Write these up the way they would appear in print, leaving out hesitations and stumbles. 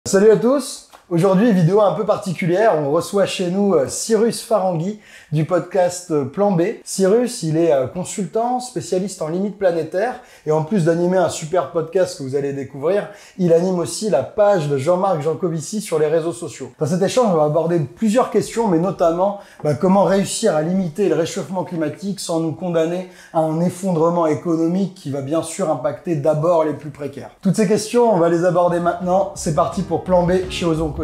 Salut à tous. Aujourd'hui, vidéo un peu particulière. On reçoit chez nous Cyrus Farangui du podcast Plan B. Cyrus, il est consultant, spécialiste en limites planétaires. Et en plus d'animer un super podcast que vous allez découvrir, il anime aussi la page de Jean-Marc Jancovici sur les réseaux sociaux. Dans cet échange, on va aborder plusieurs questions, mais notamment comment réussir à limiter le réchauffement climatique sans nous condamner à un effondrement économique qui va bien sûr impacter d'abord les plus précaires. Toutes ces questions, on va les aborder maintenant. C'est parti pour Plan B chez Osons Causer.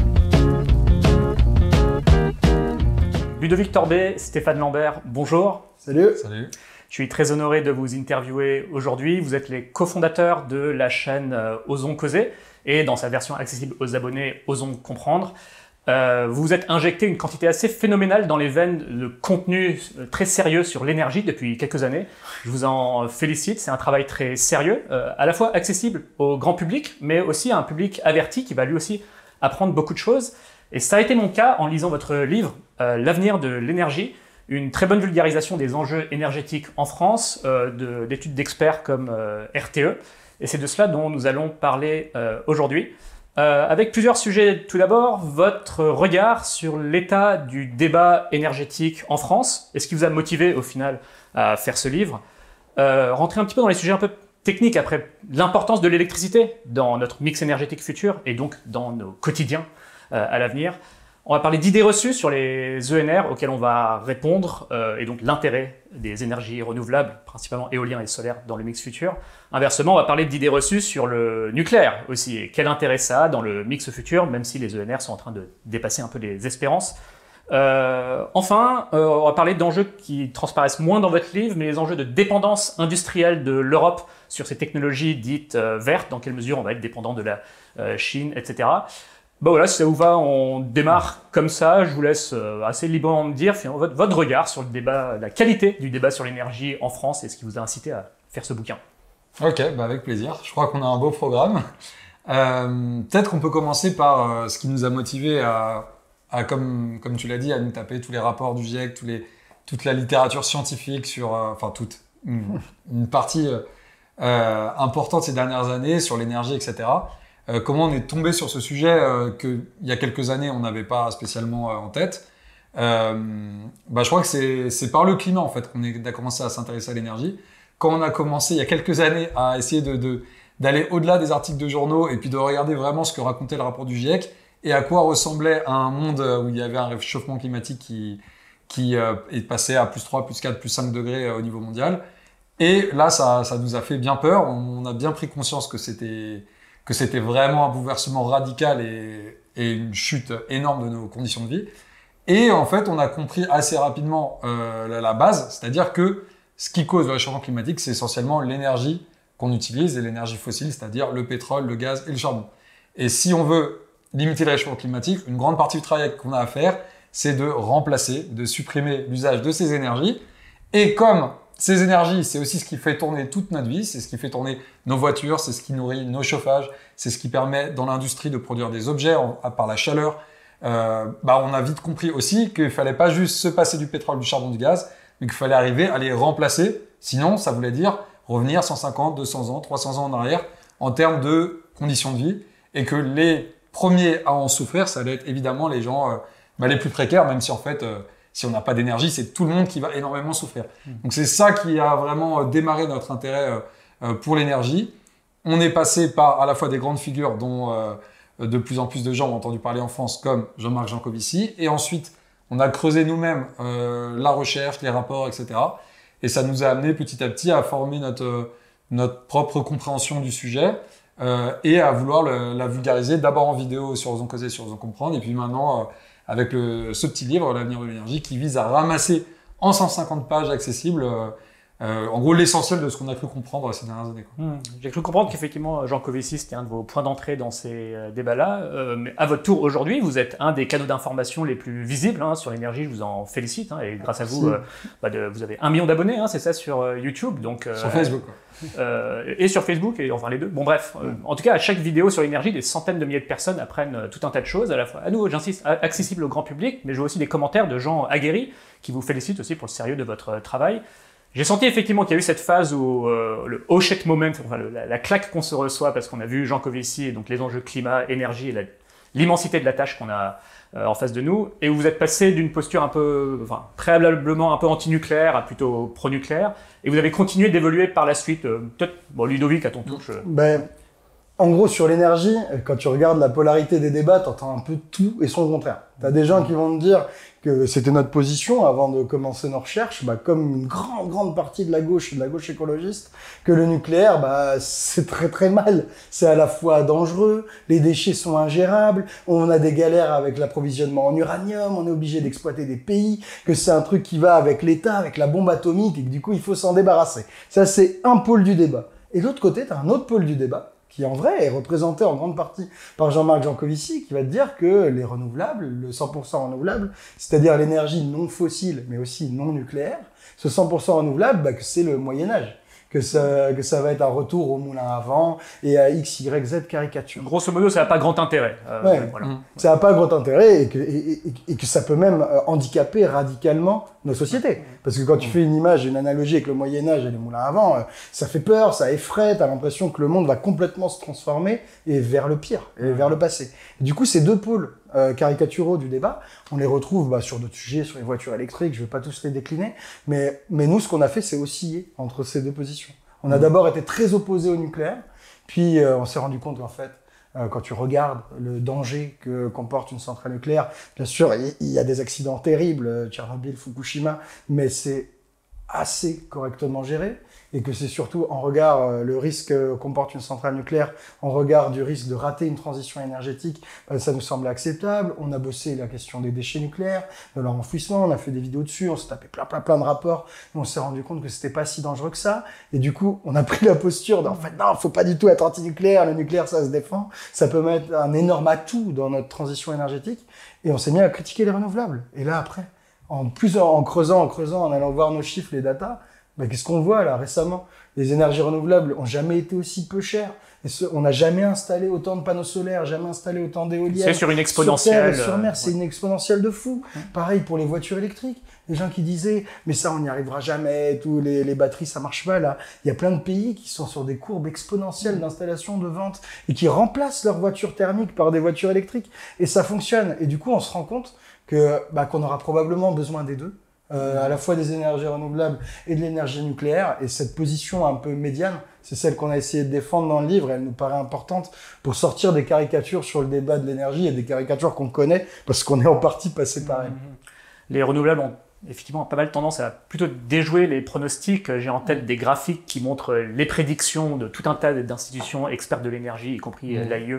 Ludovic Torbet, Stéphane Lambert, bonjour. Salut. Salut. Je suis très honoré de vous interviewer aujourd'hui. Vous êtes les cofondateurs de la chaîne Osons Causer et dans sa version accessible aux abonnés, Osons Comprendre. Vous vous êtes injecté une quantité assez phénoménale dans les veines de contenu très sérieux sur l'énergie depuis quelques années. Je vous en félicite, c'est un travail très sérieux, à la fois accessible au grand public, mais aussi à un public averti qui va lui aussi apprendre beaucoup de choses. Et ça a été mon cas en lisant votre livre « L'avenir de l'énergie », une très bonne vulgarisation des enjeux énergétiques en France, d'études d'experts comme RTE. Et c'est de cela dont nous allons parler aujourd'hui. Avec plusieurs sujets. Tout d'abord, votre regard sur l'état du débat énergétique en France et ce qui vous a motivé au final à faire ce livre. Rentrer un petit peu dans les sujets un peu techniques après l'importance de l'électricité dans notre mix énergétique futur et donc dans nos quotidiens à l'avenir. On va parler d'idées reçues sur les ENR auxquelles on va répondre et donc l'intérêt des énergies renouvelables, principalement éolien et solaire dans le mix futur. Inversement, on va parler d'idées reçues sur le nucléaire aussi et quel intérêt ça a dans le mix futur, même si les ENR sont en train de dépasser un peu les espérances. Enfin, on va parler d'enjeux qui transparaissent moins dans votre livre, mais les enjeux de dépendance industrielle de l'Europe sur ces technologies dites vertes, dans quelle mesure on va être dépendant de la Chine, etc. Bon voilà, si ça vous va, on démarre comme ça. Je vous laisse assez librement me dire votre regard sur le débat, la qualité du débat sur l'énergie en France et ce qui vous a incité à faire ce bouquin. Ok, avec plaisir. Je crois qu'on a un beau programme. Peut-être qu'on peut commencer par ce qui nous a motivés à comme tu l'as dit, à nous taper tous les rapports du GIEC, toute la littérature scientifique sur, une partie importante ces dernières années sur l'énergie, etc. Comment on est tombé sur ce sujet qu'il y a quelques années on n'avait pas spécialement en tête. Je crois que c'est par le climat en fait qu'on a commencé à s'intéresser à l'énergie. Quand on a commencé il y a quelques années à essayer d'aller au-delà des articles de journaux et puis de regarder vraiment ce que racontait le rapport du GIEC et à quoi ressemblait un monde où il y avait un réchauffement climatique qui est passé à plus 3, plus 4, plus 5 degrés au niveau mondial. Et là, ça nous a fait bien peur. On a bien pris conscience que c'était vraiment un bouleversement radical et une chute énorme de nos conditions de vie. Et en fait, on a compris assez rapidement la base, c'est-à-dire que ce qui cause le réchauffement climatique, c'est essentiellement l'énergie qu'on utilise et l'énergie fossile, c'est-à-dire le pétrole, le gaz et le charbon. Et si on veut limiter le réchauffement climatique, une grande partie du travail qu'on a à faire, c'est de remplacer, de supprimer l'usage de ces énergies. Et comme ces énergies, c'est aussi ce qui fait tourner toute notre vie, c'est ce qui fait tourner nos voitures, c'est ce qui nourrit nos chauffages, c'est ce qui permet dans l'industrie de produire des objets par la chaleur. On a vite compris aussi qu'il fallait pas juste se passer du pétrole, du charbon, du gaz, mais qu'il fallait arriver à les remplacer. Sinon, ça voulait dire revenir 150, 200 ans, 300 ans en arrière en termes de conditions de vie et que les premiers à en souffrir, ça allait être évidemment les gens les plus précaires, même si en fait, si on n'a pas d'énergie, c'est tout le monde qui va énormément souffrir. Donc c'est ça qui a vraiment démarré notre intérêt pour l'énergie. On est passé par à la fois des grandes figures dont de plus en plus de gens ont entendu parler en France, comme Jean-Marc Jancovici, et ensuite on a creusé nous-mêmes la recherche, les rapports, etc. Et ça nous a amené petit à petit à former notre propre compréhension du sujet. Et à vouloir la vulgariser d'abord en vidéo sur Osons Causer, sur Osons Comprendre, et puis maintenant avec ce petit livre, L'avenir de l'énergie, qui vise à ramasser en 150 pages accessibles, en gros l'essentiel de ce qu'on a cru comprendre ces dernières années. J'ai cru comprendre qu'effectivement Jancovici c'était un de vos points d'entrée dans ces débats-là, mais à votre tour aujourd'hui, vous êtes un des canaux d'information les plus visibles sur l'énergie, je vous en félicite, et grâce à vous, vous avez 1 million d'abonnés, c'est ça sur YouTube, donc sur Facebook. Et sur Facebook, et enfin les deux. Bon bref, en tout cas à chaque vidéo sur l'énergie, des centaines de milliers de personnes apprennent tout un tas de choses, à la fois, à nouveau j'insiste, accessible au grand public, mais je vois aussi des commentaires de gens aguerris qui vous félicitent aussi pour le sérieux de votre travail. J'ai senti effectivement qu'il y a eu cette phase où le oh shit moment, enfin la claque qu'on se reçoit parce qu'on a vu Jean Covici et donc les enjeux climat, énergie et l'immensité de la tâche qu'on a en face de nous, et où vous êtes passé d'une posture un peu, enfin, préalablement un peu anti-nucléaire à plutôt pro-nucléaire, et vous avez continué d'évoluer par la suite. Peut-être, bon, Ludovic, à ton tour. Ben, en gros, sur l'énergie, quand tu regardes la polarité des débats, t'entends un peu tout et son contraire. T'as des gens qui vont te dire que c'était notre position avant de commencer nos recherches, comme une grande partie de la gauche écologiste, que le nucléaire, c'est très mal. C'est à la fois dangereux, les déchets sont ingérables, on a des galères avec l'approvisionnement en uranium, on est obligé d'exploiter des pays, que c'est un truc qui va avec l'État, avec la bombe atomique, et que du coup, il faut s'en débarrasser. Ça, c'est un pôle du débat. Et de l'autre côté, t'as un autre pôle du débat, qui en vrai est représenté en grande partie par Jean-Marc Jancovici, qui va te dire que les renouvelables, le 100% renouvelable, c'est-à-dire l'énergie non fossile, mais aussi non nucléaire, ce 100% renouvelable, que c'est le Moyen-Âge, que ça va être un retour au moulin à vent et à X, Y, Z caricature. Grosso modo, ça n'a pas grand intérêt. Voilà. Ça n'a pas grand intérêt et que ça peut même handicaper radicalement nos sociétés. Parce que quand tu fais une image, une analogie avec le Moyen-Âge et les moulins à vent, ça fait peur, ça effraie, t'as l'impression que le monde va complètement se transformer et vers le pire, et vers le passé. Et du coup, ces deux pôles caricaturaux du débat, on les retrouve sur d'autres sujets, sur les voitures électriques, je vais pas tous les décliner, mais nous, ce qu'on a fait, c'est osciller entre ces deux positions. On a d'abord été très opposés au nucléaire, puis on s'est rendu compte qu'en fait, quand tu regardes le danger que comporte une centrale nucléaire, bien sûr, il y a des accidents terribles, Tchernobyl, Fukushima, mais c'est assez correctement géré, et que c'est surtout en regard le risque que comporte une centrale nucléaire, en regard du risque de rater une transition énergétique, ça nous semblait acceptable. On a bossé la question des déchets nucléaires, de leur enfouissement, on a fait des vidéos dessus, on s'est tapé plein de rapports, et on s'est rendu compte que c'était pas si dangereux que ça, et du coup, on a pris la posture en fait, non, faut pas du tout être anti-nucléaire, le nucléaire, ça se défend, ça peut mettre un énorme atout dans notre transition énergétique, et on s'est mis à critiquer les renouvelables. Et là, après, en creusant, en allant voir nos chiffres, les datas, qu'est-ce qu'on voit là récemment? Les énergies renouvelables ont jamais été aussi peu chères. On n'a jamais installé autant de panneaux solaires, jamais installé autant d'éoliennes. C'est sur une exponentielle. Sur terre et sur mer, c'est une exponentielle de fou. Pareil pour les voitures électriques. Les gens qui disaient, mais ça, on n'y arrivera jamais, les batteries, ça marche pas, là. Il y a plein de pays qui sont sur des courbes exponentielles d'installation, de vente, et qui remplacent leurs voitures thermiques par des voitures électriques. Et ça fonctionne. Et du coup, on se rend compte qu'on aura probablement besoin des deux. À la fois des énergies renouvelables et de l'énergie nucléaire. Et cette position un peu médiane, c'est celle qu'on a essayé de défendre dans le livre. Elle nous paraît importante pour sortir des caricatures sur le débat de l'énergie et des caricatures qu'on connaît parce qu'on est en partie passé par elles. Les renouvelables ont effectivement pas mal tendance à plutôt déjouer les pronostics. J'ai en tête des graphiques qui montrent les prédictions de tout un tas d'institutions expertes de l'énergie, y compris l'AIE,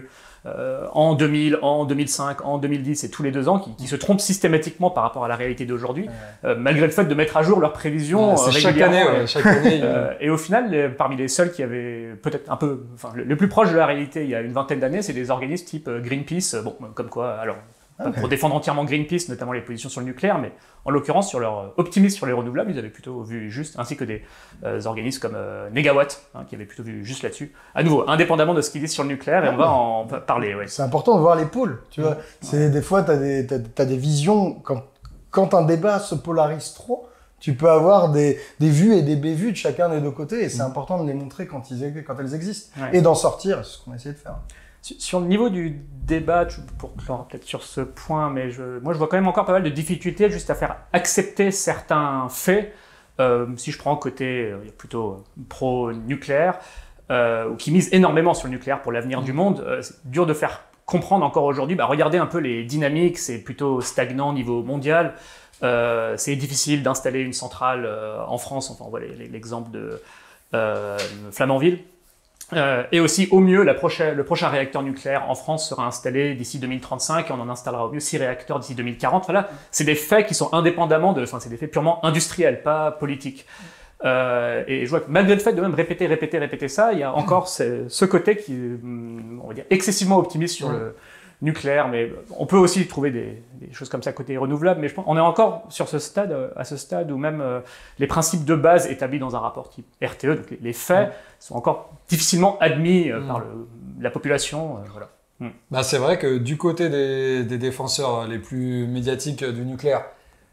en 2000, en 2005, en 2010 et tous les 2 ans, qui se trompent systématiquement par rapport à la réalité d'aujourd'hui, malgré le fait de mettre à jour leurs prévisions régulièrement. Chaque année. Et au final, parmi les seuls qui avaient peut-être un peu, le plus proche de la réalité il y a une vingtaine d'années, c'est des organismes type Greenpeace, comme quoi, alors, pour défendre entièrement Greenpeace, notamment les positions sur le nucléaire, mais en l'occurrence, sur leur optimisme sur les renouvelables, ils avaient plutôt vu juste, ainsi que des organismes comme Negawatt, qui avaient plutôt vu juste là-dessus. À nouveau, indépendamment de ce qu'ils disent sur le nucléaire, et on va en parler. Ouais. C'est important de voir les pôles, tu vois. Des fois, t'as des visions, quand un débat se polarise trop, tu peux avoir des vues et des bévues de chacun des deux côtés, et c'est important de les montrer quand elles existent, et d'en sortir, c'est ce qu'on a essayé de faire. Sur le niveau du débat, pour clore peut-être sur ce point, mais moi je vois quand même encore pas mal de difficultés juste à faire accepter certains faits. Si je prends côté plutôt pro-nucléaire, ou qui mise énormément sur le nucléaire pour l'avenir du monde, c'est dur de faire comprendre encore aujourd'hui. Regardez un peu les dynamiques, c'est plutôt stagnant au niveau mondial. C'est difficile d'installer une centrale en France. Enfin, on voit l'exemple de Flamanville. Et aussi, au mieux, le prochain réacteur nucléaire en France sera installé d'ici 2035 et on en installera au mieux 6 réacteurs d'ici 2040. Voilà, c'est des faits qui sont indépendamment c'est des faits purement industriels, pas politiques. Et je vois que malgré le fait de même répéter ça, il y a encore ce côté qui est, on va dire, excessivement optimiste sur le nucléaire, mais on peut aussi trouver des choses comme ça côté renouvelable, mais je pense on est encore à ce stade où même les principes de base établis dans un rapport type RTE, donc les faits, sont encore difficilement admis par la population. Voilà. C'est vrai que du côté des défenseurs les plus médiatiques du nucléaire,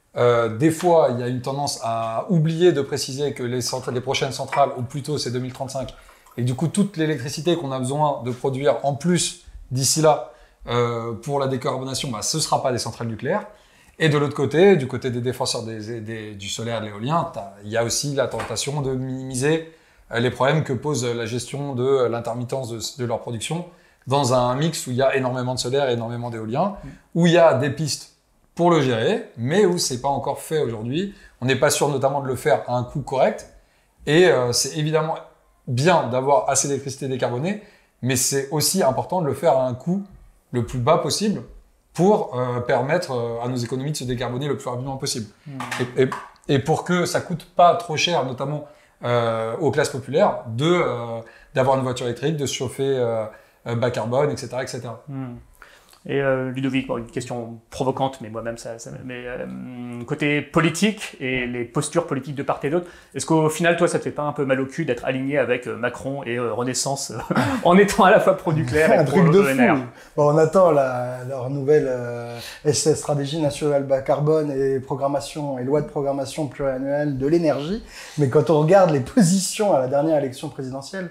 Des fois, il y a une tendance à oublier de préciser que les prochaines centrales, au plus tôt, c'est 2035. Et du coup, toute l'électricité qu'on a besoin de produire en plus d'ici là pour la décarbonation, ce ne sera pas des centrales nucléaires. Et de l'autre côté, du côté des défenseurs du solaire et de l'éolien, il y a aussi la tentation de minimiser les problèmes que pose la gestion de l'intermittence de leur production dans un mix où il y a énormément de solaire et énormément d'éolien, où il y a des pistes pour le gérer, mais où c'est pas encore fait aujourd'hui. On n'est pas sûr notamment de le faire à un coût correct. Et c'est évidemment bien d'avoir assez d'électricité décarbonée, mais c'est aussi important de le faire à un coût le plus bas possible pour permettre à nos économies de se décarboner le plus rapidement possible. Et pour que ça coûte pas trop cher, notamment aux classes populaires, d'avoir une voiture électrique, de se chauffer bas carbone, etc. etc. Et Ludovic, une question provocante, mais moi-même, côté politique et les postures politiques de part et d'autre, est-ce qu'au final, toi, ça te fait pas un peu mal au cul d'être aligné avec Macron et Renaissance en étant à la fois pro-nucléaire et un truc de fou. pro-ENR? Bon, on attend leur nouvelle stratégie nationale bas carbone et programmation et loi de programmation pluriannuelle de l'énergie. Mais quand on regarde les positions à la dernière élection présidentielle,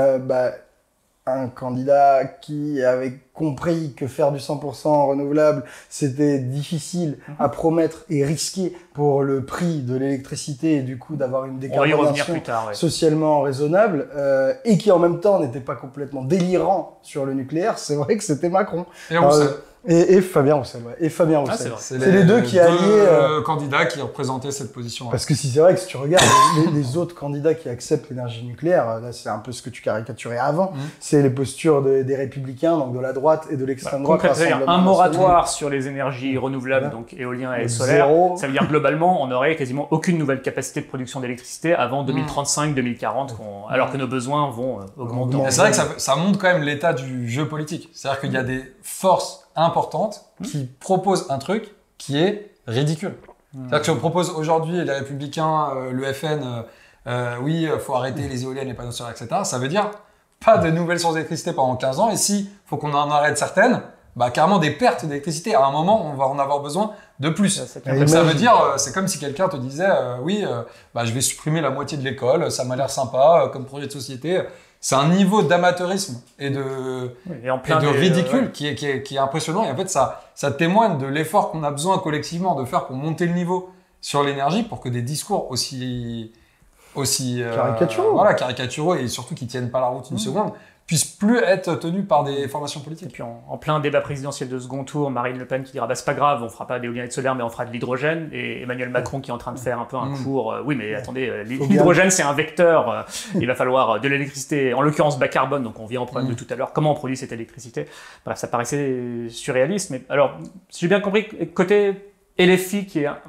un candidat qui avait compris que faire du 100% renouvelable, c'était difficile à promettre et risqué pour le prix de l'électricité et du coup d'avoir une décarbonation socialement raisonnable et qui en même temps n'était pas complètement délirant sur le nucléaire, c'est vrai que c'était Macron. Et Fabien Roussel, ouais. Et Fabien Roussel. C'est les deux qui alliaient candidats qui représentaient cette position. Parce que c'est vrai que si tu regardes les autres candidats qui acceptent l'énergie nucléaire, là c'est un peu ce que tu caricaturais avant, c'est les postures des républicains, donc de la droite et de l'extrême droite. Concrètement, un moratoire sur les énergies renouvelables, donc éolien et solaire, ça veut dire globalement on n'aurait quasiment aucune nouvelle capacité de production d'électricité avant 2035-2040, alors que nos besoins vont augmenter. C'est vrai que ça montre quand même l'état du jeu politique. C'est-à-dire qu'il y a des forces importantes qui proposent un truc qui est ridicule. C'est-à-dire que si on propose aujourd'hui les Républicains, le FN, oui, faut arrêter les éoliennes, les panneaux solaires, etc. Ça veut dire pas de nouvelles sources d'électricité pendant 15 ans. Et si faut qu'on en arrête certaines, carrément des pertes d'électricité. À un moment, on va en avoir besoin de plus. Ça veut dire, c'est comme si quelqu'un te disait, je vais supprimer la moitié de l'école, ça m'a l'air sympa comme projet de société. C'est un niveau d'amateurisme et de ridicule qui est impressionnant. Et en fait, ça témoigne de l'effort qu'on a besoin collectivement de faire pour monter le niveau sur l'énergie pour que des discours aussi caricaturaux et surtout qui tiennent pas la route une seconde puissent plus être tenus par des formations politiques. Et puis en plein débat présidentiel de second tour, Marine Le Pen qui dira c'est pas grave, on fera pas d'éolien et de solaire mais on fera de l'hydrogène, et Emmanuel Macron qui est en train de faire un peu un cours oui mais attendez, l'hydrogène c'est un vecteur, il va falloir de l'électricité, en l'occurrence bas carbone, donc on vient au problème de tout à l'heure, comment on produit cette électricité. Bref, ça paraissait surréaliste, mais alors si j'ai bien compris, côté LFI qui est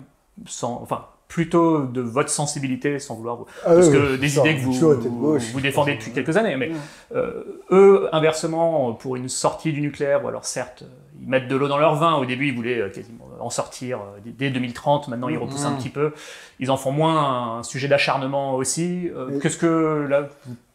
plutôt de votre sensibilité, sans vouloir parce que des idées que vous défendez depuis quelques années, mais eux, inversement, pour une sortie du nucléaire, ou alors certes, ils mettent de l'eau dans leur vin, au début ils voulaient quasiment en sortir dès 2030, maintenant ils repoussent un petit peu, ils en font moins un sujet d'acharnement aussi, qu'est-ce que là,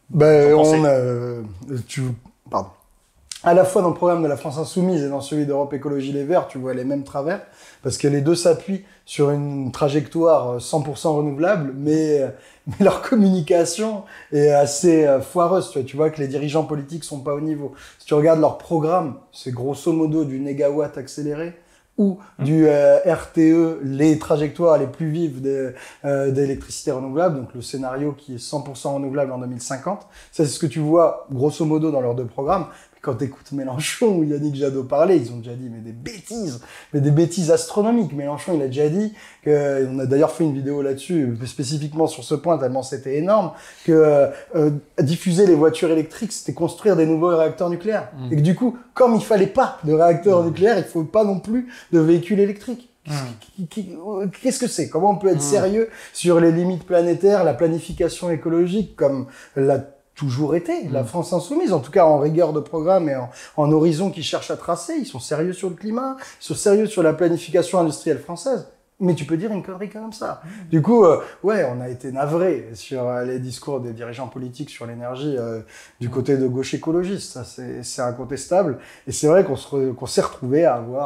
pardon. À la fois dans le programme de la France Insoumise et dans celui d'Europe Écologie Les Verts, tu vois les mêmes travers, parce que les deux s'appuient sur une trajectoire 100% renouvelable, mais leur communication est assez foireuse. Tu vois que les dirigeants politiques sont pas au niveau. Si tu regardes leur programme, c'est grosso modo du négawatt accéléré ou du RTE, les trajectoires les plus vives d'électricité renouvelable, donc le scénario qui est 100% renouvelable en 2050. Ça, c'est ce que tu vois grosso modo dans leurs deux programmes. Quand tu écoutes Mélenchon ou Yannick Jadot parler, ils ont déjà dit mais des bêtises astronomiques. Mélenchon, il a déjà dit on a d'ailleurs fait une vidéo là-dessus, spécifiquement sur ce point, tellement c'était énorme, que diffuser les voitures électriques, c'était construire des nouveaux réacteurs nucléaires. Et que du coup, comme il fallait pas de réacteurs nucléaires, il faut pas non plus de véhicules électriques. Qu'est-ce que c'est? Comment on peut être sérieux sur les limites planétaires, la planification écologique, comme toujours été, la France Insoumise, en tout cas en rigueur de programme et en horizon qu'ils cherchent à tracer. Ils sont sérieux sur le climat, ils sont sérieux sur la planification industrielle française. Mais tu peux dire une connerie comme ça. Du coup, on a été navrés sur les discours des dirigeants politiques sur l'énergie du côté de gauche écologiste. Ça, c'est incontestable. Et c'est vrai qu'on s'est retrouvé à avoir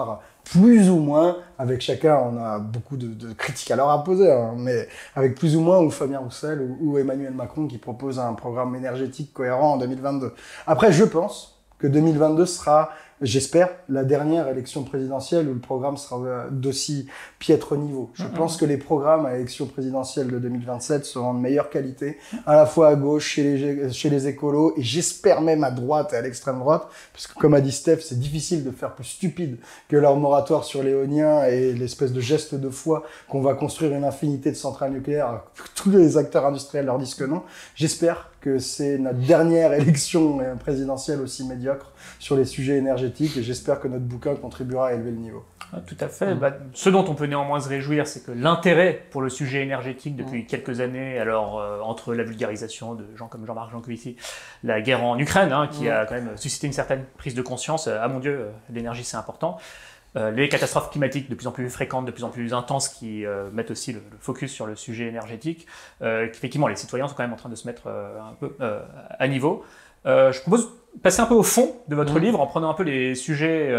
plus ou moins, avec chacun, on a beaucoup de critiques à leur imposer, hein, mais avec plus ou moins ou Fabien Roussel ou Emmanuel Macron qui propose un programme énergétique cohérent en 2022. Après, je pense que 2022 sera, j'espère, la dernière élection présidentielle où le programme sera d'aussi piètre niveau. Je pense que les programmes à l'élection présidentielle de 2027 seront de meilleure qualité, à la fois à gauche, chez les écolos, et j'espère même à droite et à l'extrême droite, parce que comme a dit Steph, c'est difficile de faire plus stupide que leur moratoire sur l'éolien et l'espèce de geste de foi qu'on va construire une infinité de centrales nucléaires, tous les acteurs industriels leur disent que non. J'espère que c'est notre dernière élection présidentielle aussi médiocre sur les sujets énergétiques, et j'espère que notre bouquin contribuera à élever le niveau. Tout à fait. Ce dont on peut néanmoins se réjouir, c'est que l'intérêt pour le sujet énergétique depuis quelques années, alors entre la vulgarisation de gens comme Jean-Marc Jancovici, la guerre en Ukraine, qui a quand même suscité une certaine prise de conscience, ah mon Dieu, l'énergie c'est important, les catastrophes climatiques de plus en plus fréquentes, de plus en plus intenses, qui mettent aussi le focus sur le sujet énergétique, qu'effectivement les citoyens sont quand même en train de se mettre un peu à niveau. Je propose de passer un peu au fond de votre livre en prenant un peu les sujets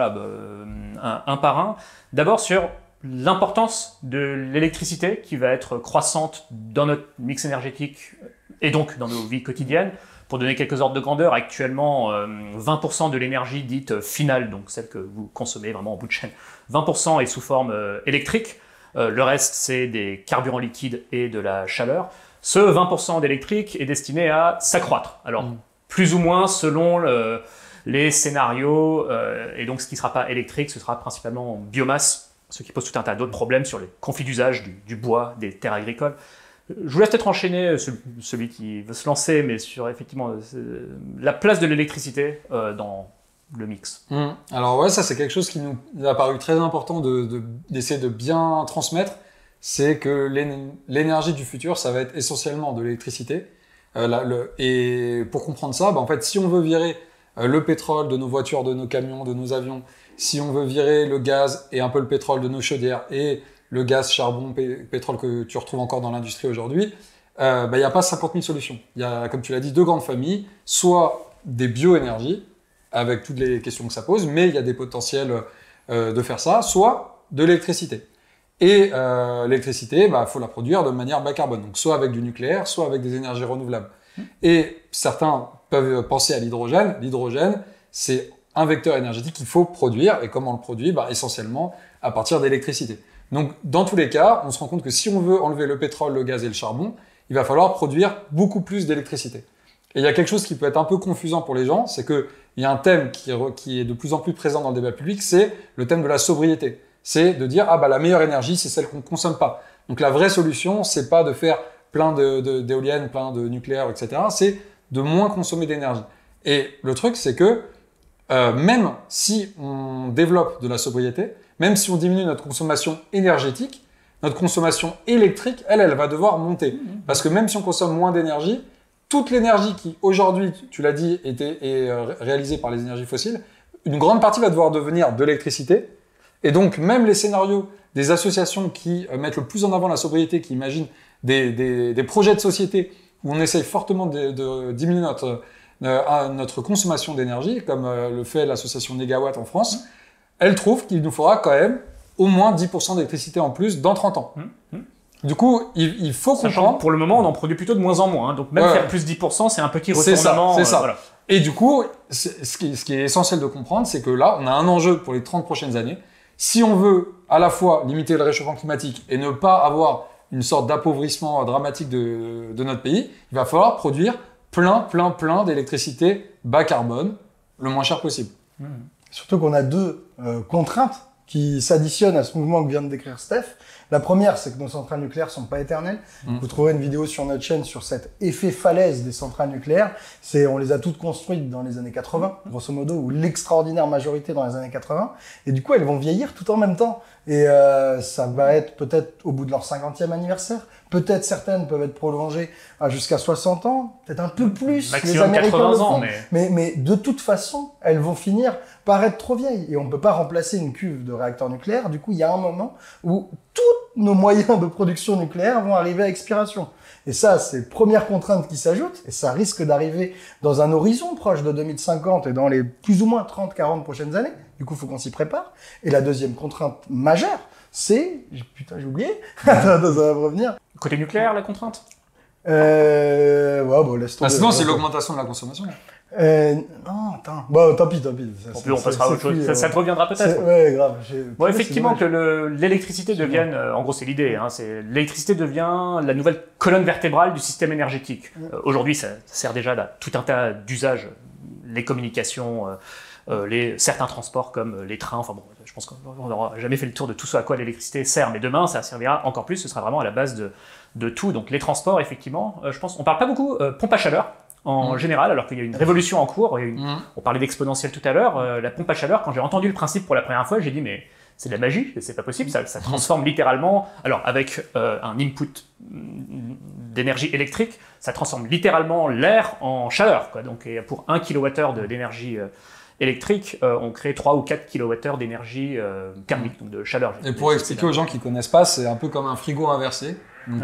un par un. D'abord sur l'importance de l'électricité qui va être croissante dans notre mix énergétique et donc dans nos vies quotidiennes. Pour donner quelques ordres de grandeur, actuellement 20% de l'énergie dite finale, donc celle que vous consommez vraiment en bout de chaîne, 20% est sous forme électrique. Le reste c'est des carburants liquides et de la chaleur. Ce 20% d'électrique est destiné à s'accroître. Alors plus ou moins selon les scénarios, et donc ce qui ne sera pas électrique, ce sera principalement en biomasse, ce qui pose tout un tas d'autres problèmes sur les conflits d'usage du bois, des terres agricoles. Je vous laisse peut-être enchaîner celui qui veut se lancer, mais sur effectivement la place de l'électricité dans le mix. Alors ouais, ça c'est quelque chose qui nous a paru très important d'essayer de bien transmettre, c'est que l'énergie du futur, ça va être essentiellement de l'électricité. Et pour comprendre ça, en fait, si on veut virer le pétrole de nos voitures, de nos camions, de nos avions, si on veut virer le gaz et un peu le pétrole de nos chaudières et le gaz, charbon, pétrole que tu retrouves encore dans l'industrie aujourd'hui, y a pas 50 000 solutions. Il y a, comme tu l'as dit, deux grandes familles, soit des bioénergies, avec toutes les questions que ça pose, mais il y a des potentiels de faire ça, soit de l'électricité. Et l'électricité, faut la produire de manière bas carbone, donc soit avec du nucléaire, soit avec des énergies renouvelables. Et certains peuvent penser à l'hydrogène. L'hydrogène, c'est un vecteur énergétique qu'il faut produire, et comment on le produit? Essentiellement à partir d'électricité. Donc, dans tous les cas, on se rend compte que si on veut enlever le pétrole, le gaz et le charbon, il va falloir produire beaucoup plus d'électricité. Et il y a quelque chose qui peut être un peu confusant pour les gens, c'est qu'il y a un thème qui est de plus en plus présent dans le débat public, c'est le thème de la sobriété. C'est de dire, la meilleure énergie, c'est celle qu'on ne consomme pas. Donc, la vraie solution, c'est pas de faire plein d'éoliennes, plein de nucléaire, etc. C'est de moins consommer d'énergie. Et le truc, c'est que même si on développe de la sobriété, même si on diminue notre consommation énergétique, notre consommation électrique, elle va devoir monter. Parce que même si on consomme moins d'énergie, toute l'énergie qui, aujourd'hui, tu l'as dit, est réalisée par les énergies fossiles, une grande partie va devoir devenir de l'électricité. Et donc, même les scénarios des associations qui mettent le plus en avant la sobriété, qui imaginent des projets de société où on essaye fortement de diminuer notre consommation d'énergie, comme le fait l'association Négawatt en France, elle trouve qu'il nous faudra quand même au moins 10% d'électricité en plus dans 30 ans. Du coup, il faut comprendre... Pour le moment, on en produit plutôt de moins en moins. Donc même faire plus 10%, c'est un petit retournement. C'est ça. Voilà. Et du coup, ce qui est essentiel de comprendre, c'est que là, on a un enjeu pour les 30 prochaines années. Si on veut à la fois limiter le réchauffement climatique et ne pas avoir une sorte d'appauvrissement dramatique de notre pays, il va falloir produire plein d'électricité bas carbone, le moins cher possible. Surtout qu'on a deux contraintes qui s'additionnent à ce mouvement que vient de décrire Steph. La première, c'est que nos centrales nucléaires sont pas éternelles. Vous trouverez une vidéo sur notre chaîne sur cet effet falaise des centrales nucléaires. On les a toutes construites dans les années 80, grosso modo, ou l'extraordinaire majorité dans les années 80. Et du coup, elles vont vieillir tout en même temps. Et ça va être peut-être au bout de leur 50e anniversaire. Peut-être certaines peuvent être prolongées jusqu'à 60 ans, peut-être un peu plus. Maximum les Américains 80 le font. ans. Mais de toute façon, elles vont finir par être trop vieilles. Et on ne peut pas remplacer une cuve de réacteurs nucléaires. Du coup, il y a un moment où tous nos moyens de production nucléaire vont arriver à expiration. Et ça, c'est la première contrainte qui s'ajoute, et ça risque d'arriver dans un horizon proche de 2050 et dans les plus ou moins 30-40 prochaines années. Du coup, il faut qu'on s'y prépare. Et la deuxième contrainte majeure, c'est... Putain, j'ai oublié. Ça va me revenir. Côté nucléaire, la contrainte? Ouais, bon, laisse tomber. Sinon, c'est l'augmentation de la consommation. Non, attends. Bon, tant pis. On passera à autre chose. Ça te reviendra peut-être. Ouais, grave. Bon, effectivement, que l'électricité devienne, en gros, c'est l'idée, hein, l'électricité devient la nouvelle colonne vertébrale du système énergétique. Aujourd'hui, ça sert déjà à tout un tas d'usages, les communications, certains transports comme les trains. Enfin bon, je pense qu'on n'aura jamais fait le tour de tout ce à quoi l'électricité sert, mais demain, ça servira encore plus. Ce sera vraiment à la base de tout. Donc les transports, effectivement, je pense, on parle pas beaucoup pompe à chaleur. En général, alors qu'il y a une révolution en cours, on parlait d'exponentielle tout à l'heure, la pompe à chaleur, quand j'ai entendu le principe pour la première fois, j'ai dit mais c'est de la magie, c'est pas possible, ça transforme littéralement, alors avec un input d'énergie électrique, ça transforme littéralement l'air en chaleur, quoi. Donc pour 1 kWh d'énergie électrique, on crée 3 ou 4 kWh d'énergie thermique, donc de chaleur. Et pour expliquer aux gens qui connaissent pas, c'est un peu comme un frigo inversé. Donc,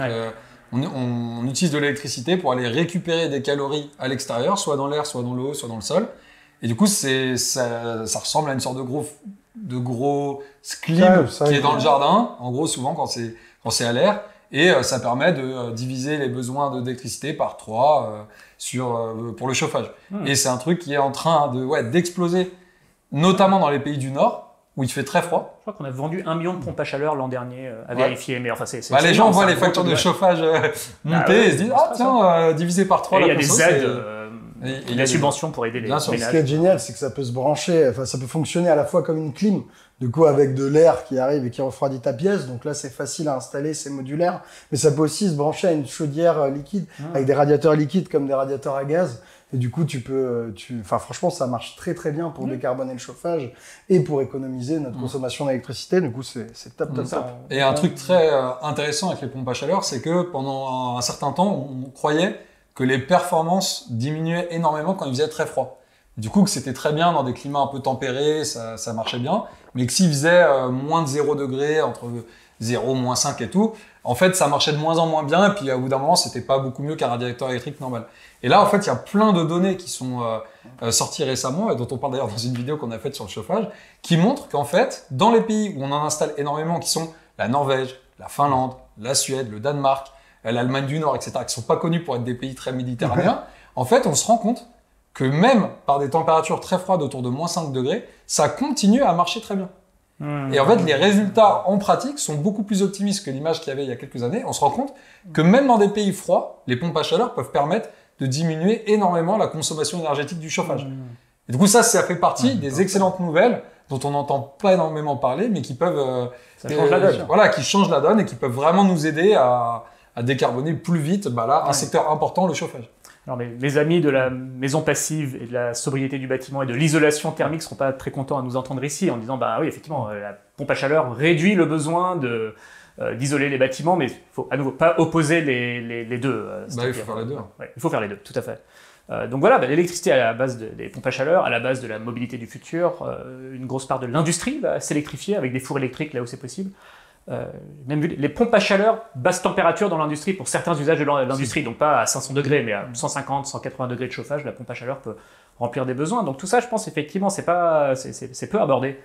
on utilise de l'électricité pour aller récupérer des calories à l'extérieur, soit dans l'air, soit dans l'eau, soit dans le sol. Et du coup, ça ressemble à une sorte de gros clim qui est dans le jardin, en gros, souvent quand c'est à l'air. Et ça permet de diviser les besoins d'électricité par 3 pour le chauffage. Et c'est un truc qui est en train d'exploser, notamment dans les pays du Nord, où il fait très froid. Je crois qu'on a vendu 1 million de pompes à chaleur l'an dernier à vérifier, mais enfin les gens voient les factures de chauffage monter et se disent divisé par 3 il y a des aides, il y a des subventions pour aider les ménages. Ce qui est génial, c'est que ça peut se brancher, enfin ça peut fonctionner à la fois comme une clim, du coup avec de l'air qui arrive et qui refroidit ta pièce, donc là c'est facile à installer, c'est modulaire, mais ça peut aussi se brancher à une chaudière liquide, avec des radiateurs liquides comme des radiateurs à gaz. Et du coup, franchement, ça marche très très bien pour décarboner le chauffage et pour économiser notre consommation d'électricité. Du coup, c'est top. Et un truc très intéressant avec les pompes à chaleur, c'est que pendant un certain temps, on croyait que les performances diminuaient énormément quand il faisait très froid. Du coup, que c'était très bien dans des climats un peu tempérés, ça marchait bien. Mais que s'il faisait moins de 0 degré, entre 0, moins 5 et tout, en fait, ça marchait de moins en moins bien. Et puis, au bout d'un moment, c'était pas beaucoup mieux qu'un radiateur électrique normal. Et là, en fait, il y a plein de données qui sont sorties récemment, et dont on parle d'ailleurs dans une vidéo qu'on a faite sur le chauffage, qui montrent qu'en fait, dans les pays où on en installe énormément, qui sont la Norvège, la Finlande, la Suède, le Danemark, l'Allemagne du Nord, etc., qui ne sont pas connus pour être des pays très méditerranéens, en fait, on se rend compte que même par des températures très froides autour de moins 5 degrés, ça continue à marcher très bien. Et en fait, les résultats en pratique sont beaucoup plus optimistes que l'image qu'il y avait il y a quelques années. On se rend compte que même dans des pays froids, les pompes à chaleur peuvent permettre de diminuer énormément la consommation énergétique du chauffage. Et du coup, ça fait partie des excellentes nouvelles dont on n'entend pas énormément parler, mais qui peuvent qui changent la donne et qui peuvent vraiment nous aider à décarboner plus vite un secteur important, le chauffage. Alors, mes amis de la maison passive et de la sobriété du bâtiment et de l'isolation thermique ne seront pas très contents à nous entendre ici en disant oui, effectivement, la pompe à chaleur réduit le besoin d'isoler les bâtiments, mais il faut à nouveau pas opposer les deux. Il faut faire les deux. Il faut faire les deux, tout à fait. Donc voilà, l'électricité à la base des pompes à chaleur, à la base de la mobilité du futur, une grosse part de l'industrie va s'électrifier avec des fours électriques là où c'est possible. Même vu les pompes à chaleur basse température dans l'industrie pour certains usages de l'industrie, donc pas à 500 degrés mais à 150, 180 degrés de chauffage, la pompe à chaleur peut remplir des besoins. Donc tout ça, je pense effectivement, c'est peu abordé.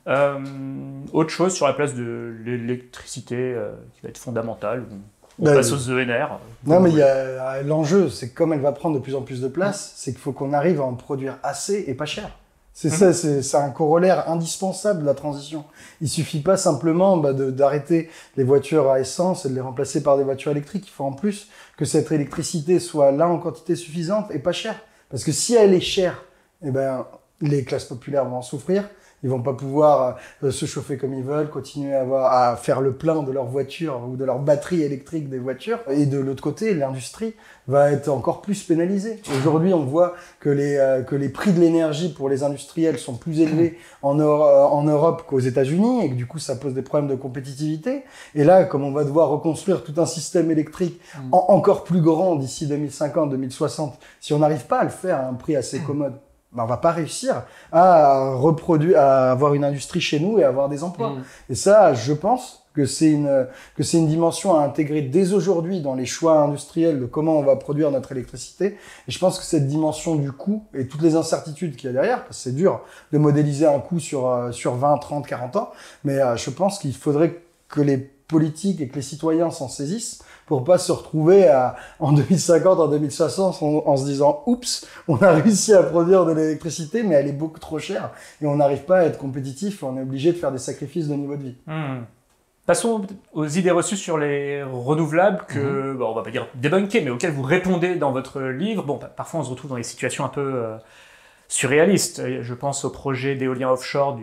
Autre chose sur la place de l'électricité qui va être fondamentale. On passe aux ENR. Non, mais l'enjeu, c'est comme elle va prendre de plus en plus de place, c'est qu'il faut qu'on arrive à en produire assez et pas cher. C'est ça, c'est un corollaire indispensable de la transition. Il suffit pas simplement d'arrêter les voitures à essence et de les remplacer par des voitures électriques. Il faut en plus que cette électricité soit là en quantité suffisante et pas chère. Parce que si elle est chère, les classes populaires vont en souffrir. Ils vont pas pouvoir se chauffer comme ils veulent, continuer à faire le plein de leur voiture ou de leur batterie électrique des voitures. Et de l'autre côté, l'industrie va être encore plus pénalisée. Aujourd'hui, on voit que les prix de l'énergie pour les industriels sont plus élevés en Europe qu'aux États-Unis et que du coup, ça pose des problèmes de compétitivité. Et là, comme on va devoir reconstruire tout un système électrique encore plus grand d'ici 2050, 2060, si on n'arrive pas à le faire à un prix assez commode, on va pas réussir à reproduire, à avoir une industrie chez nous et avoir des emplois. Et ça, je pense que c'est une dimension à intégrer dès aujourd'hui dans les choix industriels de comment on va produire notre électricité. Et je pense que cette dimension du coût et toutes les incertitudes qu'il y a derrière, parce que c'est dur de modéliser un coût sur 20, 30, 40 ans, mais je pense qu'il faudrait que les politiques et que les citoyens s'en saisissent pour pas se retrouver en 2050, en 2060 en se disant « Oups, on a réussi à produire de l'électricité, mais elle est beaucoup trop chère et on n'arrive pas à être compétitif, on est obligé de faire des sacrifices de niveau de vie. » Passons aux idées reçues sur les renouvelables que, bon, on va pas dire débunker, mais auxquelles vous répondez dans votre livre. Bon, parfois on se retrouve dans des situations un peu surréalistes. Je pense au projet d'éolien offshore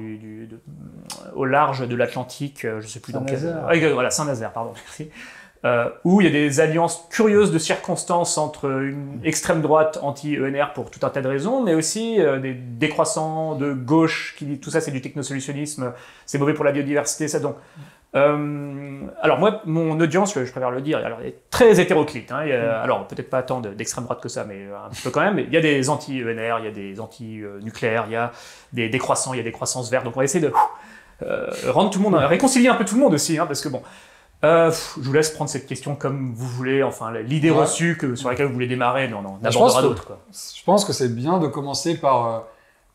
au large de l'Atlantique, je sais plus dans quel... Voilà, Saint-Nazaire, pardon, merci. Où il y a des alliances curieuses de circonstances entre une extrême droite anti-ENR pour tout un tas de raisons, mais aussi des décroissants de gauche qui disent tout ça c'est du technosolutionnisme, c'est mauvais pour la biodiversité, ça donc... alors moi, mon audience, je préfère le dire, alors, elle est très hétéroclite. Hein, alors peut-être pas tant d'extrême droite que ça, mais un petit peu quand même. Il y a des anti-ENR, il y a des anti-nucléaires, il y a des décroissants, il y a des croissances vertes. Donc on va essayer de rendre tout le monde, réconcilier un peu tout le monde aussi, hein, parce que bon, je vous laisse prendre cette question comme vous voulez. Enfin, l'idée reçue sur laquelle vous voulez démarrer, on abordera d'autres. Je pense que c'est bien de commencer par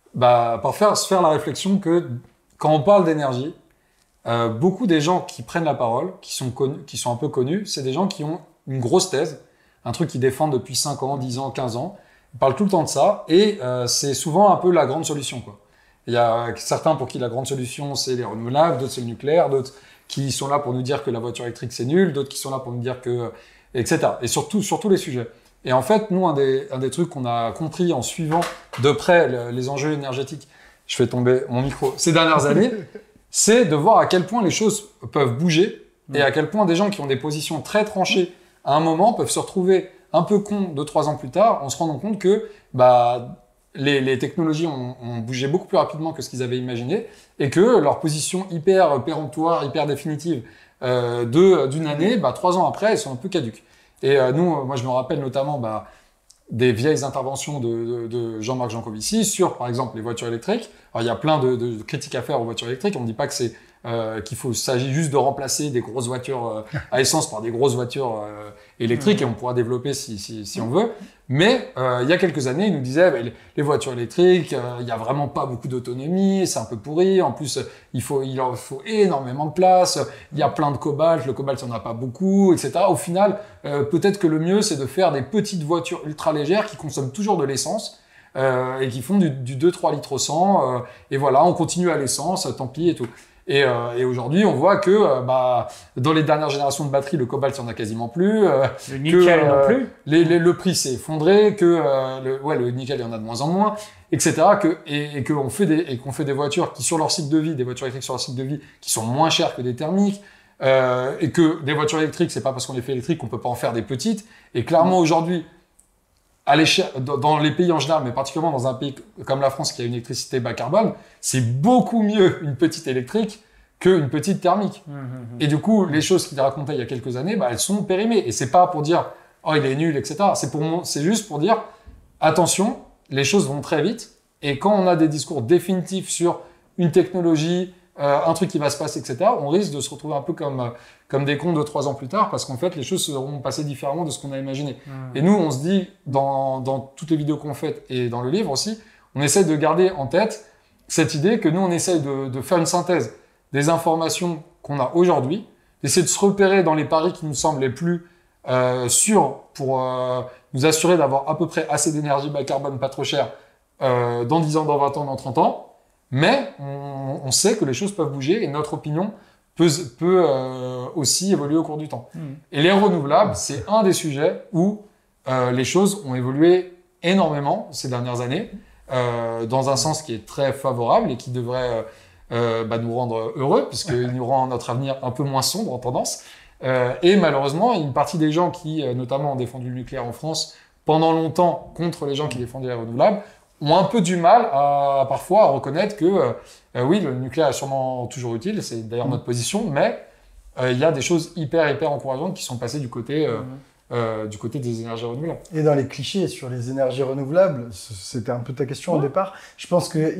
se faire la réflexion que quand on parle d'énergie. Beaucoup des gens qui prennent la parole, qui sont un peu connus, c'est des gens qui ont une grosse thèse, un truc qu'ils défendent depuis 5 ans, 10 ans, 15 ans. Ils parlent tout le temps de ça et c'est souvent un peu la grande solution, quoi. Il y a certains pour qui la grande solution, c'est les renouvelables, d'autres c'est le nucléaire, d'autres qui sont là pour nous dire que la voiture électrique c'est nul, d'autres qui sont là pour nous dire que... etc. Et sur tous les sujets. Et en fait, nous, un des trucs qu'on a compris en suivant de près les enjeux énergétiques, je fais tomber mon micro, ces dernières années, c'est de voir à quel point les choses peuvent bouger et à quel point des gens qui ont des positions très tranchées à un moment peuvent se retrouver un peu cons 2-3 ans plus tard en se rendant compte que les technologies ont bougé beaucoup plus rapidement que ce qu'ils avaient imaginé et que leur position hyper péremptoire, hyper définitive d'une année, 3 ans après, elles sont un peu caduques. Et moi je me rappelle notamment des vieilles interventions de Jean-Marc Jancovici sur, par exemple, les voitures électriques. Alors, il y a plein de critiques à faire aux voitures électriques. On ne dit pas que s'agit juste de remplacer des grosses voitures à essence par des grosses voitures électriques et on pourra développer si on veut. Mais il y a quelques années, il nous disait les voitures électriques, il n'y a vraiment pas beaucoup d'autonomie, c'est un peu pourri. En plus, il en faut énormément de place. Il y a plein de cobalt, le cobalt, il n'y en a pas beaucoup, etc. Au final, peut-être que le mieux, c'est de faire des petites voitures ultra légères qui consomment toujours de l'essence et qui font du 2-3 litres au 100. Et voilà, on continue à l'essence, tant pis et tout. Et aujourd'hui, on voit que dans les dernières générations de batteries, le cobalt, il n'y en a quasiment plus. Le nickel non plus. Le prix s'est effondré, le nickel, il y en a de moins en moins, etc. Qu'on fait des voitures qui, sur leur cycle de vie, des voitures électriques sur leur cycle de vie, qui sont moins chères que des thermiques, et que des voitures électriques, c'est pas parce qu'on les fait électriques qu'on peut pas en faire des petites. Et clairement, aujourd'hui, dans les pays en général, mais particulièrement dans un pays comme la France qui a une électricité bas carbone, c'est beaucoup mieux une petite électrique qu'une petite thermique. Et du coup, les choses qu'il racontait il y a quelques années, elles sont périmées. Et c'est pas pour dire « oh, il est nul », etc. C'est juste pour dire « attention, les choses vont très vite ». Et quand on a des discours définitifs sur une technologie, un truc qui va se passer, etc., on risque de se retrouver un peu comme des cons 2-3 ans plus tard, parce qu'en fait, les choses seront passées différemment de ce qu'on a imaginé. Et nous, on se dit, dans toutes les vidéos qu'on fait, et dans le livre aussi, on essaie de garder en tête cette idée que nous, on essaie de faire une synthèse des informations qu'on a aujourd'hui, d'essayer de se repérer dans les paris qui nous semblent les plus sûrs pour nous assurer d'avoir à peu près assez d'énergie bas carbone, pas trop cher, dans 10 ans, dans 20 ans, dans 30 ans. Mais on sait que les choses peuvent bouger et notre opinion peut aussi évoluer au cours du temps. Et les renouvelables, c'est un des sujets où les choses ont évolué énormément ces dernières années, dans un sens qui est très favorable et qui devrait nous rendre heureux, puisqu'il nous rend notre avenir un peu moins sombre en tendance. Et malheureusement, une partie des gens qui, notamment, ont défendu le nucléaire en France pendant longtemps contre les gens qui défendaient les renouvelables, ont un peu du mal parfois à reconnaître que oui, le nucléaire est sûrement toujours utile, c'est d'ailleurs notre position, mais il y a des choses hyper encourageantes qui sont passées du côté du côté des énergies renouvelables. Et dans les clichés sur les énergies renouvelables, c'était un peu ta question au départ, je pense que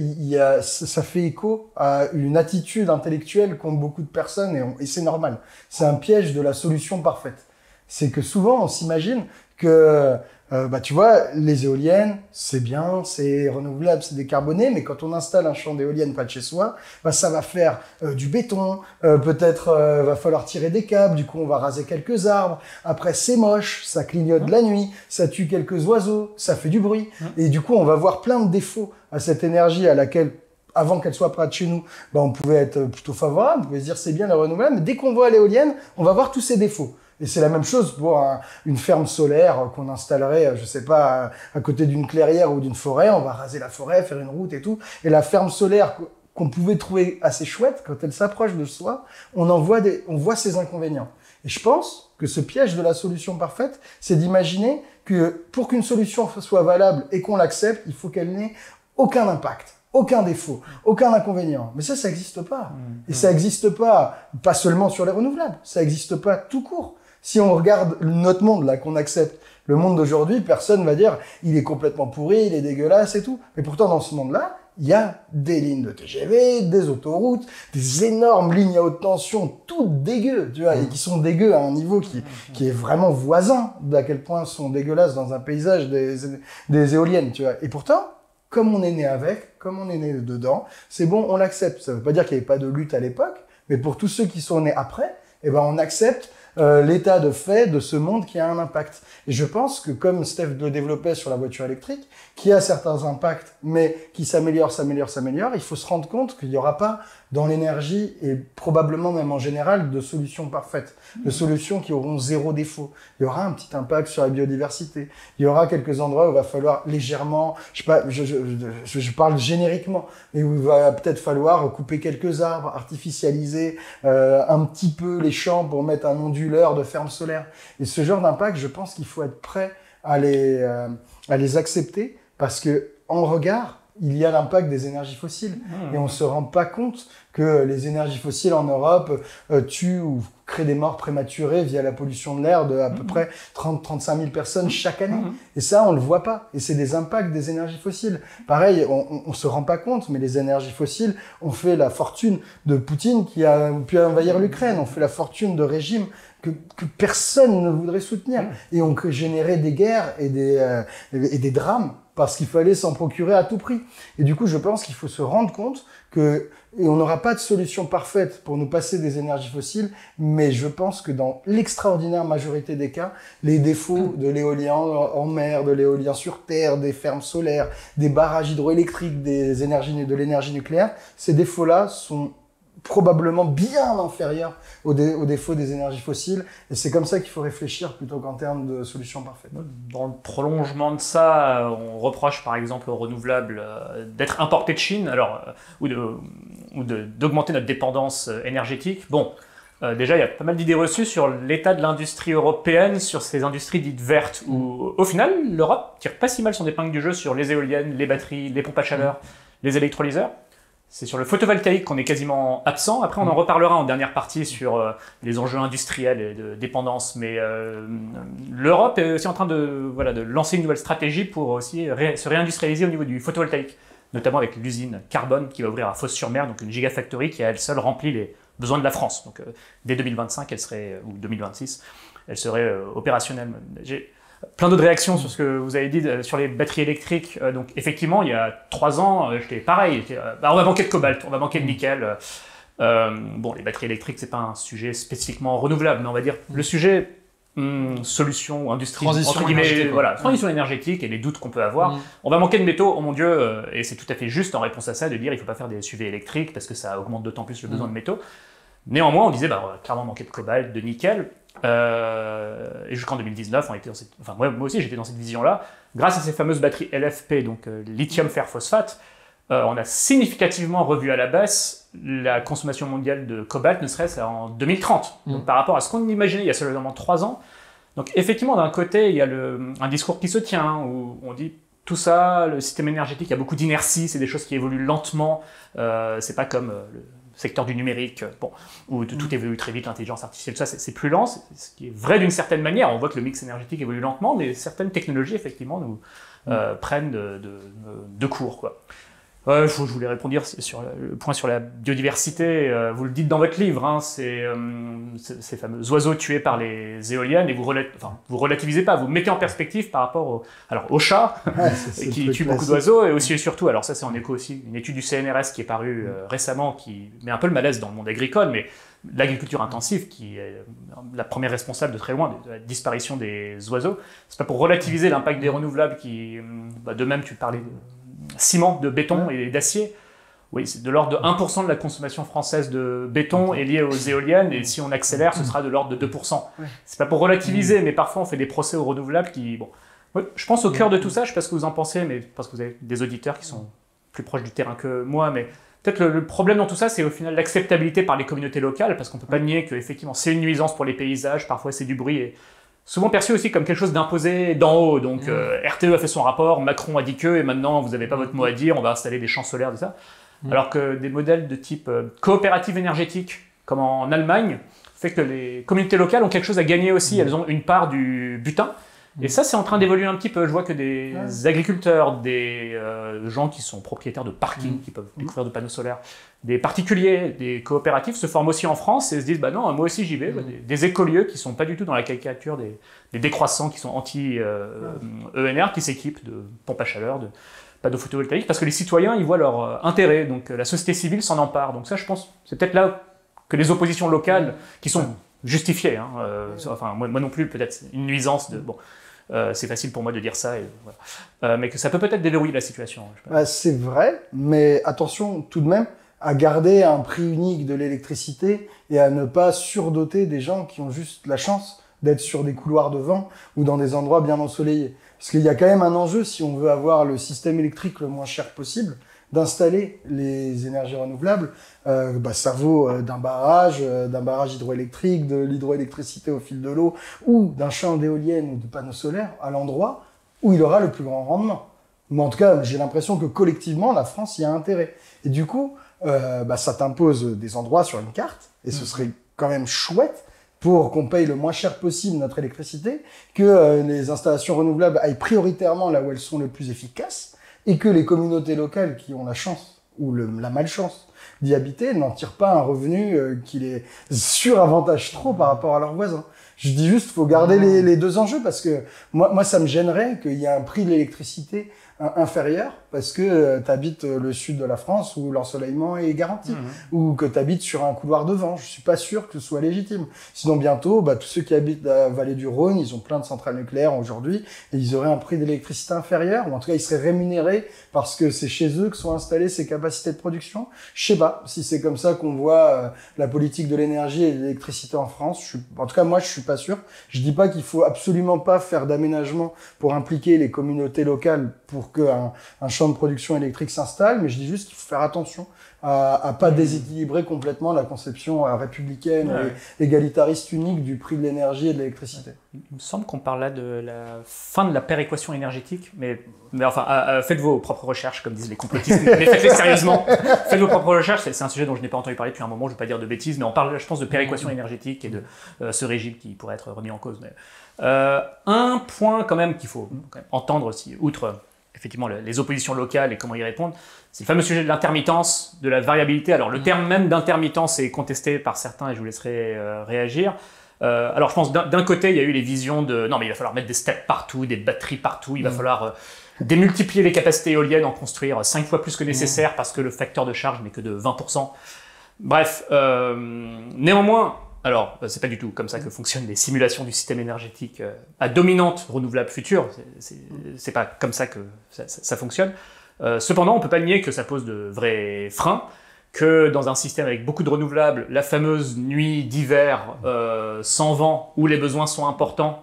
ça fait écho à une attitude intellectuelle qu'ont beaucoup de personnes et c'est normal. C'est un piège de la solution parfaite. C'est que souvent on s'imagine que tu vois, les éoliennes, c'est bien, c'est renouvelable, c'est décarboné, mais quand on installe un champ d'éoliennes près de chez soi, ça va faire du béton, peut-être va falloir tirer des câbles, du coup on va raser quelques arbres, après c'est moche, ça clignote la nuit, ça tue quelques oiseaux, ça fait du bruit, et du coup on va voir plein de défauts à cette énergie à laquelle avant qu'elle soit près de chez nous, on pouvait être plutôt favorable, on pouvait se dire c'est bien la renouvelable, mais dès qu'on voit l'éolienne, on va voir tous ces défauts. Et c'est la même chose pour une ferme solaire qu'on installerait, je sais pas, à côté d'une clairière ou d'une forêt. On va raser la forêt, faire une route et tout. Et la ferme solaire qu'on pouvait trouver assez chouette, quand elle s'approche de soi, on voit ses inconvénients. Et je pense que ce piège de la solution parfaite, c'est d'imaginer que pour qu'une solution soit valable et qu'on l'accepte, il faut qu'elle n'ait aucun impact. Aucun défaut, aucun inconvénient. Mais ça n'existe pas. Et ça n'existe pas seulement sur les renouvelables, ça n'existe pas tout court. Si on regarde notre monde, là, qu'on accepte, le monde d'aujourd'hui, personne va dire il est complètement pourri, il est dégueulasse et tout. Mais pourtant, dans ce monde-là, il y a des lignes de TGV, des autoroutes, des énormes lignes à haute tension, toutes dégueu, tu vois, et qui sont dégueu à un niveau qui est vraiment voisin d'à quel point sont dégueulasses dans un paysage des éoliennes, tu vois. Et pourtant, comme on est né avec, comme on est né dedans, c'est bon, on l'accepte. Ça veut pas dire qu'il n'y avait pas de lutte à l'époque, mais pour tous ceux qui sont nés après, on accepte l'état de fait de ce monde qui a un impact. Et je pense que comme Steph le développait sur la voiture électrique, qui a certains impacts, mais qui s'améliore, il faut se rendre compte qu'il n'y aura pas dans l'énergie et probablement même en général de solutions parfaites, de solutions qui auront zéro défaut. Il y aura un petit impact sur la biodiversité. Il y aura quelques endroits où il va falloir légèrement, je sais pas, je parle génériquement, mais où il va peut-être falloir couper quelques arbres, artificialiser un petit peu les champs pour mettre un onduleur de ferme solaire. Et ce genre d'impact, je pense qu'il faut être prêt à les accepter parce que en regard, il y a l'impact des énergies fossiles. Et on ne se rend pas compte que les énergies fossiles en Europe tuent ou créent des morts prématurées via la pollution de l'air de à peu près 30-35 000 personnes chaque année. Et ça, on ne le voit pas. Et c'est des impacts des énergies fossiles. Pareil, on ne se rend pas compte, mais les énergies fossiles ont fait la fortune de Poutine qui a pu envahir l'Ukraine, ont fait la fortune de régimes que personne ne voudrait soutenir. Et ont généré des guerres et des drames parce qu'il fallait s'en procurer à tout prix. Et du coup, je pense qu'il faut se rendre compte et on n'aura pas de solution parfaite pour nous passer des énergies fossiles, mais je pense que dans l'extraordinaire majorité des cas, les défauts de l'éolien en mer, de l'éolien sur terre, des fermes solaires, des barrages hydroélectriques, de l'énergie nucléaire, ces défauts-là sont probablement bien inférieurs aux défauts des énergies fossiles. Et c'est comme ça qu'il faut réfléchir plutôt qu'en termes de solutions parfaites. Dans le prolongement de ça, on reproche par exemple aux renouvelables d'être importés de Chine, ou d'augmenter notre dépendance énergétique. Bon, déjà, il y a pas mal d'idées reçues sur l'état de l'industrie européenne, sur ces industries dites vertes, où au final, l'Europe tire pas si mal son épingle du jeu sur les éoliennes, les batteries, les pompes à chaleur, les électrolyseurs. C'est sur le photovoltaïque qu'on est quasiment absent. Après, on en reparlera en dernière partie sur les enjeux industriels et de dépendance. Mais l'Europe est aussi en train de lancer une nouvelle stratégie pour aussi se réindustrialiser au niveau du photovoltaïque, notamment avec l'usine Carbone qui va ouvrir à Fos-sur-Mer, donc une gigafactory qui à elle seule remplit les besoins de la France. Donc dès 2025, ou 2026, elle serait opérationnelle. J'ai plein d'autres réactions sur ce que vous avez dit sur les batteries électriques. Donc effectivement, il y a 3 ans, j'étais pareil. On va manquer de cobalt, on va manquer de nickel. Bon, les batteries électriques, c'est pas un sujet spécifiquement renouvelable, mais on va dire le sujet solution, industrie, transition entre guillemets, énergétique, transition énergétique et les doutes qu'on peut avoir. On va manquer de métaux, oh mon Dieu, et c'est tout à fait juste en réponse à ça de dire il faut pas faire des SUV électriques parce que ça augmente d'autant plus le besoin de métaux. Néanmoins, on disait on va clairement manquer de cobalt, de nickel. Et jusqu'en 2019, on était moi aussi j'étais dans cette vision-là. Grâce à ces fameuses batteries LFP, donc lithium fer phosphate, on a significativement revu à la baisse la consommation mondiale de cobalt, ne serait-ce en 2030. Donc, par rapport à ce qu'on imaginait il y a seulement 3 ans. Donc effectivement, d'un côté, il y a un discours qui se tient, où on dit tout ça, le système énergétique, il y a beaucoup d'inertie, c'est des choses qui évoluent lentement. C'est pas comme secteur du numérique, où tout évolue très vite, l'intelligence artificielle, tout ça, c'est plus lent, ce qui est vrai d'une certaine manière. On voit que le mix énergétique évolue lentement, mais certaines technologies, effectivement, nous prennent de court, quoi. Je voulais répondre sur le point sur la biodiversité. Vous le dites dans votre livre, hein, ces fameux oiseaux tués par les éoliennes, et vous relativisez pas, vous mettez en perspective par rapport aux chats qui tuent beaucoup d'oiseaux, et aussi et surtout, alors ça c'est en écho aussi, une étude du CNRS qui est parue récemment, qui met un peu le malaise dans le monde agricole, mais l'agriculture intensive, qui est la première responsable de très loin de la disparition des oiseaux. C'est pas pour relativiser l'impact des renouvelables qui, de même tu parlais de ciment, de béton et d'acier. Oui, c'est de l'ordre de 1% de la consommation française de béton est liée aux éoliennes, et si on accélère, ce sera de l'ordre de 2%. C'est pas pour relativiser, mais parfois on fait des procès aux renouvelables qui... je pense au cœur de tout ça, je sais pas ce que vous en pensez, mais parce que vous avez des auditeurs qui sont plus proches du terrain que moi, mais peut-être le problème dans tout ça, c'est au final l'acceptabilité par les communautés locales, parce qu'on peut pas nier qu'effectivement c'est une nuisance pour les paysages, parfois c'est du bruit, et souvent perçu aussi comme quelque chose d'imposé d'en haut. Donc RTE a fait son rapport, Macron a dit que, et maintenant vous n'avez pas votre mot à dire, on va installer des champs solaires, tout ça. Alors que des modèles de type coopérative énergétique, comme en Allemagne, fait que les communautés locales ont quelque chose à gagner aussi, elles ont une part du butin. Et ça, c'est en train d'évoluer un petit peu. Je vois que des agriculteurs, des gens qui sont propriétaires de parkings, qui peuvent découvrir de panneaux solaires, des particuliers, des coopératives se forment aussi en France et se disent, bah non, moi aussi j'y vais. Des écolieux qui sont pas du tout dans la caricature des décroissants qui sont anti-ENR, qui s'équipent de pompes à chaleur, de panneaux photovoltaïques, parce que les citoyens, ils voient leur intérêt. Donc la société civile s'en empare. Donc ça, je pense, c'est peut-être là que les oppositions locales, qui sont justifiées, hein, enfin moi non plus, peut-être une nuisance de... c'est facile pour moi de dire ça, et voilà. Mais que ça peut peut-être déverrouiller la situation. C'est vrai, mais attention tout de même à garder un prix unique de l'électricité et à ne pas surdoter des gens qui ont juste la chance d'être sur des couloirs de vent ou dans des endroits bien ensoleillés. Parce qu'il y a quand même un enjeu, si on veut avoir le système électrique le moins cher possible, d'installer les énergies renouvelables. Ça vaut d'un barrage hydroélectrique, de l'hydroélectricité au fil de l'eau, ou d'un champ d'éoliennes ou de panneaux solaires à l'endroit où il aura le plus grand rendement. Mais en tout cas, j'ai l'impression que collectivement, la France y a intérêt. Et du coup, ça t'impose des endroits sur une carte, et ce serait quand même chouette pour qu'on paye le moins cher possible notre électricité, que les installations renouvelables aillent prioritairement là où elles sont le plus efficaces, et que les communautés locales qui ont la chance ou la malchance d'y habiter n'en tirent pas un revenu qui les suravantage trop par rapport à leurs voisins. Je dis juste, faut garder les deux enjeux, parce que moi ça me gênerait qu'il y ait un prix de l'électricité inférieur parce que tu habites le sud de la France où l'ensoleillement est garanti, ou que tu habites sur un couloir de vent. Je suis pas sûr que ce soit légitime. Sinon bientôt, tous ceux qui habitent la vallée du Rhône, ils ont plein de centrales nucléaires aujourd'hui, et ils auraient un prix d'électricité inférieur, ou en tout cas ils seraient rémunérés parce que c'est chez eux que sont installées ces capacités de production. Je sais pas si c'est comme ça qu'on voit la politique de l'énergie et de l'électricité en France. En tout cas moi je suis pas sûr. Je dis pas qu'il faut absolument pas faire d'aménagement pour impliquer les communautés locales pour qu'un champ de production électrique s'installe, mais je dis juste qu'il faut faire attention à pas déséquilibrer complètement la conception républicaine et égalitariste unique du prix de l'énergie et de l'électricité. Il me semble qu'on parle là de la fin de la péréquation énergétique, mais enfin, faites vos propres recherches, comme disent les complotistes, mais faites-les sérieusement. Faites vos propres recherches, c'est un sujet dont je n'ai pas entendu parler depuis un moment, je ne veux pas dire de bêtises, mais on parle, je pense, de péréquation énergétique et de ce régime qui pourrait être remis en cause. Mais, un point quand même qu'il faut quand même entendre aussi, outre effectivement les oppositions locales et comment y répondre, c'est le fameux sujet de l'intermittence, de la variabilité. Alors le terme même d'intermittence est contesté par certains, et je vous laisserai réagir. Alors je pense d'un côté il y a eu les visions de non mais il va falloir mettre des steps partout, des batteries partout, il va falloir démultiplier les capacités éoliennes, en construire 5 fois plus que nécessaire parce que le facteur de charge n'est que de 20%. Bref, néanmoins, alors c'est pas du tout comme ça que fonctionnent les simulations du système énergétique à dominante renouvelable future, c'est pas comme ça que ça fonctionne. Cependant, on peut pas nier que ça pose de vrais freins, que dans un système avec beaucoup de renouvelables, la fameuse nuit d'hiver sans vent, où les besoins sont importants,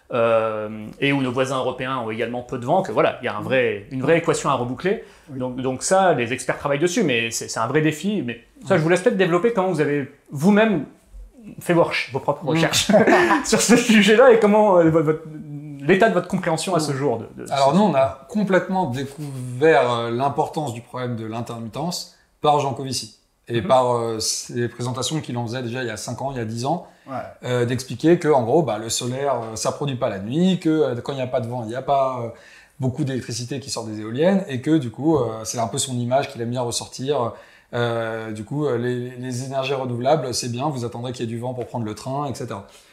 et où nos voisins européens ont également peu de vent, que voilà, il y a une vraie équation à reboucler. Donc ça, les experts travaillent dessus, mais c'est un vrai défi. Mais ça, je vous laisse peut-être développer comment vous avez vous-même fait vos propres recherches sur ce sujet-là, et comment l'état de votre compréhension à ce jour. Alors nous, on a complètement découvert l'importance du problème de l'intermittence par Jean Covici. et par ces présentations qu'il en faisait déjà il y a 5 ans, il y a 10 ans, Ouais. d'expliquer que en gros, le solaire, ça produit pas la nuit, que quand il n'y a pas de vent, il n'y a pas beaucoup d'électricité qui sort des éoliennes, et que du coup, c'est un peu son image qu'il aime bien ressortir. Du coup, les énergies renouvelables, c'est bien, vous attendrez qu'il y ait du vent pour prendre le train, etc.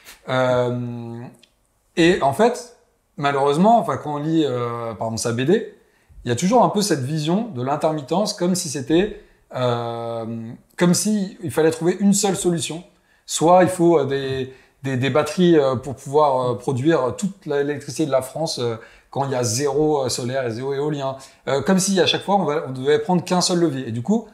Et en fait, malheureusement, quand on lit par exemple sa BD, il y a toujours un peu cette vision de l'intermittence comme si c'était, comme si il fallait trouver une seule solution. Soit il faut des batteries pour pouvoir produire toute l'électricité de la France quand il y a zéro solaire et zéro éolien. Comme si à chaque fois on devait prendre qu'un seul levier. Et du coup,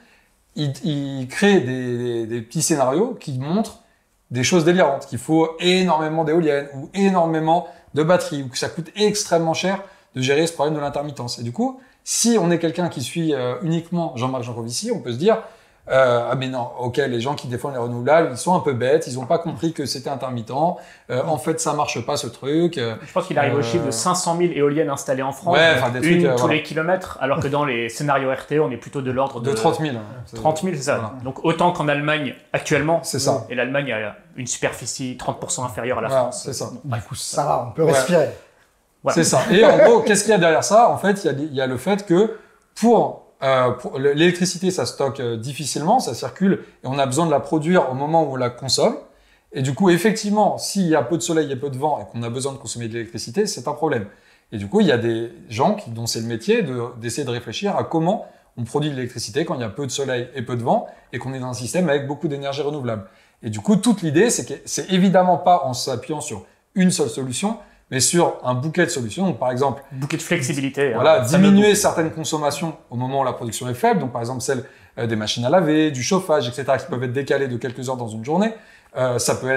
il crée des petits scénarios qui montrent des choses délirantes, qu'il faut énormément d'éoliennes ou énormément de batteries, ou que ça coûte extrêmement cher de gérer ce problème de l'intermittence. Et du coup, si on est quelqu'un qui suit uniquement Jean-Marc Jancovici, on peut se dire ah mais non, ok, les gens qui défendent les renouvelables, ils sont un peu bêtes, ils n'ont pas compris que c'était intermittent. En fait, ça marche pas ce truc. Je pense qu'il arrive au chiffre de 500 000 éoliennes installées en France, des trucs, tous les kilomètres, alors que dans les scénarios RTE, on est plutôt de l'ordre de 30 000. 30 000, c'est ça. Voilà. Donc autant qu'en Allemagne actuellement. C'est ça. Et l'Allemagne a une superficie 30% inférieure à la Voilà, France. c'est ça. Du coup, ça va, on peut respirer. Voilà. C'est ça. Et en gros, qu'est-ce qu'il y a derrière ça? En fait, il y a le fait que pour l'électricité, ça stocke difficilement, ça circule, et on a besoin de la produire au moment où on la consomme. Et du coup, effectivement, s'il y a peu de soleil et peu de vent et qu'on a besoin de consommer de l'électricité, c'est un problème. Et du coup, il y a des gens dont c'est le métier d'essayer de réfléchir à comment on produit de l'électricité quand il y a peu de soleil et peu de vent et qu'on est dans un système avec beaucoup d'énergie renouvelable. Et du coup, toute l'idée, c'est que c'est évidemment pas en s'appuyant sur une seule solution, mais sur un bouquet de solutions. Donc, par exemple, bouquet de flexibilité. Voilà, diminuer certaines consommations au moment où la production est faible. Donc, par exemple, celle des machines à laver, du chauffage, etc., qui peuvent être décalées de quelques heures dans une journée. Ça peut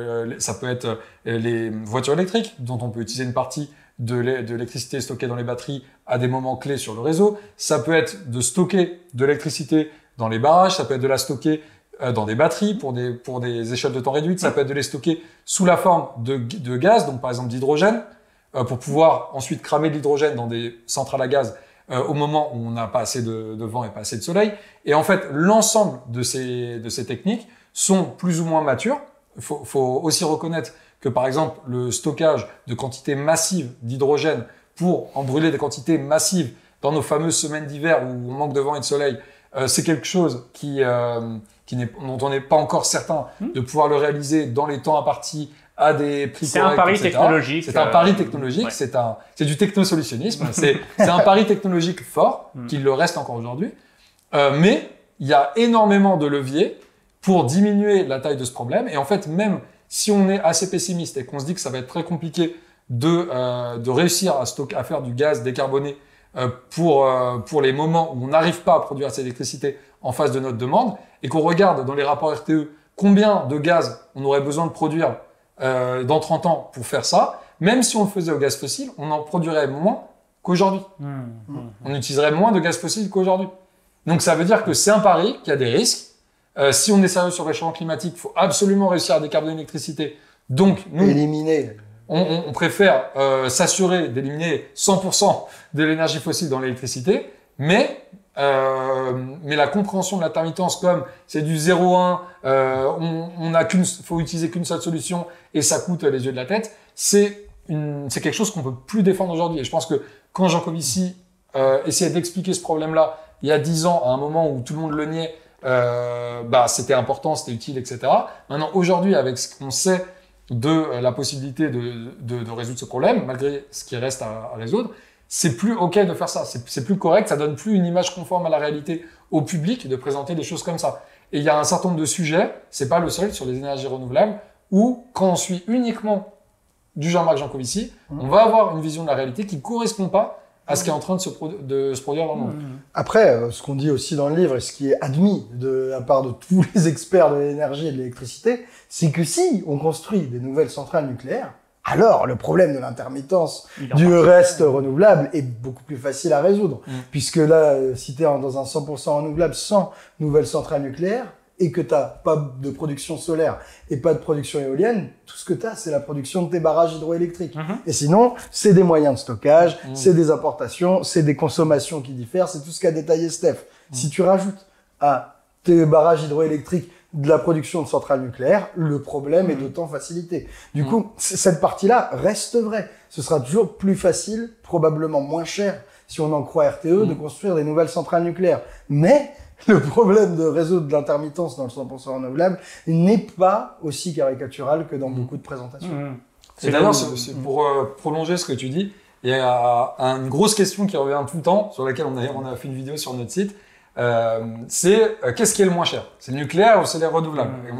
être les voitures électriques, dont on peut utiliser une partie de l'électricité stockée dans les batteries à des moments clés sur le réseau. Ça peut être de stocker de l'électricité dans les barrages. Ça peut être de la stocker dans des batteries pour des échelles de temps réduites. Ça peut être de les stocker sous la forme de gaz, donc par exemple d'hydrogène, pour pouvoir ensuite cramer de l'hydrogène dans des centrales à gaz au moment où on n'a pas assez de vent et pas assez de soleil. Et en fait, l'ensemble de ces techniques sont plus ou moins matures. Il faut aussi reconnaître que, par exemple, le stockage de quantités massives d'hydrogène pour en brûler des quantités massives dans nos fameuses semaines d'hiver où on manque de vent et de soleil, c'est quelque chose dont on n'est pas encore certain de pouvoir le réaliser dans les temps impartis à des prix corrects, C'est un pari etc. technologique. C'est un pari technologique, ouais. c'est du technosolutionnisme, c'est un pari technologique fort, qu'il le reste encore aujourd'hui. Mais il y a énormément de leviers pour diminuer la taille de ce problème. Et en fait, même si on est assez pessimiste et qu'on se dit que ça va être très compliqué de réussir à faire du gaz décarboné pour les moments où on n'arrive pas à produire cette électricité en face de notre demande, et qu'on regarde dans les rapports RTE combien de gaz on aurait besoin de produire dans 30 ans pour faire ça, même si on le faisait au gaz fossile, on en produirait moins qu'aujourd'hui. On utiliserait moins de gaz fossile qu'aujourd'hui. Donc ça veut dire que c'est un pari, qu'il y a des risques. Si on est sérieux sur le réchauffement climatique, il faut absolument réussir à décarboner l'électricité. Donc nous, éliminer. On préfère s'assurer d'éliminer 100% de l'énergie fossile dans l'électricité, mais la compréhension de l'intermittence comme c'est du 0,1, faut utiliser qu'une seule solution et ça coûte les yeux de la tête, c'est quelque chose qu'on peut plus défendre aujourd'hui. Et je pense que quand Jean Covici essayait d'expliquer ce problème-là il y a 10 ans, à un moment où tout le monde le niait, c'était important, c'était utile, etc. Maintenant, aujourd'hui, avec ce qu'on sait de la possibilité de résoudre ce problème, malgré ce qui reste à résoudre, c'est plus OK de faire ça. C'est plus correct, ça donne plus une image conforme à la réalité au public de présenter des choses comme ça. Et il y a un certain nombre de sujets, c'est pas le seul, sur les énergies renouvelables, où quand on suit uniquement du Jean-Marc Jancovici, on va avoir une vision de la réalité qui correspond pas à ce qui est en train de se produire dans le monde. Après, ce qu'on dit aussi dans le livre, et ce qui est admis de la part de tous les experts de l'énergie et de l'électricité, c'est que si on construit des nouvelles centrales nucléaires, alors le problème de l'intermittence du reste renouvelable est beaucoup plus facile à résoudre. Puisque là, si tu es dans un 100% renouvelable sans nouvelles centrales nucléaires, et que tu n'as pas de production solaire et pas de production éolienne, tout ce que tu as, c'est la production de tes barrages hydroélectriques. Et sinon, c'est des moyens de stockage, c'est des importations, c'est des consommations qui diffèrent, c'est tout ce qu'a détaillé Steph. Si tu rajoutes à tes barrages hydroélectriques de la production de centrales nucléaires, le problème est d'autant facilité. Du coup, cette partie-là reste vraie. Ce sera toujours plus facile, probablement moins cher, si on en croit RTE, de construire des nouvelles centrales nucléaires. Mais le problème de résoudre l'intermittence dans le 100% renouvelable n'est pas aussi caricatural que dans beaucoup de présentations. Et d'ailleurs, pour prolonger ce que tu dis, il y a une grosse question qui revient tout le temps, sur laquelle on a fait une vidéo sur notre site. C'est qu'est-ce qui est le moins cher? C'est le nucléaire ou c'est les renouvelables? Et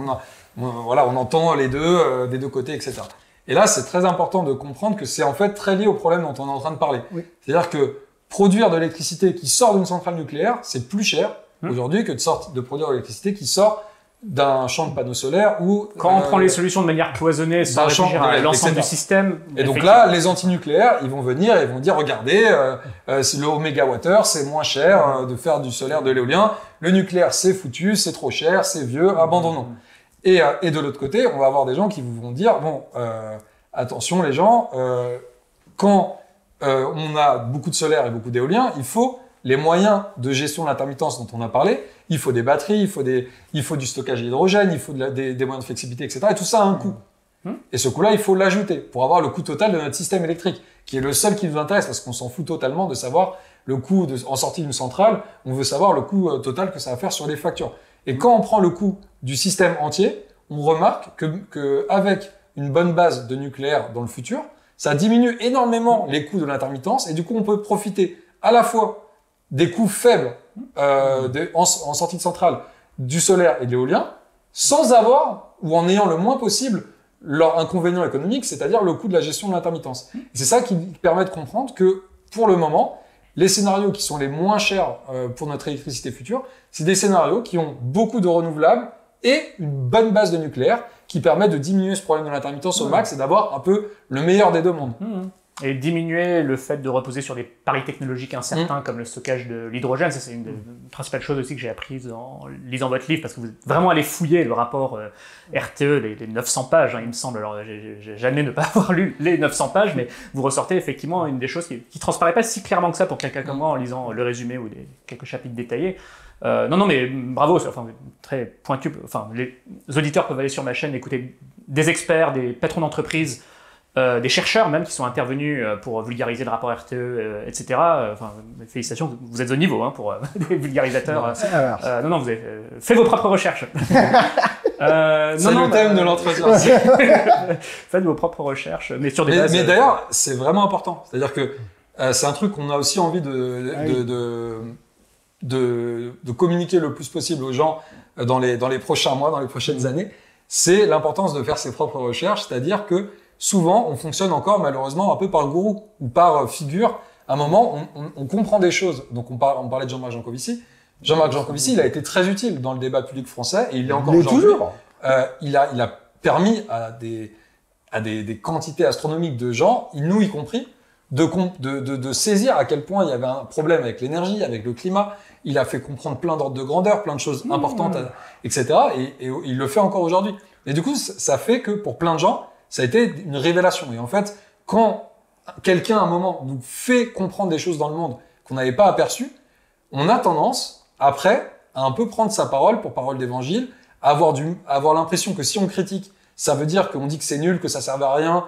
on entend les deux des deux côtés, etc. Et là, c'est très important de comprendre que c'est en fait très lié au problème dont on est en train de parler. Oui. C'est-à-dire que produire de l'électricité qui sort d'une centrale nucléaire, c'est plus cher aujourd'hui que de produire de l'électricité qui sort d'un champ de panneaux solaires ou quand on prend les solutions de manière cloisonnée sans réfléchir à l'ensemble du système. Et donc là, les anti-nucléaires, ils vont venir et vont dire regardez, le mégawattheure, c'est moins cher de faire du solaire, de l'éolien. Le nucléaire, c'est foutu, c'est trop cher, c'est vieux, abandonnons. Et de l'autre côté, on va avoir des gens qui vont dire bon, attention les gens, quand on a beaucoup de solaire et beaucoup d'éolien, il faut les moyens de gestion de l'intermittence dont on a parlé, il faut des batteries, il faut du stockage d'hydrogène, il faut des moyens de flexibilité, etc. Et tout ça a un coût. Et ce coût-là, il faut l'ajouter pour avoir le coût total de notre système électrique, qui est le seul qui nous intéresse, parce qu'on s'en fout totalement de savoir le coût en sortie d'une centrale, on veut savoir le coût total que ça va faire sur les factures. Et quand on prend le coût du système entier, on remarque que avec une bonne base de nucléaire dans le futur, ça diminue énormément les coûts de l'intermittence, et du coup, on peut profiter à la fois des coûts faibles en sortie de centrale du solaire et de l'éolien, sans avoir, ou en ayant le moins possible, leur inconvénient économique, c'est-à-dire le coût de la gestion de l'intermittence. C'est ça qui permet de comprendre que, pour le moment, les scénarios qui sont les moins chers pour notre électricité future, c'est des scénarios qui ont beaucoup de renouvelables et une bonne base de nucléaire qui permet de diminuer ce problème de l'intermittence au max et d'avoir un peu le meilleur des deux mondes. Et diminuer le fait de reposer sur des paris technologiques incertains comme le stockage de l'hydrogène. Ça, c'est une des principales choses aussi que j'ai apprises en lisant votre livre, parce que vous êtes vraiment allé fouiller le rapport RTE, les 900 pages, il me semble. Alors, j'ai jamais ne pas avoir lu les 900 pages, mais vous ressortez effectivement une des choses qui transparaît pas si clairement que ça pour quelqu'un comme moi en lisant le résumé ou quelques chapitres détaillés. Non, mais bravo, enfin, très pointu. Enfin, les auditeurs peuvent aller sur ma chaîne écouter des experts, des patrons d'entreprise, des chercheurs même qui sont intervenus pour vulgariser le rapport RTE, etc. Enfin, félicitations, vous êtes au niveau pour des vulgarisateurs. Non, vous avez fait vos propres recherches. C'est le thème de l'entretien. Faites vos propres recherches, mais sur des bases. Mais d'ailleurs, c'est vraiment important. C'est-à-dire que c'est un truc qu'on a aussi envie de communiquer le plus possible aux gens dans les prochains mois, dans les prochaines années. C'est l'importance de faire ses propres recherches, c'est-à-dire que souvent, on fonctionne encore malheureusement un peu par gourou ou par figure. À un moment, on comprend des choses. Donc, on parlait de Jean-Marc Jancovici. Jean-Marc Jancovici, il a été très utile dans le débat public français et il l'est encore aujourd'hui. Il a permis à des quantités astronomiques de gens, nous y compris, de saisir à quel point il y avait un problème avec l'énergie, avec le climat. Il a fait comprendre plein d'ordres de grandeur, plein de choses importantes, etc. Et il le fait encore aujourd'hui. Et du coup, ça fait que pour plein de gens, ça a été une révélation. Et en fait, quand quelqu'un, à un moment, nous fait comprendre des choses dans le monde qu'on n'avait pas aperçues, on a tendance, après, à un peu prendre sa parole pour parole d'évangile, avoir l'impression que si on critique, ça veut dire qu'on dit que c'est nul, que ça sert à rien,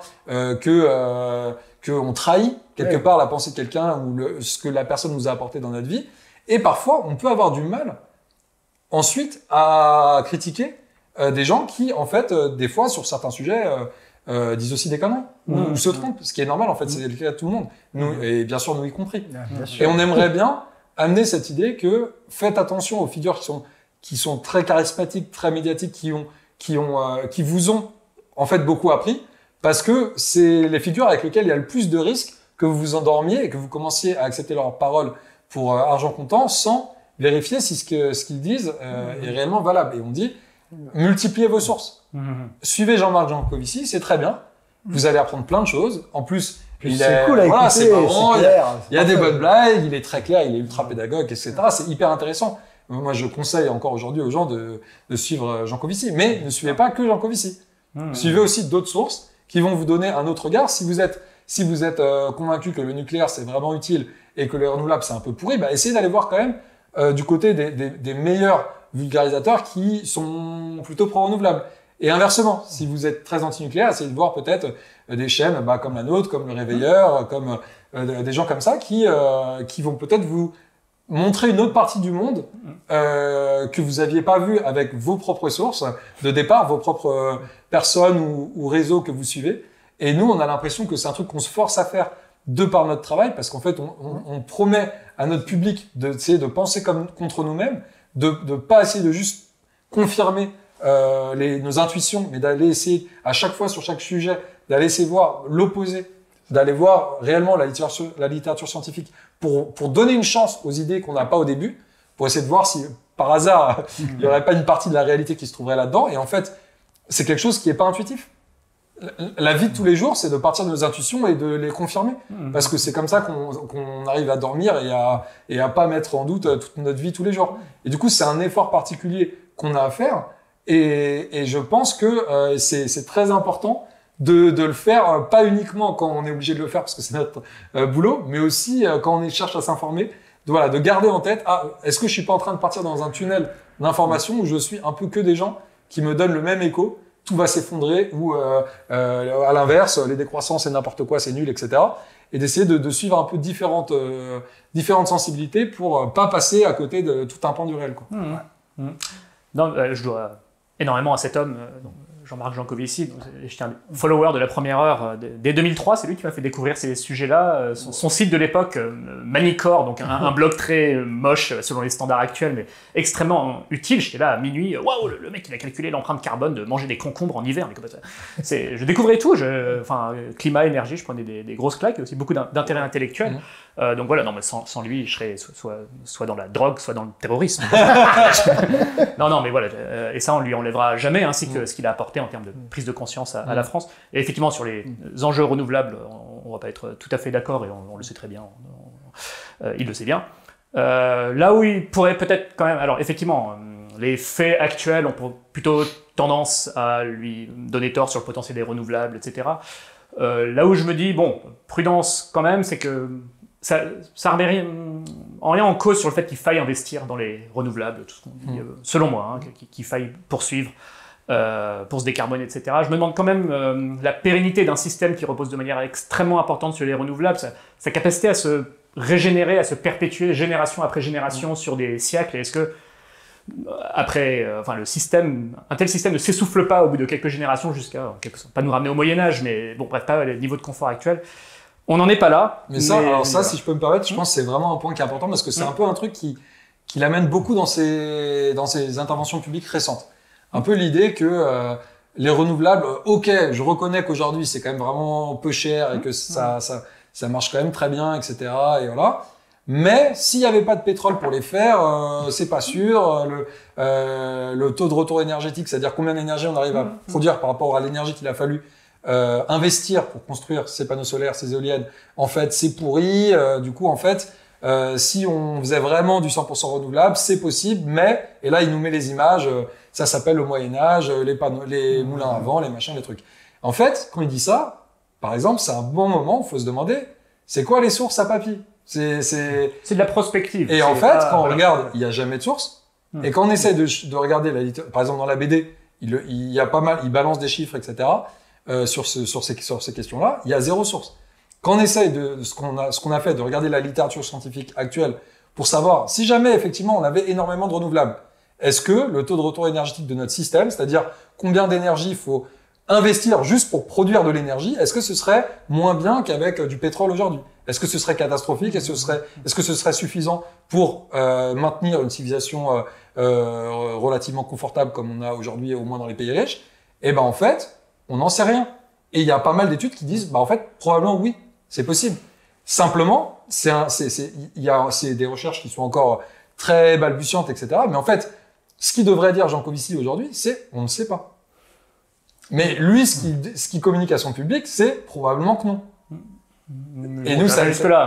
qu'on trahit quelque part la pensée de quelqu'un ou ce que la personne nous a apporté dans notre vie. Et parfois, on peut avoir du mal ensuite à critiquer des gens qui, en fait, des fois, sur certains sujets, disent aussi des conneries ou se trompent, ce qui est normal, en fait, c'est le cas de tout le monde, nous, et bien sûr, nous y compris. Et on aimerait bien amener cette idée que faites attention aux figures qui sont très charismatiques, très médiatiques, qui vous ont, en fait, beaucoup appris, parce que c'est les figures avec lesquelles il y a le plus de risques que vous vous endormiez et que vous commenciez à accepter leurs paroles pour argent comptant sans vérifier si ce qu'ils disent est réellement valable. Et on dit, multipliez vos sources. Suivez Jean-Marc Jancovici, c'est très bien. Vous allez apprendre plein de choses. En plus, c'est cool à écouter, c'est marrant, clair, il y a des bonnes blagues, il est très clair, il est ultra pédagogue, etc. C'est hyper intéressant. Moi, je conseille encore aujourd'hui aux gens de suivre Jancovici. Mais ne suivez pas que Jancovici. Suivez aussi d'autres sources qui vont vous donner un autre regard. Si vous êtes convaincu que le nucléaire, c'est vraiment utile et que les renouvelables, c'est un peu pourri, essayez d'aller voir quand même du côté des meilleurs vulgarisateurs qui sont plutôt pro-renouvelables. Et inversement, si vous êtes très anti-nucléaire, essayez de voir peut-être des chaînes comme la nôtre, comme Le Réveilleur, comme des gens comme ça qui vont peut-être vous montrer une autre partie du monde que vous aviez pas vu avec vos propres sources de départ, vos propres personnes ou réseaux que vous suivez. Et nous, on a l'impression que c'est un truc qu'on se force à faire de par notre travail, parce qu'en fait, on promet à notre public d'essayer de penser contre nous-mêmes, de pas essayer de juste confirmer nos intuitions, mais d'aller essayer à chaque fois sur chaque sujet, d'aller essayer voir l'opposé, d'aller voir réellement la littérature scientifique pour donner une chance aux idées qu'on n'a pas au début, pour essayer de voir si par hasard il n'y aurait pas une partie de la réalité qui se trouverait là-dedans. Et en fait, c'est quelque chose qui n'est pas intuitif. La vie de tous les jours, c'est de partir de nos intuitions et de les confirmer. Parce que c'est comme ça qu'on arrive à dormir et à pas mettre en doute toute notre vie tous les jours. Et du coup, c'est un effort particulier qu'on a à faire. Et je pense que c'est très important de le faire, pas uniquement quand on est obligé de le faire parce que c'est notre boulot, mais aussi quand on cherche à s'informer, de garder en tête, est-ce que je suis pas en train de partir dans un tunnel d'information où je suis un peu que des gens qui me donnent le même écho, tout va s'effondrer, ou à l'inverse, les décroissances c'est n'importe quoi, c'est nul, etc. Et d'essayer de suivre un peu différentes sensibilités pour pas passer à côté de tout un pan du réel, quoi. Non, je dois énormément à cet homme, Jean-Marc Jancovici, j'étais un follower de la première heure dès 2003, c'est lui qui m'a fait découvrir ces sujets-là. Son site de l'époque, Manicore, donc un blog très moche selon les standards actuels, mais extrêmement utile. J'étais là à minuit, waouh, le mec il a calculé l'empreinte carbone de manger des concombres en hiver. Mais je découvrais tout, climat, énergie, je prenais des grosses claques, et aussi beaucoup d'intérêt intellectuel. Donc voilà, non, mais sans lui, je serais soit dans la drogue, soit dans le terrorisme. non, mais voilà, et ça on lui enlèvera jamais, ainsi que ce qu'il a apporté en termes de prise de conscience à la France. Et effectivement, sur les enjeux renouvelables, on va pas être tout à fait d'accord, et on le sait très bien, il le sait bien. Là où il pourrait peut-être quand même, alors effectivement, les faits actuels ont plutôt tendance à lui donner tort sur le potentiel des renouvelables, etc. Là où je me dis, bon, prudence quand même, c'est que ça remet en rien en cause sur le fait qu'il faille investir dans les renouvelables, tout ce qu'on dit, selon moi, qu'il faille poursuivre pour se décarboner, etc. Je me demande quand même la pérennité d'un système qui repose de manière extrêmement importante sur les renouvelables, sa capacité à se régénérer, à se perpétuer génération après génération sur des siècles. Et est-ce que après, un tel système ne s'essouffle pas au bout de quelques générations jusqu'à, pas nous ramener au Moyen-Âge, mais bon, bref, pas le niveau de confort actuel. On n'en est pas là. Mais ça, si je peux me permettre, je pense que c'est vraiment un point qui est important parce que c'est un peu un truc qui l'amène beaucoup dans ses interventions publiques récentes. Un peu l'idée que les renouvelables, ok, je reconnais qu'aujourd'hui c'est quand même vraiment peu cher et que ça marche quand même très bien, etc. Et voilà. Mais s'il n'y avait pas de pétrole pour les faire, c'est pas sûr. Le taux de retour énergétique, c'est-à-dire combien d'énergie on arrive à produire par rapport à l'énergie qu'il a fallu investir pour construire ces panneaux solaires, ces éoliennes, en fait, c'est pourri. Du coup, en fait, si on faisait vraiment du 100% renouvelable, c'est possible. Mais, et là, il nous met les images. Ça s'appelle le Moyen-Âge, les moulins à vent, les machins, les trucs. En fait, quand il dit ça, par exemple, c'est un bon moment où il faut se demander, c'est quoi les sources à papy? C'est de la prospective. Et en fait, quand on regarde, il n'y a jamais de source. Et quand on essaie de regarder par exemple dans la BD, il y a pas mal, il balance des chiffres, etc. Sur ces questions-là, il y a zéro source. Quand on essaie ce qu'on a fait, de regarder la littérature scientifique actuelle pour savoir si jamais effectivement on avait énormément de renouvelables, est-ce que le taux de retour énergétique de notre système, c'est-à-dire combien d'énergie il faut investir juste pour produire de l'énergie, est-ce que ce serait moins bien qu'avec du pétrole aujourd'hui? Est-ce que ce serait catastrophique? Est-ce que ce serait suffisant pour maintenir une civilisation relativement confortable comme on a aujourd'hui, au moins dans les pays riches? Eh ben en fait, on n'en sait rien. Et il y a pas mal d'études qui disent, en fait, probablement oui, c'est possible. Simplement, c'est des recherches qui sont encore très balbutiantes, etc. Mais en fait, ce qu'il devrait dire Jancovici aujourd'hui, c'est on ne sait pas. Mais lui, ce qu'il communique à son public, c'est probablement que non. Et nous,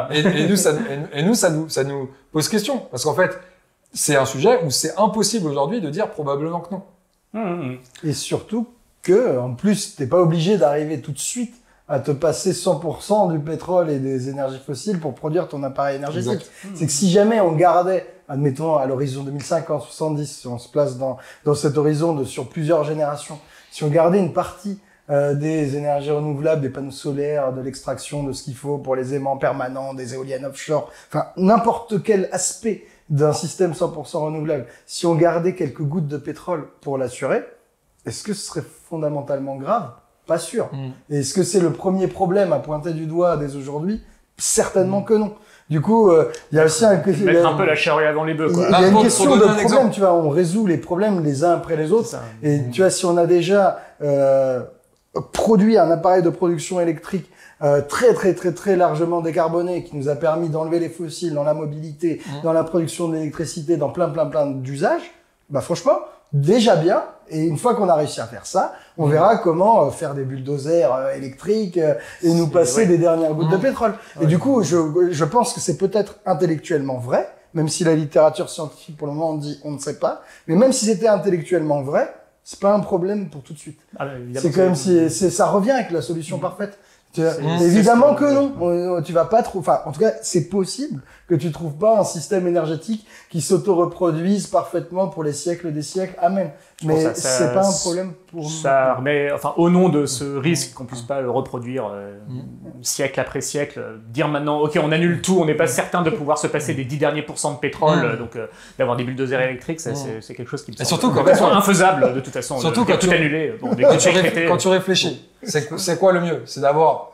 ça nous pose question. Parce qu'en fait, c'est un sujet où c'est impossible aujourd'hui de dire probablement que non. Et surtout que, en plus, t'es pas obligé d'arriver tout de suite à te passer 100% du pétrole et des énergies fossiles pour produire ton appareil énergétique. C'est que si jamais on gardait admettons à l'horizon 2050, 70, si on se place dans cet horizon sur plusieurs générations, si on gardait une partie des énergies renouvelables, des panneaux solaires, de l'extraction de ce qu'il faut pour les aimants permanents, des éoliennes offshore, enfin n'importe quel aspect d'un système 100% renouvelable, si on gardait quelques gouttes de pétrole pour l'assurer, est-ce que ce serait fondamentalement grave? Pas sûr. Et est-ce que c'est le premier problème à pointer du doigt dès aujourd'hui? Certainement que non. Du coup, il y a aussi mettre un peu la charrue avant les bœufs, quoi. Il y a une question de problème, tu vois, on résout les problèmes les uns après les autres. Et tu vois, si on a déjà produit un appareil de production électrique très largement décarboné, qui nous a permis d'enlever les fossiles dans la mobilité, dans la production d'électricité, dans plein d'usages, bah franchement, déjà bien. Et une fois qu'on a réussi à faire ça, on verra comment faire des bulldozers électriques et nous passer des dernières gouttes de pétrole. Et du coup, je pense que c'est peut-être intellectuellement vrai, même si la littérature scientifique pour le moment dit on ne sait pas, mais même si c'était intellectuellement vrai, c'est pas un problème pour tout de suite. C'est comme si ça revient avec la solution parfaite. Évidemment que non, tu vas pas trouver. Enfin, en tout cas, c'est possible que tu trouves pas un système énergétique qui s'auto-reproduise parfaitement pour les siècles des siècles. Amen. Mais c'est pas un problème pour nous. Ça remet, enfin, au nom de ce risque qu'on puisse pas le reproduire siècle après siècle, dire maintenant, ok, on annule tout, on n'est pas certain de pouvoir se passer des 10 derniers pourcents de pétrole, donc d'avoir des bulldozers électriques, c'est quelque chose qui me semble infaisable de toute façon. Surtout quand tout annuler. Bon, quand tu réfléchis, c'est quoi le mieux? C'est d'avoir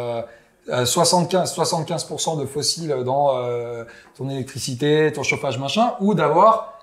75% de fossiles dans ton électricité, ton chauffage, machin, ou d'avoir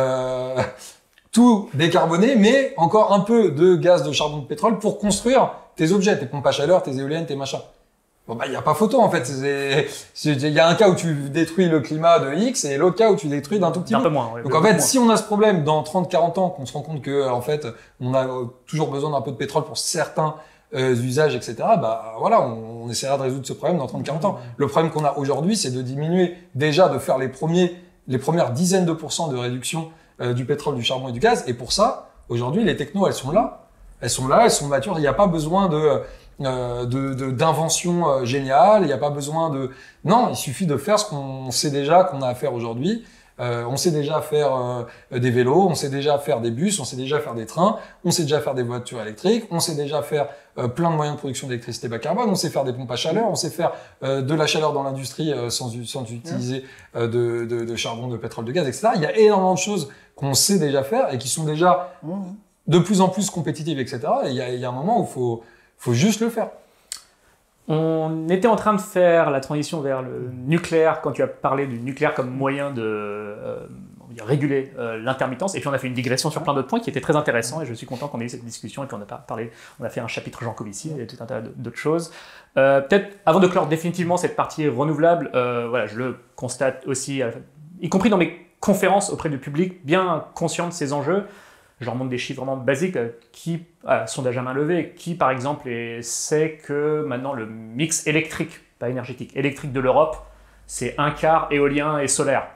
tout décarboné, mais encore un peu de gaz, de charbon, de pétrole pour construire tes objets, tes pompes à chaleur, tes éoliennes, tes machins. Bon, bah, il n'y a pas photo, en fait. Il y a un cas où tu détruis le climat de X et l'autre cas où tu détruis d'un tout petit peu. Un peu moins, ouais. Donc, en fait, si on a ce problème dans 30-40 ans, qu'on se rend compte que, en fait, on a toujours besoin d'un peu de pétrole pour certains usages, etc., bah, voilà, on essaiera de résoudre ce problème dans 30-40 ans. Le problème qu'on a aujourd'hui, c'est de diminuer, déjà, de faire les premières dizaines de pourcents de réduction du pétrole, du charbon et du gaz. Et pour ça, aujourd'hui, les technos, elles sont là. Elles sont matures. Il n'y a pas besoin d'invention géniale. Il n'y a pas besoin non, il suffit de faire ce qu'on sait déjà qu'on a à faire aujourd'hui. On sait déjà faire des vélos, on sait déjà faire des bus, on sait déjà faire des trains, on sait déjà faire des voitures électriques, on sait déjà faire plein de moyens de production d'électricité bas carbone, on sait faire des pompes à chaleur, on sait faire de la chaleur dans l'industrie sans utiliser de charbon, de pétrole, de gaz, etc. Il y a énormément de choses qu'on sait déjà faire et qui sont déjà de plus en plus compétitives, etc. Et il y a un moment où faut juste le faire. On était en train de faire la transition vers le nucléaire quand tu as parlé du nucléaire comme moyen de réguler l'intermittence, et puis on a fait une digression sur plein d'autres points qui étaient très intéressants, et je suis content qu'on ait eu cette discussion, et puis on a fait un chapitre Jean Covici et tout un tas d'autres choses. Peut-être avant de clore définitivement cette partie renouvelable, voilà, je le constate aussi, y compris dans mes conférences auprès du public, bien conscient de ces enjeux. Je leur montre des chiffres vraiment basiques, sondage à main levée, qui par exemple sait que maintenant le mix électrique, pas énergétique, électrique de l'Europe, c'est un quart éolien et solaire.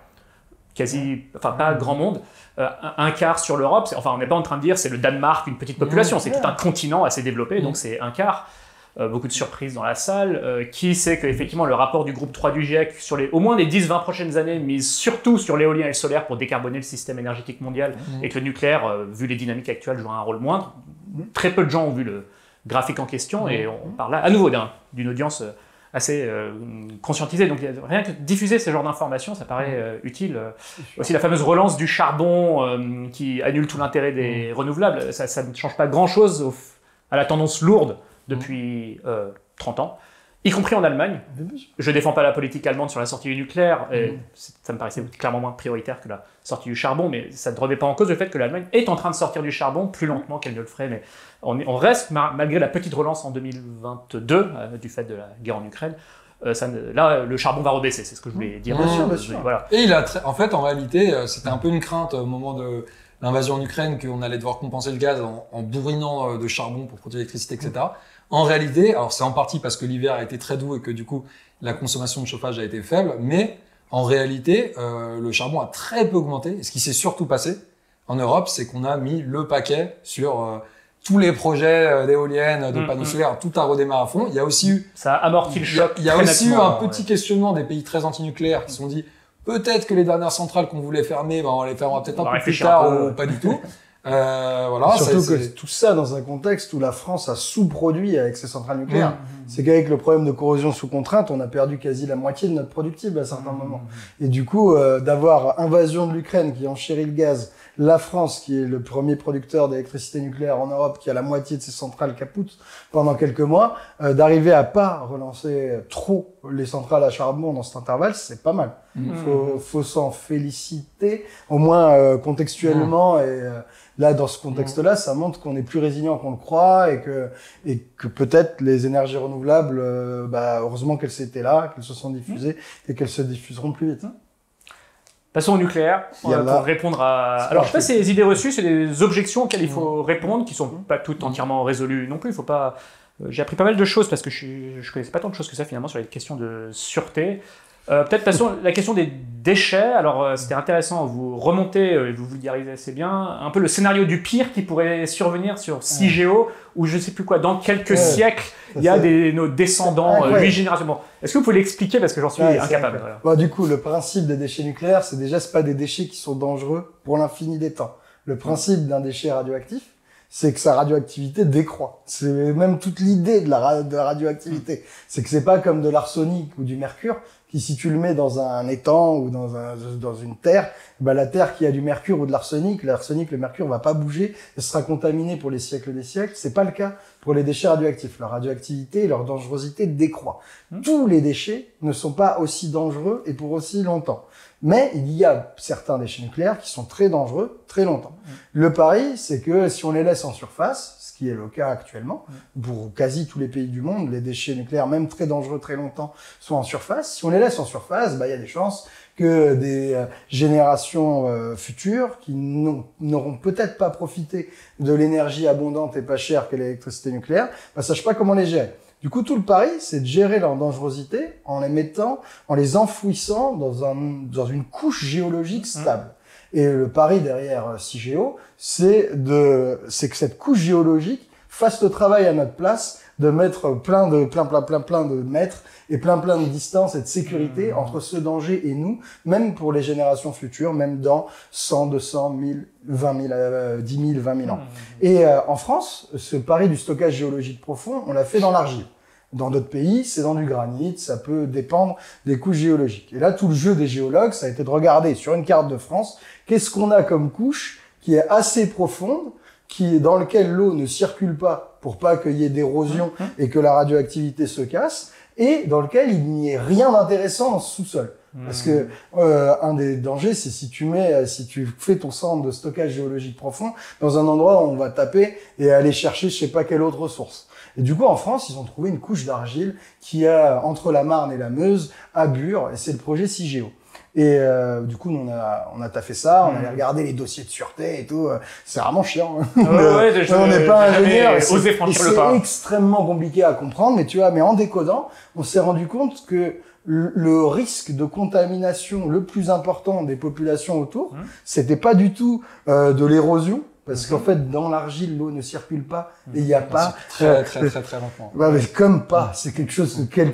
Pas grand monde. Un quart sur l'Europe, on n'est pas en train de dire c'est le Danemark, une petite population, c'est tout un continent assez développé, donc c'est un quart. Beaucoup de surprises dans la salle. Qui sait qu'effectivement le rapport du groupe 3 du GIEC sur au moins les 10-20 prochaines années mise surtout sur l'éolien et le solaire pour décarboner le système énergétique mondial, et que le nucléaire, vu les dynamiques actuelles, joue un rôle moindre. Très peu de gens ont vu le graphique en question, et on parle là à nouveau d'une audience assez conscientisée. Donc rien que diffuser ce genre d'informations, ça paraît utile. Aussi la fameuse relance du charbon qui annule tout l'intérêt des renouvelables, ça ne change pas grand-chose à la tendance lourde depuis 30 ans, y compris en Allemagne. Je ne défends pas la politique allemande sur la sortie du nucléaire, et ça me paraissait clairement moins prioritaire que la sortie du charbon, mais ça ne remet pas en cause le fait que l'Allemagne est en train de sortir du charbon plus lentement qu'elle ne le ferait. Mais on reste, malgré la petite relance en 2022, du fait de la guerre en Ukraine, là, le charbon va rebaisser, c'est ce que je voulais dire. Bien sûr. Voilà. Et en fait, en réalité, c'était un peu une crainte au moment de l'invasion en Ukraine qu'on allait devoir compenser le gaz en bourrinant de charbon pour produire l'électricité, etc. En réalité, alors c'est en partie parce que l'hiver a été très doux et que du coup la consommation de chauffage a été faible, mais en réalité le charbon a très peu augmenté. Et ce qui s'est surtout passé en Europe, c'est qu'on a mis le paquet sur tous les projets d'éoliennes, de panneaux solaires, tout a redémarré à fond. Il y a aussi eu ça a amorti le choc. Il y a aussi eu un petit questionnement des pays très anti-nucléaires qui se sont dit Peut-être que les dernières centrales qu'on voulait fermer, on les fermera peut-être un peu plus réfléchir tard un peu. ou pas du tout. Voilà. Surtout que tout ça dans un contexte où la France a sous-produit avec ses centrales nucléaires. C'est qu'avec le problème de corrosion sous contrainte, on a perdu quasi la moitié de notre productible à certains moments. Et du coup, d'avoir invasion de l'Ukraine qui enchérit le gaz, la France qui est le premier producteur d'électricité nucléaire en Europe, qui a la moitié de ses centrales capoutes pendant quelques mois, d'arriver à pas relancer trop les centrales à charbon dans cet intervalle, c'est pas mal. Faut s'en féliciter, au moins contextuellement et là, dans ce contexte-là, ça montre qu'on est plus résilient qu'on le croit et que peut-être les énergies renouvelables, heureusement qu'elles étaient là, qu'elles se sont diffusées et qu'elles se diffuseront plus vite. Passons au nucléaire pour répondre à... Alors, je sais pas, c'est des idées reçues, c'est des objections auxquelles il faut répondre, qui sont pas toutes entièrement résolues non plus. Il faut pas... J'ai appris pas mal de choses parce que je connaissais pas tant de choses que ça finalement sur les questions de sûreté. Peut-être passons la question des déchets. Alors, c'était intéressant, vous remontez, vous vulgarisez assez bien, un peu le scénario du pire qui pourrait survenir sur CIGEO, ou je sais plus quoi, dans quelques siècles, il y a nos descendants, 8 générations. Bon, est-ce que vous pouvez l'expliquer parce que j'en suis incapable. Voilà. Du coup, le principe des déchets nucléaires, c'est pas des déchets qui sont dangereux pour l'infini des temps. Le principe d'un déchet radioactif, c'est que sa radioactivité décroît. C'est même toute l'idée de la radioactivité. C'est que c'est pas comme de l'arsenic ou du mercure, qui si tu le mets dans un étang ou dans une terre, la terre qui a du mercure ou de l'arsenic, le mercure va pas bouger et sera contaminé pour les siècles des siècles. C'est pas le cas pour les déchets radioactifs. Leur radioactivité et leur dangerosité décroît. Tous les déchets ne sont pas aussi dangereux et pour aussi longtemps. Mais il y a certains déchets nucléaires qui sont très dangereux très longtemps. Le pari, c'est que si on les laisse en surface, ce qui est le cas actuellement, pour quasi tous les pays du monde, les déchets nucléaires, même très dangereux très longtemps, sont en surface. Si on les laisse en surface, il y a des chances que des générations futures qui n'auront peut-être pas profité de l'énergie abondante et pas chère qu'est l'électricité nucléaire, sachent pas comment les gérer. Du coup, tout le pari, c'est de gérer leur dangerosité en les enfouissant dans une couche géologique stable. Et le pari derrière CIGEO, c'est que cette couche géologique fasse le travail à notre place, de mettre plein de mètres et plein de distances et de sécurité entre ce danger et nous, même pour les générations futures, même dans 100, 200, 1000, 20 000, 10 000, 20 000 ans. Et en France, ce pari du stockage géologique profond, on l'a fait dans l'argile. Dans d'autres pays, c'est dans du granit, ça peut dépendre des couches géologiques. Et là, tout le jeu des géologues, ça a été de regarder sur une carte de France, qu'est-ce qu'on a comme couche qui est assez profonde, dans lequel l'eau ne circule pas pour pas qu'il y ait d'érosion et que la radioactivité se casse, et dans lequel il n'y ait rien d'intéressant en sous-sol. Parce que un des dangers, c'est si tu fais ton centre de stockage géologique profond dans un endroit où on va taper et aller chercher je sais pas quelle autre ressource. Et du coup, en France, ils ont trouvé une couche d'argile qui a entre la Marne et la Meuse à Bure, et c'est le projet CIGEO. Et du coup, on a taffé ça, on allait regarder les dossiers de sûreté et tout. C'est vraiment chiant. On n'est pas ingénieur et c'est extrêmement compliqué à comprendre. Mais en décodant, on s'est rendu compte que le risque de contamination le plus important des populations autour, c'était pas du tout de l'érosion. Parce qu'en fait, dans l'argile, l'eau ne circule pas et il n'y a pas... Très lentement. Mais comme pas. C'est quelque chose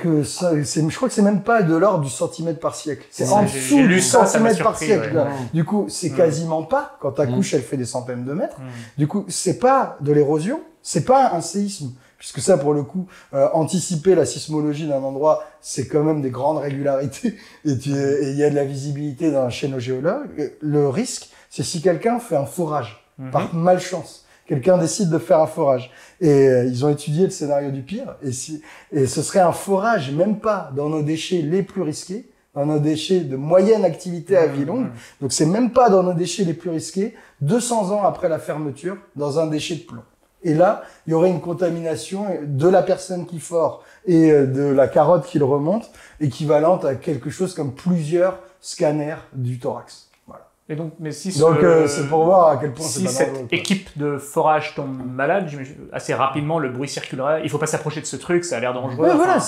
je crois que c'est même pas de l'ordre du centimètre par siècle. C'est en dessous du centimètre par siècle. Là. Du coup, c'est quasiment pas, quand ta couche, elle fait des centaines de mètres. Du coup, c'est pas de l'érosion, c'est pas un séisme. Puisque ça, pour le coup, anticiper la sismologie d'un endroit, c'est quand même des grandes régularités. Et il y a de la visibilité dans chez nos géologues. Le risque, c'est si quelqu'un fait un forage. Par malchance, quelqu'un décide de faire un forage et ils ont étudié le scénario du pire et ce serait un forage même pas dans nos déchets les plus risqués, dans nos déchets de moyenne activité à vie longue, donc c'est même pas dans nos déchets les plus risqués, 200 ans après la fermeture, dans un déchet de plomb. Et là, il y aurait une contamination de la personne qui fore et de la carotte qui le remonte, équivalente à quelque chose comme plusieurs scanners du thorax. Et donc, c'est pour voir à quel point si cette équipe de forage tombe malade, assez rapidement le bruit circulerait. Il faut pas s'approcher de ce truc, ça a l'air dangereux. Ouais, voilà,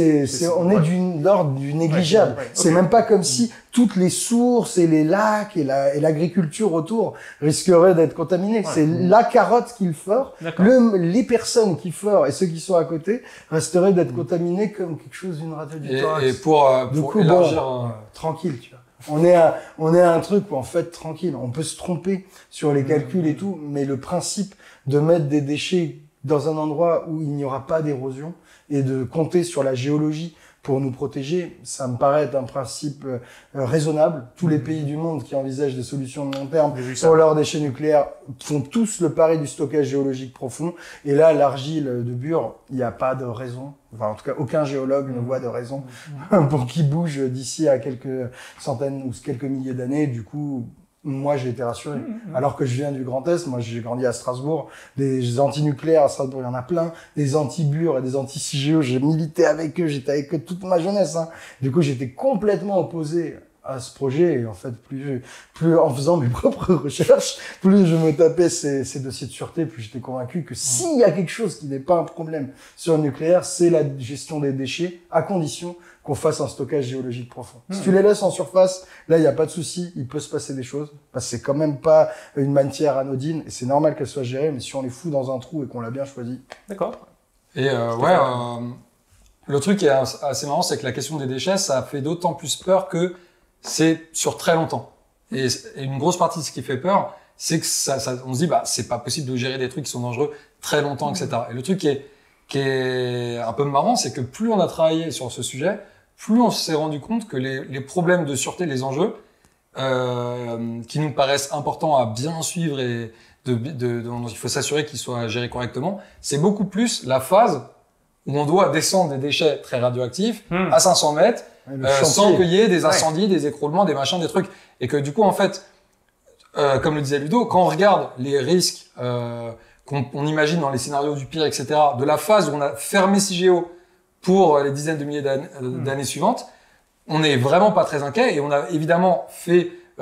on est d'ordre du négligeable. C'est même pas comme si toutes les sources et les lacs et l'agriculture autour risqueraient d'être contaminées. C'est la carotte qui le fore. Les personnes qui forent et ceux qui sont à côté resteraient d'être contaminés comme quelque chose d'une radio du thorax. Et pour élargir... tranquille, tu vois. On est à un truc où, en fait, tranquille, on peut se tromper sur les calculs et tout, mais le principe de mettre des déchets dans un endroit où il n'y aura pas d'érosion et de compter sur la géologie pour nous protéger, ça me paraît être un principe raisonnable. Tous les pays du monde qui envisagent des solutions de long terme pour leurs déchets nucléaires font tous le pari du stockage géologique profond. Et là, l'argile de Bure, il n'y a pas de raison. Enfin, en tout cas, aucun géologue ne voit de raison pour qu'il bouge d'ici à quelques centaines ou quelques milliers d'années. Du coup, moi, j'ai été rassuré. Alors que je viens du Grand Est, moi, j'ai grandi à Strasbourg. Des anti-nucléaires à Strasbourg, il y en a plein. Des anti-Bure et des anti-CIGEO, j'ai milité avec eux, j'étais avec eux toute ma jeunesse. Du coup, j'étais complètement opposé à ce projet. Et en fait, plus en faisant mes propres recherches, plus je me tapais ces dossiers de sûreté, plus j'étais convaincu que s'il y a quelque chose qui n'est pas un problème sur le nucléaire, c'est la gestion des déchets, à condition qu'on fasse un stockage géologique profond. Si tu les laisses en surface, là, il n'y a pas de souci, il peut se passer des choses, parce que c'est quand même pas une matière anodine, et c'est normal qu'elle soit gérée, mais si on les fout dans un trou et qu'on l'a bien choisi. D'accord. Et le truc qui est assez marrant, c'est que la question des déchets, ça fait d'autant plus peur que c'est sur très longtemps. Et une grosse partie de ce qui fait peur, c'est que on se dit, c'est pas possible de gérer des trucs qui sont dangereux très longtemps, etc. Et le truc qui est un peu marrant, c'est que plus on a travaillé sur ce sujet, plus on s'est rendu compte que les problèmes de sûreté, les enjeux, qui nous paraissent importants à bien suivre et dont il faut s'assurer qu'ils soient gérés correctement, c'est beaucoup plus la phase où on doit descendre des déchets très radioactifs à 500 mètres, sans qu'il y ait des incendies, des écroulements, des machins, des trucs. Et que du coup, en fait, comme le disait Ludo, quand on regarde les risques qu'on imagine dans les scénarios du pire, etc., de la phase où on a fermé CIGEO pour les dizaines de milliers d'années suivantes, on n'est vraiment pas très inquiet. Et on a évidemment fait on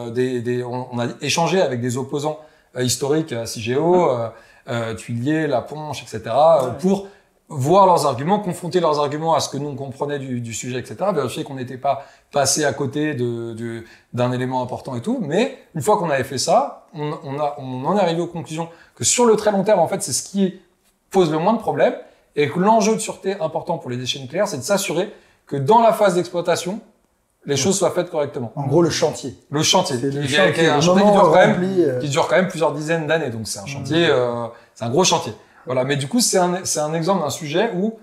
a échangé avec des opposants historiques à CIGEO, Tuillier, Laponche, etc., pour voir leurs arguments, confronter leurs arguments à ce que nous on comprenait du sujet, etc., vérifier qu'on n'était pas passé à côté d'un élément important et tout. Mais une fois qu'on avait fait ça, on en est arrivé aux conclusions que sur le très long terme, en fait, c'est ce qui pose le moins de problèmes, et que l'enjeu de sûreté important pour les déchets nucléaires, c'est de s'assurer que dans la phase d'exploitation, les choses soient faites correctement. En gros, le chantier. Le chantier. C'est qui est un chantier qui dure quand même plusieurs dizaines d'années. Donc c'est un chantier, c'est un gros chantier. Voilà. Mais du coup, c'est un exemple d'un sujet où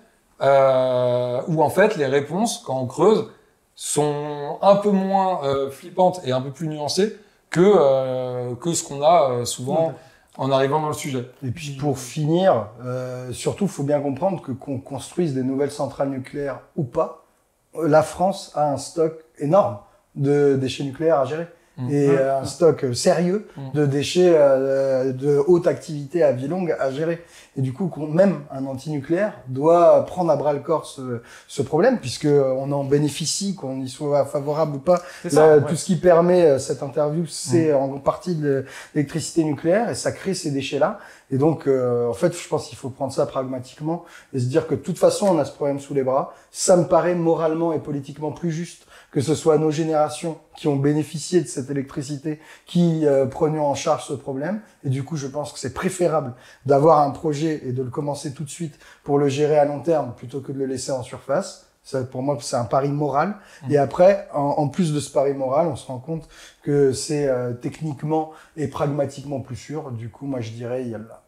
en fait, les réponses, quand on creuse, sont un peu moins flippantes et un peu plus nuancées que ce qu'on a souvent en arrivant dans le sujet. Et puis pour finir, surtout, il faut bien comprendre que qu'on construise des nouvelles centrales nucléaires ou pas, la France a un stock énorme de déchets nucléaires à gérer. Et un stock sérieux de déchets de haute activité à vie longue à gérer. Et du coup, même un antinucléaire doit prendre à bras le corps ce problème, puisque on en bénéficie, qu'on y soit favorable ou pas. Là, tout ce qui permet cette interview, c'est en partie de l'électricité nucléaire, et ça crée ces déchets-là. Et donc, en fait, je pense qu'il faut prendre ça pragmatiquement et se dire que de toute façon, on a ce problème sous les bras. Ça me paraît moralement et politiquement plus juste que ce soit nos générations qui ont bénéficié de cette électricité qui prenions en charge ce problème. Et du coup, je pense que c'est préférable d'avoir un projet et de le commencer tout de suite pour le gérer à long terme plutôt que de le laisser en surface. Ça, pour moi, c'est un pari moral. Et après, en plus de ce pari moral, on se rend compte que c'est techniquement et pragmatiquement plus sûr. Du coup, moi, je dirais, il y a là.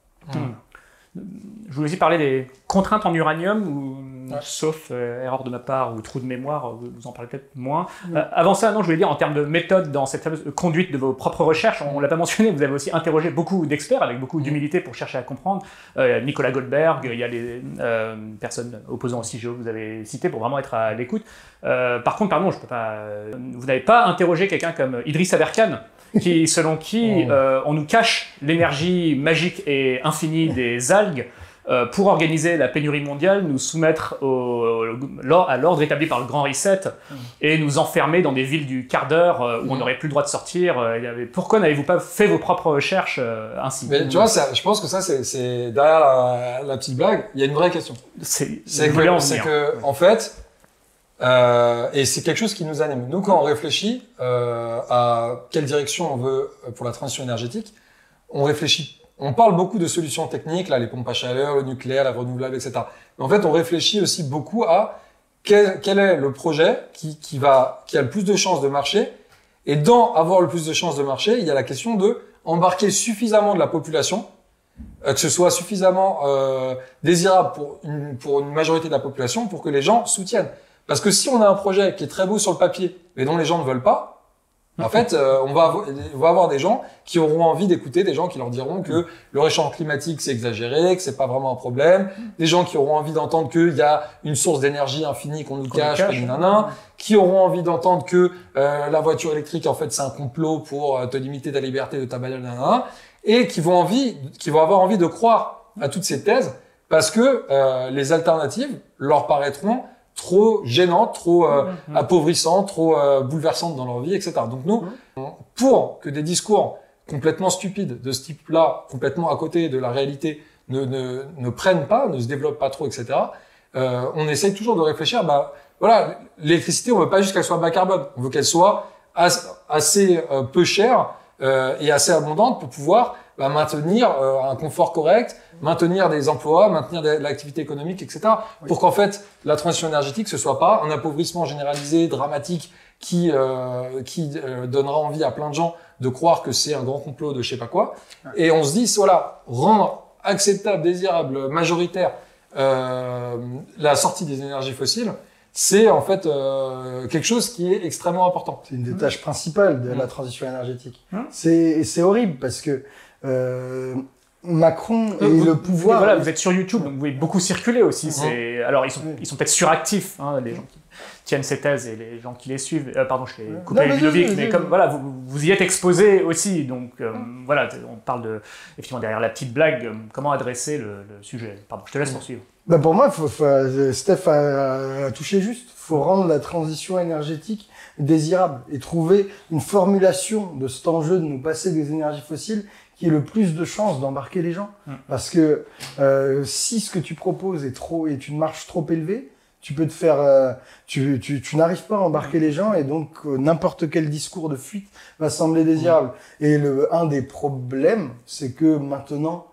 Je voulais aussi parler des contraintes en uranium, sauf erreur de ma part ou trou de mémoire, vous en parlez peut-être moins. Avant ça, non, je voulais dire en termes de méthode dans cette fameuse conduite de vos propres recherches, on l'a pas mentionné, vous avez aussi interrogé beaucoup d'experts avec beaucoup d'humilité pour chercher à comprendre. Nicolas Goldberg, il y a les personnes opposant au CIGEO que vous avez citées pour vraiment être à l'écoute. Par contre, pardon, je peux pas. Vous n'avez pas interrogé quelqu'un comme Idriss Aberkan, selon qui on nous cache l'énergie magique et infinie des algues pour organiser la pénurie mondiale, nous soumettre à l'ordre établi par le Grand Reset et nous enfermer dans des villes du quart d'heure où on n'aurait plus le droit de sortir. Pourquoi n'avez-vous pas fait vos propres recherches ainsi? Mais tu vois, je pense que ça, c'est derrière la petite blague, il y a une vraie question. C'est que, en fait, et c'est quelque chose qui nous anime. Nous, quand on réfléchit à quelle direction on veut pour la transition énergétique, on parle beaucoup de solutions techniques, là, les pompes à chaleur, le nucléaire, la renouvelable, etc. Mais en fait, on réfléchit aussi beaucoup à quel est le projet qui a le plus de chances de marcher. Et dans avoir le plus de chances de marcher, il y a la question de embarquer suffisamment de la population, que ce soit suffisamment désirable pour une majorité de la population pour que les gens soutiennent. Parce que si on a un projet qui est très beau sur le papier, mais dont les gens ne veulent pas, en fait, on va avoir des gens qui auront envie d'écouter, des gens qui leur diront que le réchauffement climatique c'est exagéré, que c'est pas vraiment un problème, des gens qui auront envie d'entendre qu'il y a une source d'énergie infinie qu'on nous cache, qui auront envie d'entendre que la voiture électrique en fait c'est un complot pour te limiter ta liberté de ta bagnole, et qui vont avoir envie de croire à toutes ces thèses parce que les alternatives leur paraîtront trop gênantes, trop appauvrissantes, trop bouleversantes dans leur vie, etc. Donc nous, pour que des discours complètement stupides de ce type-là, complètement à côté de la réalité, ne prennent pas, ne se développent pas trop, etc., on essaye toujours de réfléchir, voilà, l'électricité, on veut pas juste qu'elle soit bas carbone, on veut qu'elle soit assez peu chère et assez abondante pour pouvoir maintenir un confort correct, maintenir des emplois, maintenir l'activité économique, etc. Oui. Pour qu'en fait, la transition énergétique, ce soit pas un appauvrissement généralisé, dramatique, qui donnera envie à plein de gens de croire que c'est un grand complot de je sais pas quoi. Et on se dit, voilà, rendre acceptable, désirable, majoritaire la sortie des énergies fossiles, c'est en fait quelque chose qui est extrêmement important. C'est une des tâches principales de la transition énergétique. C'est horrible parce que Macron et le pouvoir... Voilà, vous êtes sur YouTube, donc vous pouvez beaucoup circuler aussi. Alors, ils sont peut-être suractifs, les gens qui tiennent ces thèses et les gens qui les suivent. Pardon, je l'ai coupé Ludovic, mais comme voilà, vous y êtes exposé aussi. Donc voilà, on parle effectivement derrière la petite blague, comment adresser le sujet. Pardon, je te laisse poursuivre. Pour moi, Steph a touché juste. Il faut rendre la transition énergétique désirable et trouver une formulation de cet enjeu de nous passer des énergies fossiles qui ait le plus de chances d'embarquer les gens. Parce que si ce que tu proposes est une marge trop élevée, tu peux te faire, tu n'arrives pas à embarquer les gens et donc n'importe quel discours de fuite va sembler désirable. Et un des problèmes, c'est que maintenant,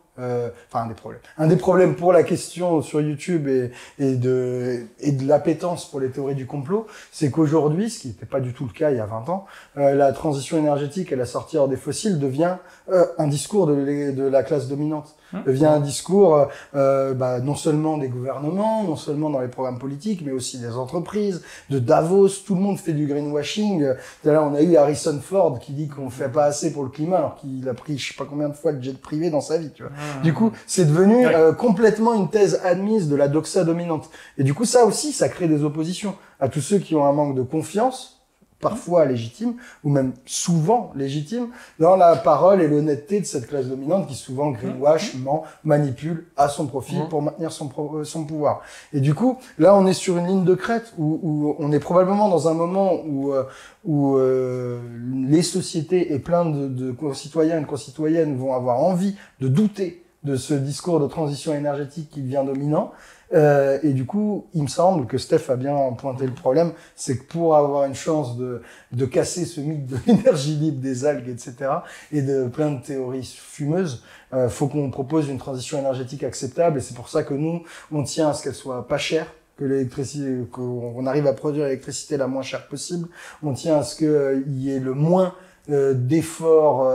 un des problèmes pour la question sur YouTube et de l'appétence pour les théories du complot, c'est qu'aujourd'hui, ce qui n'était pas du tout le cas il y a 20 ans, la transition énergétique et la sortie hors des fossiles devient un discours de la classe dominante. Devient un discours non seulement des gouvernements, non seulement dans les programmes politiques, mais aussi des entreprises, de Davos, tout le monde fait du greenwashing. Là, on a eu Harrison Ford qui dit qu'on fait pas assez pour le climat, alors qu'il a pris je sais pas combien de fois le jet privé dans sa vie, tu vois. Du coup, c'est devenu complètement une thèse admise de la doxa dominante. Et du coup, ça aussi, ça crée des oppositions à tous ceux qui ont un manque de confiance, parfois légitime, ou même souvent légitime, dans la parole et l'honnêteté de cette classe dominante qui souvent greenwash, ment, manipule à son profit pour maintenir son pouvoir. Et du coup, là, on est sur une ligne de crête où on est probablement dans un moment où les sociétés et plein de concitoyens et de concitoyennes vont avoir envie de douter de ce discours de transition énergétique qui devient dominant. Et du coup, il me semble que Steph a bien pointé le problème, c'est que pour avoir une chance de casser ce mythe de l'énergie libre, des algues, etc., et de plein de théories fumeuses, faut qu'on propose une transition énergétique acceptable, et c'est pour ça que nous, on tient à ce qu'elle soit pas chère, que l'électricité, qu'on arrive à produire l'électricité la moins chère possible, on tient à ce qu'il y ait le moins d'efforts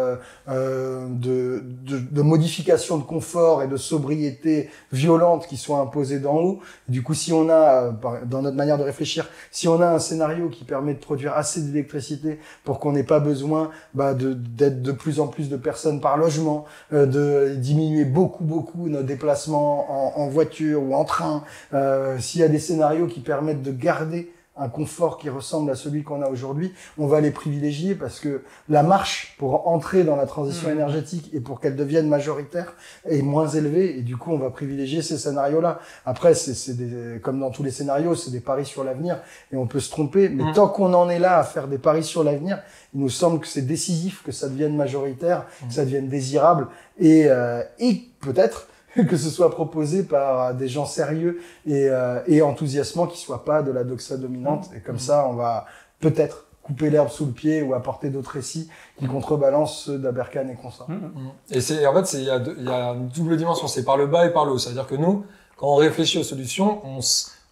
de modification de confort et de sobriété violente qui sont imposés d'en haut. Du coup, si on a, dans notre manière de réfléchir, si on a un scénario qui permet de produire assez d'électricité pour qu'on n'ait pas besoin d'être de plus en plus de personnes par logement, de diminuer beaucoup nos déplacements en voiture ou en train, s'il y a des scénarios qui permettent de garder un confort qui ressemble à celui qu'on a aujourd'hui, on va les privilégier parce que la marche pour entrer dans la transition énergétique et pour qu'elle devienne majoritaire est moins élevée et du coup on va privilégier ces scénarios-là. Après, comme dans tous les scénarios, c'est des paris sur l'avenir et on peut se tromper, mais tant qu'on en est là à faire des paris sur l'avenir, il nous semble que c'est décisif que ça devienne majoritaire, que ça devienne désirable et peut-être que ce soit proposé par des gens sérieux et enthousiasmants qui soient pas de la doxa dominante. Et comme ça, on va peut-être couper l'herbe sous le pied ou apporter d'autres récits qui contrebalancent ceux d'Aberkan et consorts. Et il y a une double dimension, c'est par le bas et par le haut. C'est-à-dire que nous, quand on réfléchit aux solutions,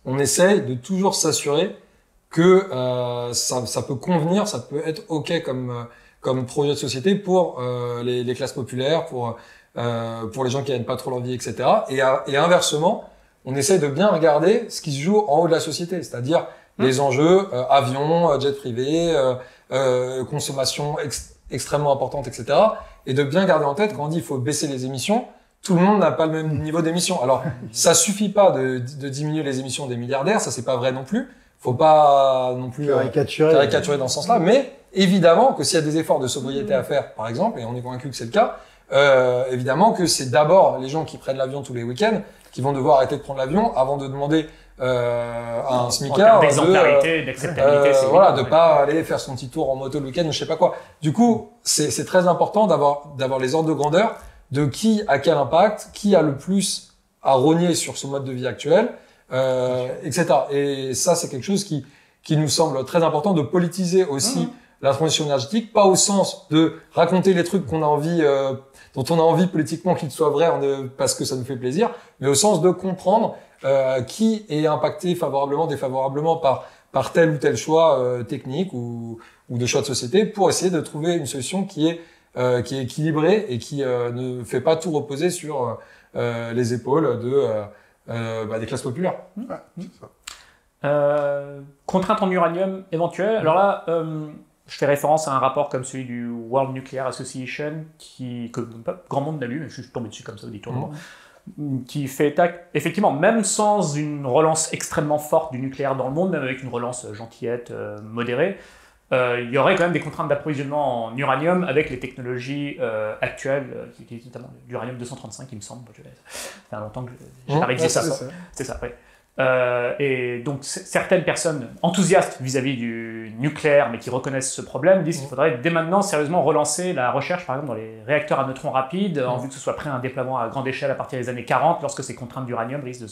on essaye de toujours s'assurer que ça peut convenir, ça peut être OK comme projet de société pour les classes populaires, pour les gens qui gagnent pas trop leur vie, etc. Et inversement, on essaie de bien regarder ce qui se joue en haut de la société, c'est-à-dire les enjeux avions, jet privé, consommation extrêmement importante, etc. Et de bien garder en tête quand on dit il faut baisser les émissions, tout le monde n'a pas le même niveau d'émissions. Alors, ça suffit pas de diminuer les émissions des milliardaires, ça c'est pas vrai non plus. Faut pas non plus caricaturer dans ce sens-là, mais évidemment que s'il y a des efforts de sobriété à faire, par exemple, et on est convaincu que c'est le cas, évidemment que c'est d'abord les gens qui prennent l'avion tous les week-ends qui vont devoir arrêter de prendre l'avion avant de demander à un smicard d'acceptabilité, voilà, de pas aller faire son petit tour en moto le week-end ou je sais pas quoi. Du coup, c'est très important d'avoir les ordres de grandeur de qui a quel impact, qui a le plus à rogner sur ce mode de vie actuel, etc. Et ça, c'est quelque chose qui nous semble très important de politiser aussi la transition énergétique, pas au sens de raconter les trucs qu'on a envie, dont on a envie politiquement qu'ils soient vrais parce que ça nous fait plaisir, mais au sens de comprendre qui est impacté favorablement, défavorablement par tel ou tel choix technique ou de choix de société pour essayer de trouver une solution qui est équilibrée et qui ne fait pas tout reposer sur les épaules des classes populaires. Ouais, c'est ça. Contrainte en uranium éventuelle. Alors là, je fais référence à un rapport comme celui du World Nuclear Association que pas grand monde n'a lu, mais je suis tombé dessus comme ça au détournement. Qui fait état, effectivement, même sans une relance extrêmement forte du nucléaire dans le monde, même avec une relance gentillette, modérée, il y aurait quand même des contraintes d'approvisionnement en uranium avec les technologies actuelles, qui utilisent notamment l'uranium 235, il me semble. Ça fait longtemps que j'ai pas révisé ça. C'est ça, oui. Et donc certaines personnes enthousiastes vis-à-vis du nucléaire, mais qui reconnaissent ce problème, disent qu'il faudrait dès maintenant sérieusement relancer la recherche, par exemple dans les réacteurs à neutrons rapides, en vue que ce soit prêt à un déploiement à grande échelle à partir des années 40, lorsque ces contraintes d'uranium risquent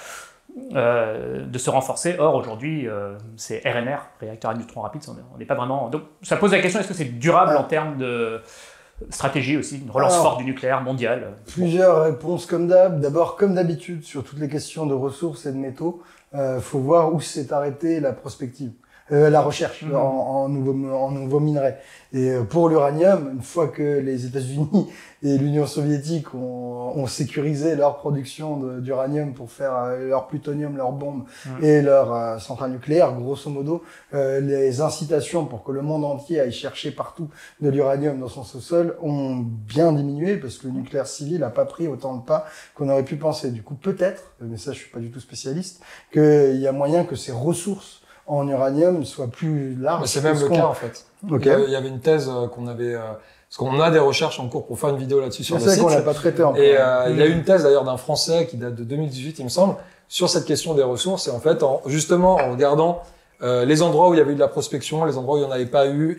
de se renforcer. Or aujourd'hui, c'est RNR, réacteur à neutrons rapides, on n'est pas vraiment... Donc ça pose la question, est-ce que c'est durable en termes de stratégie aussi, une relance forte du nucléaire mondial? Plusieurs réponses comme d'hab. D'abord, comme d'habitude, sur toutes les questions de ressources et de métaux, faut voir où s'est arrêtée la prospective, la recherche en nouveaux minerais. Et pour l'uranium, une fois que les États-Unis et l'Union soviétique ont sécurisé leur production d'uranium pour faire leur plutonium, leurs bombes et leurs centrales nucléaires, grosso modo, les incitations pour que le monde entier aille chercher partout de l'uranium dans son sous-sol ont bien diminué parce que le nucléaire civil n'a pas pris autant de pas qu'on aurait pu penser. Du coup, peut-être, mais ça je suis pas du tout spécialiste, qu'il y a moyen que ces ressources en uranium soit plus large. C'est même le cas en fait. Okay. Il y avait une thèse qu'on avait, parce qu'on a des recherches en cours pour faire une vidéo là-dessus sur le site. C'est qu'on l'a pas traité encore. Et il y a une thèse d'ailleurs d'un Français qui date de 2018, il me semble, sur cette question des ressources. Et en fait, justement en regardant les endroits où il y avait eu de la prospection, les endroits où il n'y en avait pas eu,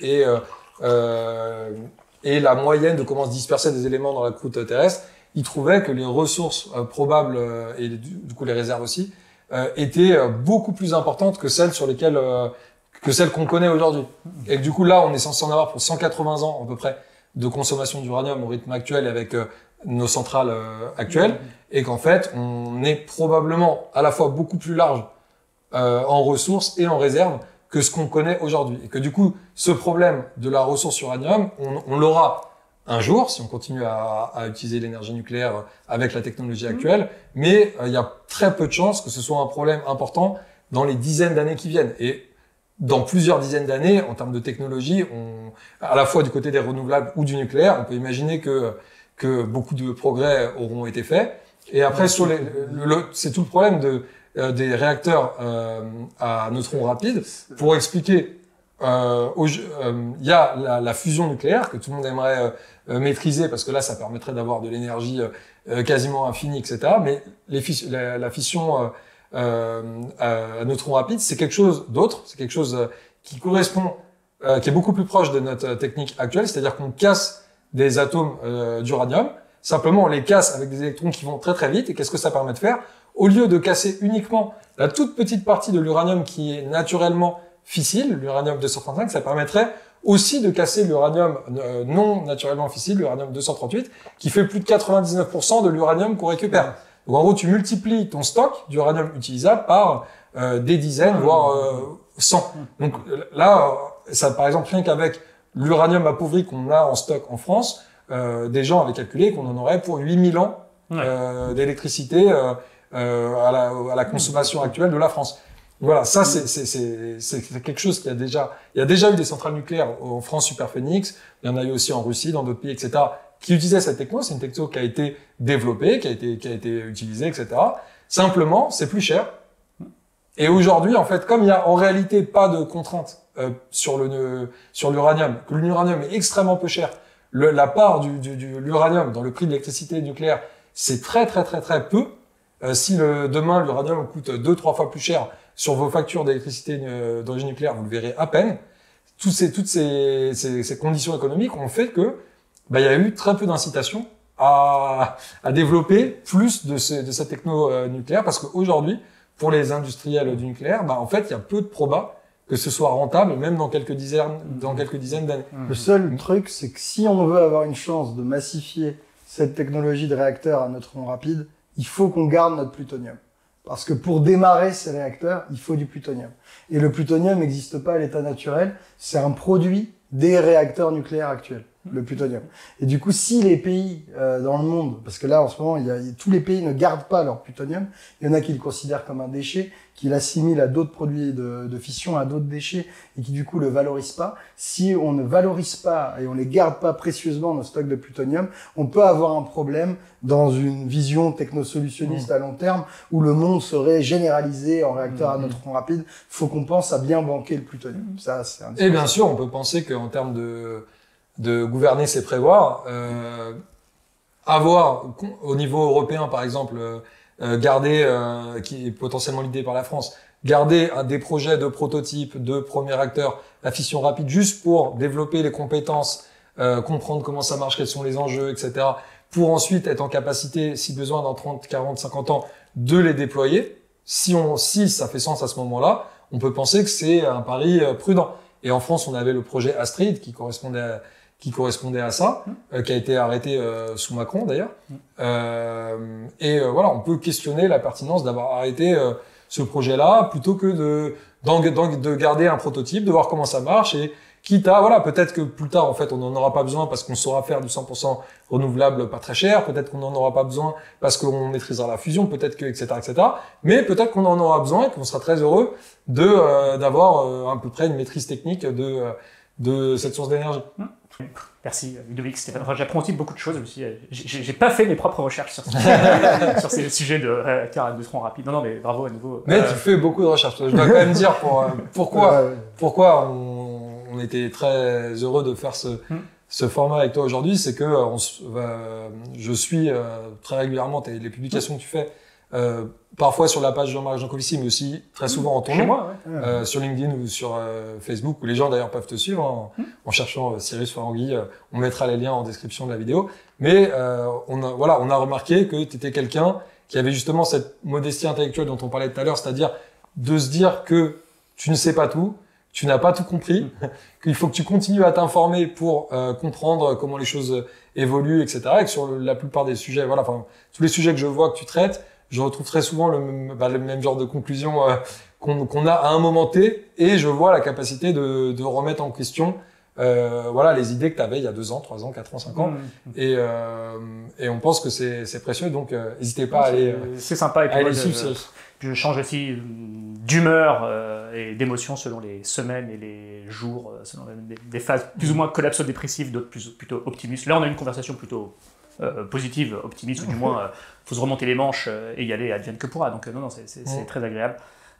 et la moyenne de comment se dispersaient des éléments dans la croûte terrestre, il trouvait que les ressources probables et du coup les réserves aussi étaient beaucoup plus importantes que celles sur lesquelles que celles qu'on connaît aujourd'hui. Et du coup là, on est censé en avoir pour 180 ans à peu près de consommation d'uranium au rythme actuel avec nos centrales actuelles, et qu'en fait, on est probablement à la fois beaucoup plus large en ressources et en réserves que ce qu'on connaît aujourd'hui. Et que du coup, ce problème de la ressource uranium, on l'aura un jour, si on continue à utiliser l'énergie nucléaire avec la technologie actuelle, mais il y a très peu de chances que ce soit un problème important dans les dizaines d'années qui viennent. Et dans plusieurs dizaines d'années, en termes de technologie, à la fois du côté des renouvelables ou du nucléaire, on peut imaginer que beaucoup de progrès auront été faits. Et après, c'est tout le problème des réacteurs à neutrons rapides. Pour expliquer, il y a la fusion nucléaire que tout le monde aimerait maîtriser parce que là, ça permettrait d'avoir de l'énergie quasiment infinie, etc. Mais la fission à neutrons rapides, c'est quelque chose d'autre. C'est quelque chose qui correspond, qui est beaucoup plus proche de notre technique actuelle, c'est-à-dire qu'on casse des atomes d'uranium. Simplement, on les casse avec des électrons qui vont très très vite. Et qu'est-ce que ça permet de faire? Au lieu de casser uniquement la toute petite partie de l'uranium qui est naturellement fissile, l'uranium 235, ça permettrait aussi de casser l'uranium non naturellement fissile, l'uranium 238, qui fait plus de 99% de l'uranium qu'on récupère. Donc en gros, tu multiplies ton stock d'uranium utilisable par des dizaines, voire 100. Donc là, ça, par exemple, rien qu'avec l'uranium appauvri qu'on a en stock en France, des gens avaient calculé qu'on en aurait pour 8000 ans d'électricité à la consommation actuelle de la France. Voilà, ça c'est quelque chose il y a déjà eu des centrales nucléaires en France, Superphénix, il y en a eu aussi en Russie, dans d'autres pays, etc., qui utilisaient cette techno. C'est une techno qui a été développée, qui a été utilisée, etc. Simplement, c'est plus cher. Et aujourd'hui, en fait, comme il y a en réalité pas de contraintes sur l'uranium, que l'uranium est extrêmement peu cher, la part de l'uranium dans le prix de l'électricité nucléaire, c'est très peu. Si demain l'uranium coûte 2-3 fois plus cher sur vos factures d'électricité d'origine nucléaire, vous le verrez à peine. Toutes ces conditions économiques ont fait que il y a eu très peu d'incitation à développer plus de cette techno nucléaire, parce qu'aujourd'hui, pour les industriels du nucléaire, en fait, il y a peu de probas que ce soit rentable, même dans quelques dizaines d'années. Le seul truc, c'est que si on veut avoir une chance de massifier cette technologie de réacteur à neutrons rapides, il faut qu'on garde notre plutonium. Parce que pour démarrer ces réacteurs, il faut du plutonium. Et le plutonium n'existe pas à l'état naturel, c'est un produit des réacteurs nucléaires actuels, le plutonium. Et du coup, si les pays dans le monde, parce que là en ce moment, tous les pays ne gardent pas leur plutonium, il y en a qui le considèrent comme un déchet, qui l'assimilent à d'autres produits de fission, à d'autres déchets, et qui du coup le valorisent pas. Si on ne valorise pas et on les garde pas précieusement nos stocks de plutonium, on peut avoir un problème dans une vision technosolutionniste à long terme où le monde serait généralisé en réacteur à neutrons rapides. Faut qu'on pense à bien banquer le plutonium. Ça, c'est et bien sûr, on peut penser qu'en termes de gouverner, c'est prévoir. Avoir au niveau européen, par exemple, garder, qui est potentiellement l'idée par la France, garder des projets de prototypes, de premiers réacteurs, la fission rapide, juste pour développer les compétences, comprendre comment ça marche, quels sont les enjeux, etc., pour ensuite être en capacité, si besoin, dans 30, 40, 50 ans, de les déployer. Si ça fait sens à ce moment-là, on peut penser que c'est un pari prudent. Et en France, on avait le projet Astrid qui correspondait à ça, qui a été arrêté sous Macron d'ailleurs. Voilà, on peut questionner la pertinence d'avoir arrêté ce projet-là plutôt que de garder un prototype, de voir comment ça marche, et quitte à, voilà, peut-être que plus tard, en fait, on n'en aura pas besoin parce qu'on saura faire du 100% renouvelable pas très cher, peut-être qu'on n'en aura pas besoin parce qu'on maîtrisera la fusion, peut-être que, etc., mais peut-être qu'on en aura besoin et qu'on sera très heureux d'avoir à peu près une maîtrise technique de cette source d'énergie. Merci Ludovic, Stéphane. Enfin, j'apprends aussi beaucoup de choses. J'ai pas fait mes propres recherches sur ces sujets de réacteurs à neutrons rapides. Non, mais bravo à nouveau. Mais tu fais beaucoup de recherches. Je dois quand même dire pourquoi on était très heureux de faire ce format avec toi aujourd'hui. C'est que je suis très régulièrement les publications que tu fais. Parfois sur la page Jean-Marc Jancovici, mais aussi très souvent en ton nom, sur LinkedIn ou sur Facebook, où les gens d'ailleurs peuvent te suivre en cherchant Cyrus Farangui. On mettra les liens en description de la vidéo. Mais on a remarqué que tu étais quelqu'un qui avait justement cette modestie intellectuelle dont on parlait tout à l'heure, c'est-à-dire de se dire que tu ne sais pas tout, tu n'as pas tout compris, qu'il faut que tu continues à t'informer pour comprendre comment les choses évoluent, etc. Et que sur la plupart des sujets, tous les sujets que je vois que tu traites, je retrouve très souvent le même genre de conclusion qu'on a à un moment T, et je vois la capacité de remettre en question les idées que tu avais il y a 2 ans, 3 ans, 4 ans, 5 ans. Et on pense que c'est précieux, donc n'hésitez pas à aller c'est sympa, et puis aller suivre. Je change aussi d'humeur et d'émotion selon les semaines et les jours, selon des phases plus ou moins collapso-dépressives, d'autres plutôt optimistes. Là, on a une conversation plutôt positive, optimiste, ou du moins faut se remonter les manches et y aller advienne que pourra. Donc non, c'est très agréable.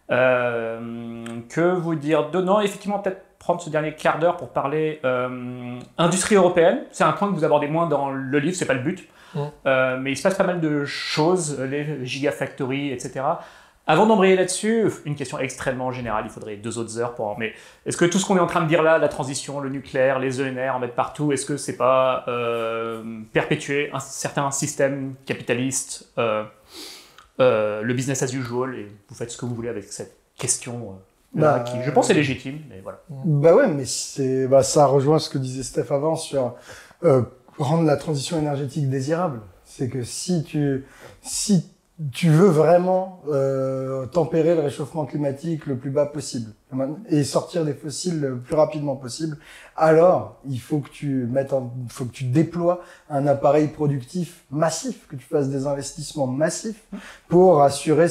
Que vous dire de non, effectivement, peut-être prendre ce dernier quart d'heure pour parler industrie européenne. C'est un point que vous abordez moins dans le livre, c'est pas le but. Mais il se passe pas mal de choses, les gigafactories, etc. Avant d'embrayer là-dessus, une question extrêmement générale, il faudrait 2 autres heures pour... Mais est-ce que tout ce qu'on est en train de dire là, la transition, le nucléaire, les ENR, en mettre partout, est-ce que c'est pas perpétuer un certain système capitaliste, le business as usual, et vous faites ce que vous voulez avec cette question qui, je pense, est légitime, mais voilà. Bah ouais, mais ça rejoint ce que disait Steph avant sur rendre la transition énergétique désirable. C'est que si tu veux vraiment tempérer le réchauffement climatique le plus bas possible et sortir des fossiles le plus rapidement possible, alors il faut que faut que tu déploies un appareil productif massif, que tu fasses des investissements massifs pour assurer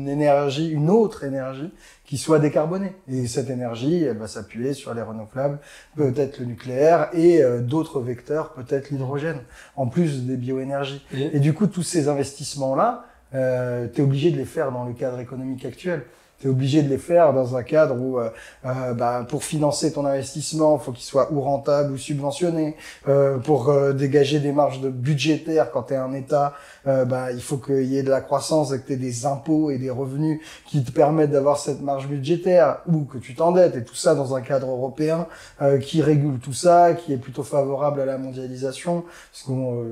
une autre énergie qui soit décarbonée. Et cette énergie, elle va s'appuyer sur les renouvelables, peut-être le nucléaire et d'autres vecteurs, peut-être l'hydrogène, en plus des bioénergies. Et du coup, tous ces investissements-là, t'es obligé de les faire dans le cadre économique actuel. T'es obligé de les faire dans un cadre où, pour financer ton investissement, faut qu'il soit ou rentable ou subventionné. Pour dégager des marges budgétaires quand t'es un État, il faut qu'il y ait de la croissance et que t'aies des impôts et des revenus qui te permettent d'avoir cette marge budgétaire, ou que tu t'endettes, et tout ça dans un cadre européen qui régule tout ça, qui est plutôt favorable à la mondialisation. Parce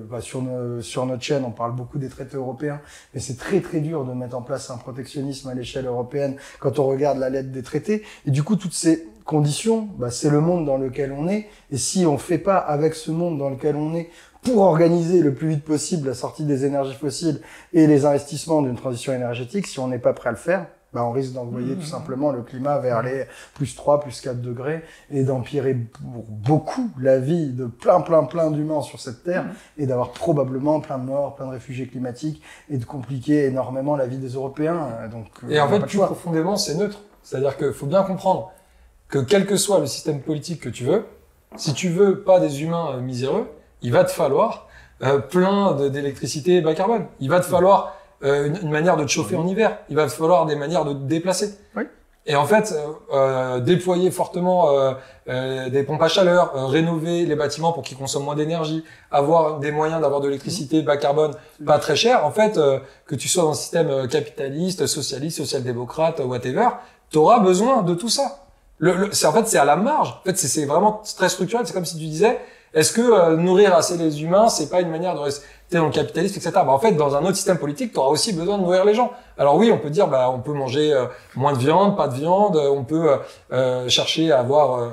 que sur notre chaîne, on parle beaucoup des traités européens, mais c'est très très dur de mettre en place un protectionnisme à l'échelle européenne quand on regarde la lettre des traités. Et du coup, toutes ces conditions, c'est le monde dans lequel on est. Et si on fait pas avec ce monde dans lequel on est pour organiser le plus vite possible la sortie des énergies fossiles et les investissements d'une transition énergétique, si on n'est pas prêt à le faire, on risque d'envoyer tout simplement le climat vers les +3, +4 degrés et d'empirer pour beaucoup la vie de plein d'humains sur cette terre et d'avoir probablement plein de morts, plein de réfugiés climatiques et de compliquer énormément la vie des Européens. Donc, et en fait, plus profondément, c'est neutre. C'est-à-dire qu'il faut bien comprendre que quel que soit le système politique que tu veux, si tu veux pas des humains miséreux, il va te falloir plein d'électricité bas carbone. Il va te falloir une manière de te chauffer en hiver. Il va te falloir des manières de te déplacer. Oui. Et en fait, déployer fortement des pompes à chaleur, rénover les bâtiments pour qu'ils consomment moins d'énergie, avoir des moyens d'avoir de l'électricité bas carbone, pas très cher. En fait, que tu sois dans un système capitaliste, socialiste, social-démocrate, whatever, tu auras besoin de tout ça. C'est à la marge. En fait, c'est vraiment très structurel. C'est comme si tu disais, est-ce que nourrir assez les humains, c'est pas une manière de rester dans le capitalisme, etc. En fait, dans un autre système politique, tu auras aussi besoin de nourrir les gens. Alors oui, on peut dire, on peut manger moins de viande, pas de viande, on peut chercher à avoir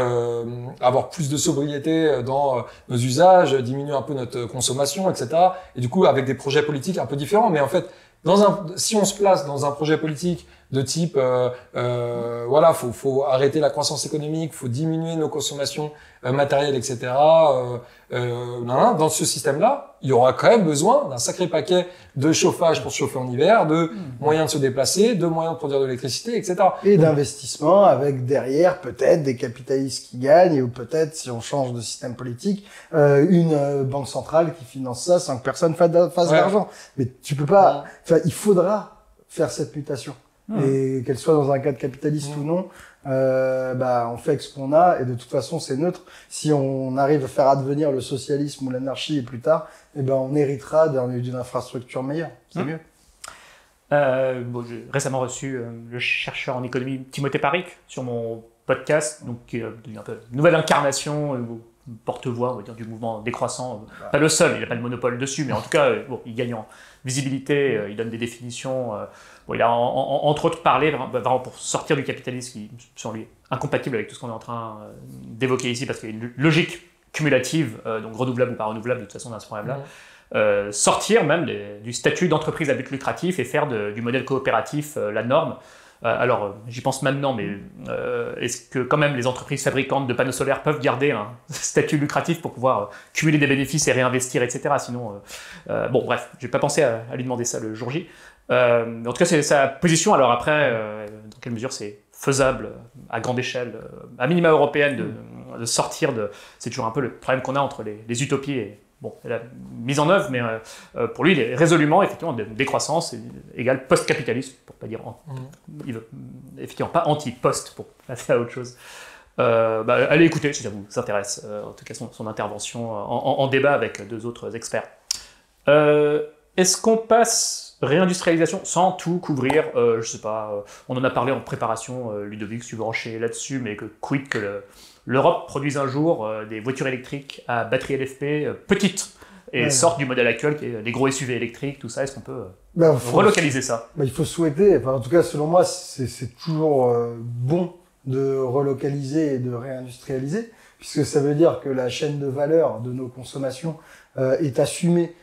plus de sobriété dans nos usages, diminuer un peu notre consommation, etc. Et du coup, avec des projets politiques un peu différents. Mais en fait, si on se place dans un projet politique de type, faut arrêter la croissance économique, faut diminuer nos consommations matérielles, etc. Dans ce système-là, il y aura quand même besoin d'un sacré paquet de chauffage pour se chauffer en hiver, de moyens de se déplacer, de moyens de produire de l'électricité, etc. Et d'investissement avec derrière peut-être des capitalistes qui gagnent, ou peut-être, si on change de système politique, une banque centrale qui finance ça sans que personne fasse d'argent. Mais tu peux pas, il faudra faire cette mutation. Et qu'elle soit dans un cadre capitaliste ou non, on fait avec ce qu'on a, et de toute façon c'est neutre. Si on arrive à faire advenir le socialisme ou l'anarchie plus tard, on héritera d'une infrastructure meilleure. C'est mieux. J'ai récemment reçu le chercheur en économie Timothée Paric sur mon podcast, donc qui est un peu une nouvelle incarnation, porte-voix, on va dire, du mouvement décroissant. Pas le seul, il n'a pas de monopole dessus, mais en tout cas, il gagne en visibilité, il donne des définitions. Il a entre autres parlé vraiment pour sortir du capitalisme qui, selon lui, est incompatible avec tout ce qu'on est en train d'évoquer ici, parce qu'il y a une logique cumulative, donc renouvelable ou pas renouvelable, de toute façon, dans ce problème-là. Sortir même du statut d'entreprise à but lucratif et faire du modèle coopératif la norme. Alors, j'y pense maintenant, mais est-ce que quand même les entreprises fabricantes de panneaux solaires peuvent garder un statut lucratif pour pouvoir cumuler des bénéfices et réinvestir, etc. Sinon, bref, je n'ai pas pensé à lui demander ça le jour J. En tout cas, c'est sa position. Alors après, dans quelle mesure c'est faisable à grande échelle, à minima européenne, de sortir de... C'est toujours un peu le problème qu'on a entre les utopies et la mise en œuvre, mais pour lui, il est résolument, effectivement, décroissance égale post-capitaliste, pour pas dire... Il veut effectivement pas anti-post, pour passer à autre chose. Allez écouter, si ça vous intéresse, en tout cas son intervention en débat avec deux autres experts. Est-ce qu'on passe réindustrialisation sans tout couvrir, je sais pas, on en a parlé en préparation, Ludovic, si tu veux enchaîner là-dessus, mais quid que l'Europe produise un jour des voitures électriques à batterie LFP petites et sorte du modèle actuel qui est des gros SUV électriques, tout ça. Est-ce qu'on peut relocaliser ça? Il faut souhaiter, en tout cas selon moi, c'est toujours bon de relocaliser et de réindustrialiser, puisque ça veut dire que la chaîne de valeur de nos consommations est assumée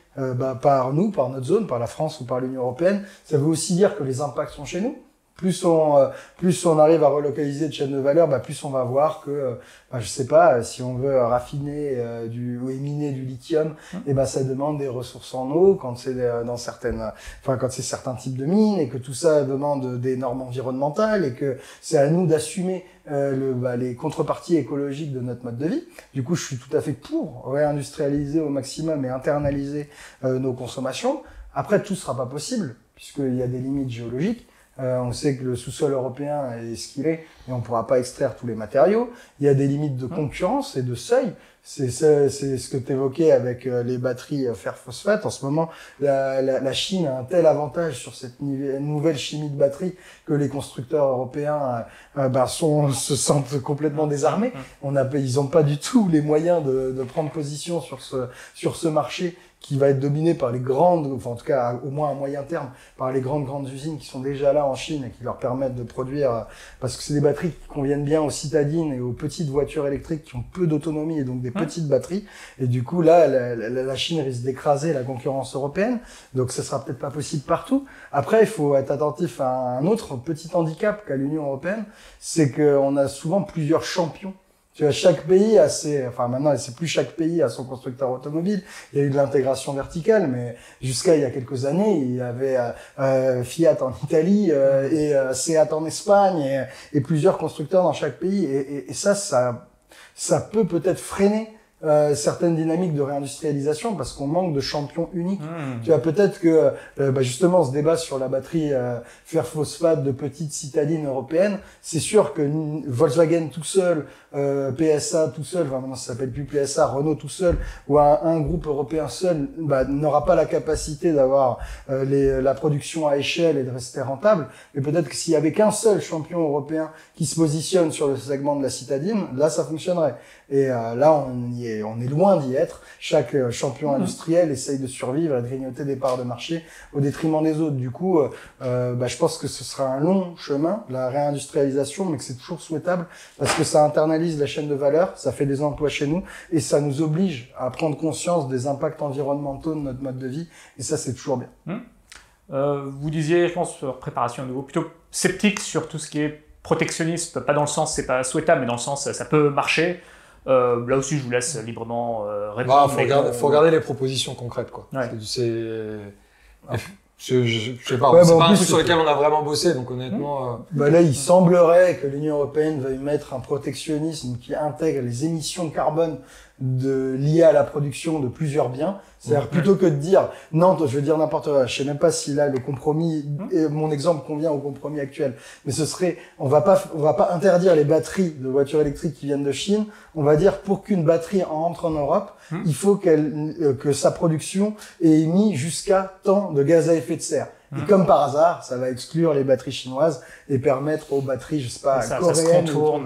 par nous, par notre zone, par la France ou par l'Union européenne, ça veut aussi dire que les impacts sont chez nous. Plus on arrive à relocaliser de chaînes de valeur, plus on va voir que, je sais pas, si on veut raffiner ou éminer du lithium, ça demande des ressources en eau quand c'est quand c'est certains types de mines, et que tout ça demande des normes environnementales, et que c'est à nous d'assumer les contreparties écologiques de notre mode de vie. Du coup, je suis tout à fait pour réindustrialiser au maximum et internaliser nos consommations. Après, tout sera pas possible puisqu'il y a des limites géologiques. On sait que le sous-sol européen est ce qu'il est et on ne pourra pas extraire tous les matériaux. Il y a des limites de concurrence et de seuil. C'est ce que tu évoquais avec les batteries fer-phosphate. En ce moment, la Chine a un tel avantage sur cette nouvelle chimie de batterie que les constructeurs européens se sentent complètement désarmés. Ils n'ont pas du tout les moyens de prendre position sur ce marché qui va être dominé par les grandes, enfin en tout cas au moins à moyen terme, par les grandes usines qui sont déjà là en Chine et qui leur permettent de produire, parce que c'est des batteries qui conviennent bien aux citadines et aux petites voitures électriques qui ont peu d'autonomie et donc des petites batteries. Et du coup là, la Chine risque d'écraser la concurrence européenne, donc ça sera peut-être pas possible partout. Après, il faut être attentif à un autre petit handicap qu'a l'Union européenne, c'est qu'on a souvent plusieurs champions. Tu vois, chaque pays maintenant, c'est plus chaque pays a son constructeur automobile. Il y a eu de l'intégration verticale, mais jusqu'à il y a quelques années, il y avait Fiat en Italie et Seat en Espagne et plusieurs constructeurs dans chaque pays. Et ça peut peut-être freiner certaines dynamiques de réindustrialisation parce qu'on manque de champions uniques. Tu vois, peut-être que justement ce débat sur la batterie fer-phosphate de petites citadines européennes, c'est sûr que Volkswagen tout seul, PSA tout seul, maintenant ça s'appelle plus PSA, Renault tout seul, ou un groupe européen seul, n'aura pas la capacité d'avoir la production à échelle et de rester rentable. Mais peut-être que s'il y avait qu'un seul champion européen qui se positionne sur le segment de la citadine, là ça fonctionnerait. Et là on est loin d'y être. Chaque champion industriel essaye de survivre et de grignoter des parts de marché au détriment des autres. Du coup, je pense que ce sera un long chemin, la réindustrialisation, mais que c'est toujours souhaitable parce que ça internalise la chaîne de valeur, ça fait des emplois chez nous et ça nous oblige à prendre conscience des impacts environnementaux de notre mode de vie. Et ça, c'est toujours bien. Vous disiez, je pense, sur préparation à nouveau, plutôt sceptique sur tout ce qui est protectionniste, pas dans le sens c'est pas souhaitable, mais dans le sens ça peut marcher. Là aussi, je vous laisse librement répondre. Faut regarder les propositions concrètes, quoi. Ouais. Je sais pas, c'est pas un truc sur lequel on a vraiment bossé, donc honnêtement... Là, il semblerait que l'Union européenne veuille mettre un protectionnisme qui intègre les émissions de carbone liées à la production de plusieurs biens. C'est-à-dire, plutôt que de dire, non, je veux dire n'importe quoi, je sais même pas si là, le compromis, mon exemple convient au compromis actuel, mais ce serait, on va pas interdire les batteries de voitures électriques qui viennent de Chine, on va dire, pour qu'une batterie entre en Europe, il faut que sa production ait émis jusqu'à tant de gaz à effet de serre. Et comme par hasard, ça va exclure les batteries chinoises et permettre aux batteries, je sais pas, coréennes. Ça se contourne.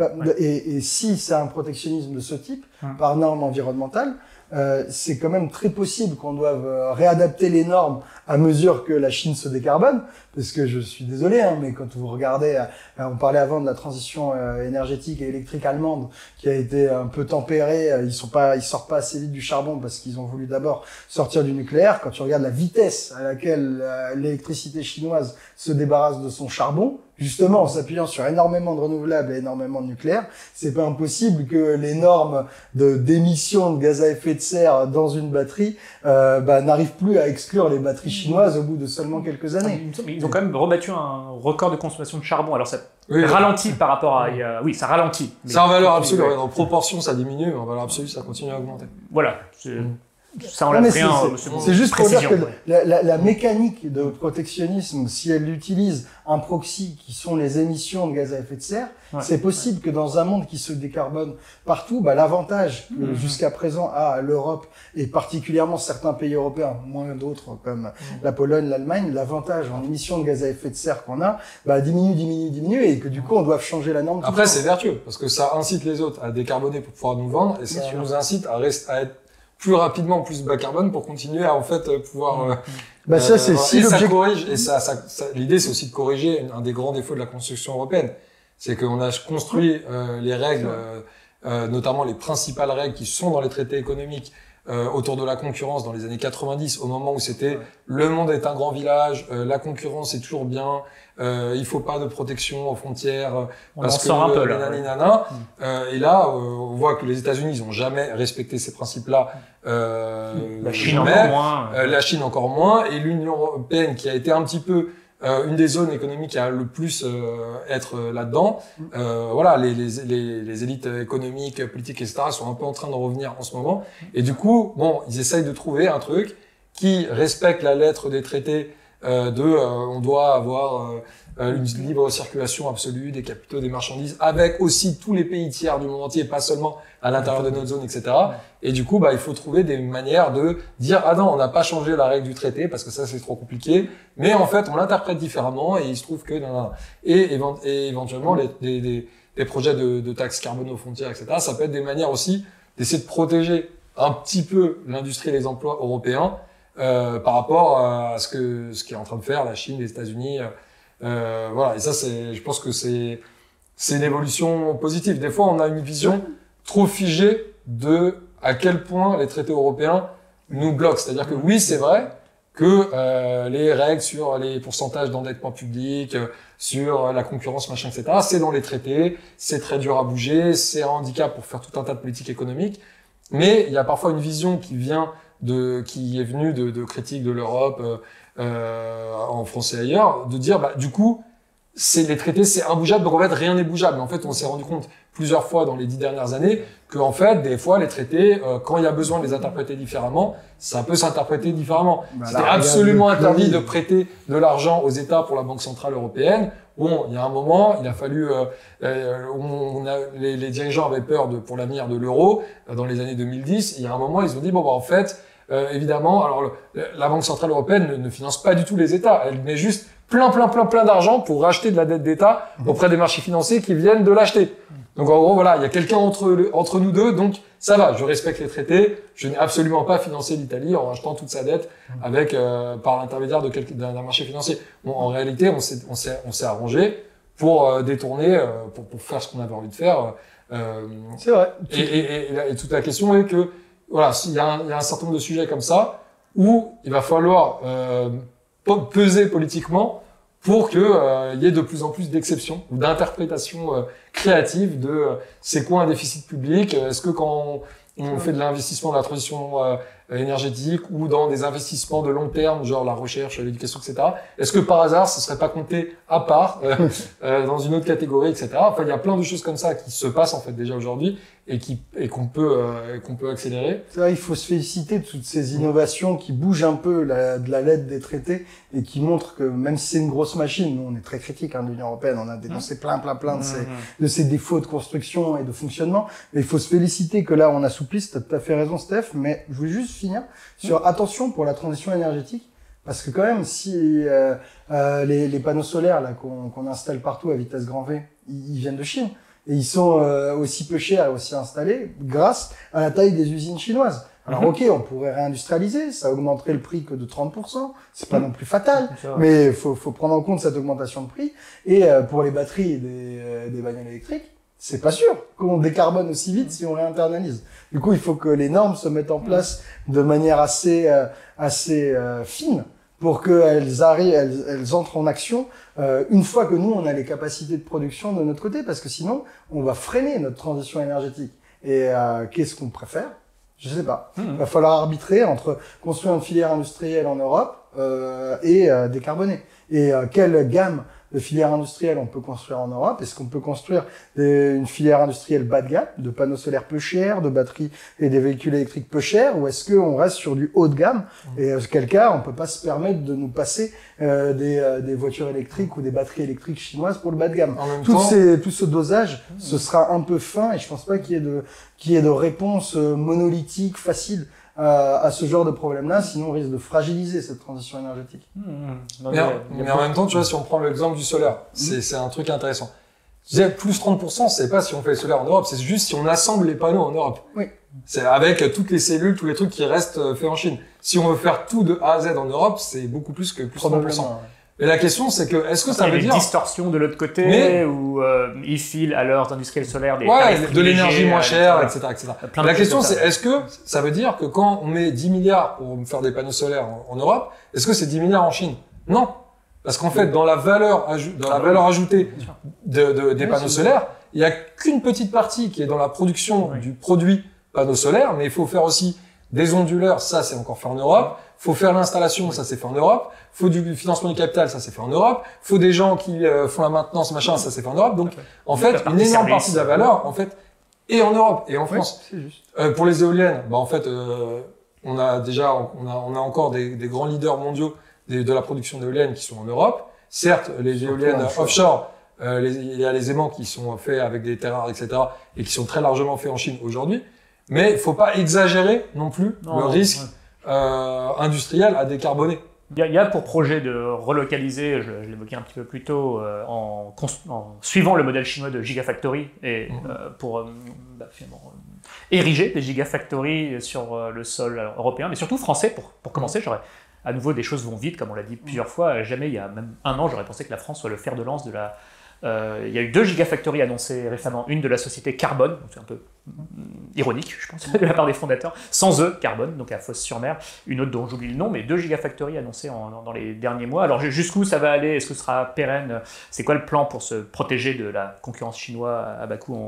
Et si c'est un protectionnisme de ce type, par norme environnementale, c'est quand même très possible qu'on doive réadapter les normes à mesure que la Chine se décarbone, parce que je suis désolé, mais quand vous regardez, on parlait avant de la transition énergétique et électrique allemande qui a été un peu tempérée, ils sortent pas assez vite du charbon parce qu'ils ont voulu d'abord sortir du nucléaire. Quand tu regardes la vitesse à laquelle l'électricité chinoise se débarrasse de son charbon, justement en s'appuyant sur énormément de renouvelables et énormément de nucléaire, c'est pas impossible que les normes d'émissions de gaz à effet de serre dans une batterie n'arrivent plus à exclure les batteries chinoises au bout de seulement quelques années. Ils ont quand même rebattu un record de consommation de charbon, alors ça ralentit par rapport à... Oui, ça ralentit. C'est en valeur absolue, en proportion ça diminue, mais en valeur absolue ça continue à augmenter. Voilà. Ça enlève rien. C'est juste pour dire que la mécanique de protectionnisme, si elle utilise un proxy qui sont les émissions de gaz à effet de serre, c'est possible que dans un monde qui se décarbone partout, l'avantage que jusqu'à présent a l'Europe et particulièrement certains pays européens, moins d'autres comme la Pologne, l'Allemagne, l'avantage en émissions de gaz à effet de serre qu'on a, diminue et que du coup on doit changer la norme. Après c'est vertueux parce que ça incite les autres à décarboner pour pouvoir nous vendre et ça nous incite à être plus rapidement, plus bas carbone pour continuer à pouvoir. Ça c'est si ça corrige et l'idée c'est aussi de corriger un des grands défauts de la construction européenne, c'est qu'on a construit les règles, notamment les principales règles qui sont dans les traités économiques autour de la concurrence dans les années 90, au moment où c'était le monde est un grand village, la concurrence est toujours bien, il faut pas de protection aux frontières parce que sort un peu là. Et là, on voit que les États-Unis ils ont jamais respecté ces principes-là. La Chine encore moins. La Chine encore moins, et l'Union européenne qui a été un petit peu une des zones économiques à le plus être là-dedans. Voilà, les élites économiques, politiques, etc. sont un peu en train de revenir en ce moment. Et du coup, bon, ils essayent de trouver un truc qui respecte la lettre des traités on doit avoir une libre circulation absolue des capitaux, des marchandises, avec aussi tous les pays tiers du monde entier, pas seulement à l'intérieur de notre zone, etc. Et du coup, il faut trouver des manières de dire ah non, on n'a pas changé la règle du traité parce que ça c'est trop compliqué, mais en fait on l'interprète différemment et il se trouve que et éventuellement les projets de taxes carbone aux frontières, etc. Ça peut être des manières aussi d'essayer de protéger un petit peu l'industrie et les emplois européens par rapport à ce qu'est en train de faire la Chine, les États-Unis. Voilà, et ça je pense que c'est une évolution positive. Des fois, on a une vision trop figée de à quel point les traités européens nous bloquent. C'est-à-dire que oui, c'est vrai que les règles sur les pourcentages d'endettement public, sur la concurrence, machin, etc., c'est dans les traités, c'est très dur à bouger, c'est un handicap pour faire tout un tas de politiques économiques. Mais il y a parfois une vision qui est venue de critiques de l'Europe en France et ailleurs, de dire du coup les traités c'est imbougeable, donc en fait rien n'est bougeable. Mais en fait on s'est rendu compte plusieurs fois dans les 10 dernières années que en fait des fois les traités quand il y a besoin de les interpréter différemment, ça peut s'interpréter différemment. C'était absolument interdit de prêter de l'argent aux États pour la Banque Centrale Européenne. Bon, il y a un moment, il a fallu, les dirigeants avaient peur pour l'avenir de l'euro dans les années 2010. Il y a un moment, ils ont dit en fait, évidemment, alors la Banque Centrale Européenne ne finance pas du tout les États. Elle met juste plein d'argent pour racheter de la dette d'État auprès des marchés financiers qui viennent de l'acheter. Donc en gros, voilà, il y a quelqu'un entre nous deux, donc ça va, je respecte les traités, je n'ai absolument pas financé l'Italie en rachetant toute sa dette avec par l'intermédiaire d'un marché financier. Bon, en réalité, on s'est arrangé pour détourner, pour faire ce qu'on avait envie de faire. C'est vrai. Et toute la question est que voilà, il y a un certain nombre de sujets comme ça où il va falloir peser politiquement pour que y ait de plus en plus d'exceptions ou d'interprétations créatives de c'est quoi un déficit public, est-ce que quand on fait de l'investissement dans la transition énergétique ou dans des investissements de long terme, genre la recherche, l'éducation, etc., est-ce que par hasard, ça serait pas compté à part dans une autre catégorie, etc. Enfin, il y a plein de choses comme ça qui se passent en fait déjà aujourd'hui et qu'on peut accélérer. C'est vrai, il faut se féliciter de toutes ces innovations qui bougent un peu de la lettre des traités et qui montrent que même si c'est une grosse machine, nous on est très critiques de l'Union européenne, on a dénoncé plein de ces défauts de construction et de fonctionnement, mais il faut se féliciter que là on assouplisse, t'as tout à fait raison Steph, mais je voulais juste finir sur attention pour la transition énergétique, parce que quand même si les panneaux solaires là qu'on installe partout à vitesse grand V, ils viennent de Chine. Et ils sont aussi peu chers et aussi installés grâce à la taille des usines chinoises. Alors ok, on pourrait réindustrialiser, ça augmenterait le prix que de 30%, c'est pas non plus fatal, mais faut prendre en compte cette augmentation de prix. Et pour les batteries des bagnoles électriques, c'est pas sûr qu'on décarbone aussi vite si on réinternalise. Du coup, il faut que les normes se mettent en place de manière assez fine pour qu'elles arrivent, elles entrent en action une fois que nous, on a les capacités de production de notre côté, parce que sinon, on va freiner notre transition énergétique. Et qu'est-ce qu'on préfère? Je sais pas. Il va falloir arbitrer entre construire une filière industrielle en Europe et décarboner. Et quelle gamme de filières industrielles on peut construire en Europe? Est-ce qu'on peut construire une filière industrielle bas de gamme, de panneaux solaires peu chers, de batteries et des véhicules électriques peu chers, ou est-ce qu'on reste sur du haut de gamme? Et quel cas, on peut pas se permettre de nous passer des voitures électriques ou des batteries électriques chinoises pour le bas de gamme. Tout ce dosage, ce sera un peu fin, et je pense pas qu'il y ait de réponse monolithique, facile à ce genre de problème-là, sinon on risque de fragiliser cette transition énergétique. Mais en même temps, tu vois, si on prend l'exemple du solaire, c'est un truc intéressant. Je disais, plus 30%, c'est pas si on fait le solaire en Europe, c'est juste si on assemble les panneaux en Europe. Oui. C'est avec toutes les cellules, tous les trucs qui restent faits en Chine. Si on veut faire tout de A à Z en Europe, c'est beaucoup plus que plus 30%. Et la question, c'est que, est-ce que ça veut des dire... distorsions de l'autre côté, où ils filent à leurs industriels solaires des tarifs de l'énergie moins chère, à- etc., etc. plein de La choses question, comme ça. c'est est-ce que ça veut dire que quand on met 10 milliards pour faire des panneaux solaires en Europe, est-ce que c'est 10 milliards en Chine? Non. Parce qu'en fait, dans la valeur ajoutée des panneaux solaires, il y a qu'une petite partie qui est dans la production du produit panneau solaire, mais il faut faire aussi des onduleurs, ça c'est encore fait en Europe. Faut faire l'installation, ça c'est fait en Europe. Faut du financement du capital, ça c'est fait en Europe. Faut des gens qui font la maintenance, machin, ça c'est fait en Europe. Donc, en fait, une énorme partie de la valeur, en fait, est en Europe et en France. C'est juste. Pour les éoliennes, en fait, on a encore des grands leaders mondiaux de la production d'éoliennes qui sont en Europe. Certes, les éoliennes offshore, il y a les aimants qui sont faits avec des terres rares, etc., et qui sont très largement faits en Chine aujourd'hui. Mais il faut pas exagérer non plus le risque industriel à décarboner. Il y a pour projet de relocaliser, je l'évoquais un petit peu plus tôt, en suivant le modèle chinois de Gigafactory et pour finalement, ériger des Gigafactories sur le sol européen, mais surtout français pour commencer. À nouveau, des choses vont vite, comme on l'a dit plusieurs fois. Jamais, il y a même un an, j'aurais pensé que la France soit le fer de lance de la... il y a eu 2 gigafactories annoncées récemment, une de la société Carbone, c'est un peu ironique, je pense, de la part des fondateurs, sans eux, Carbone, donc à Fos-sur-Mer, une autre dont j'oublie le nom, mais 2 gigafactories annoncées dans les derniers mois. Alors jusqu'où ça va aller? Est-ce que ce sera pérenne? C'est quoi le plan pour se protéger de la concurrence chinoise à bas coût?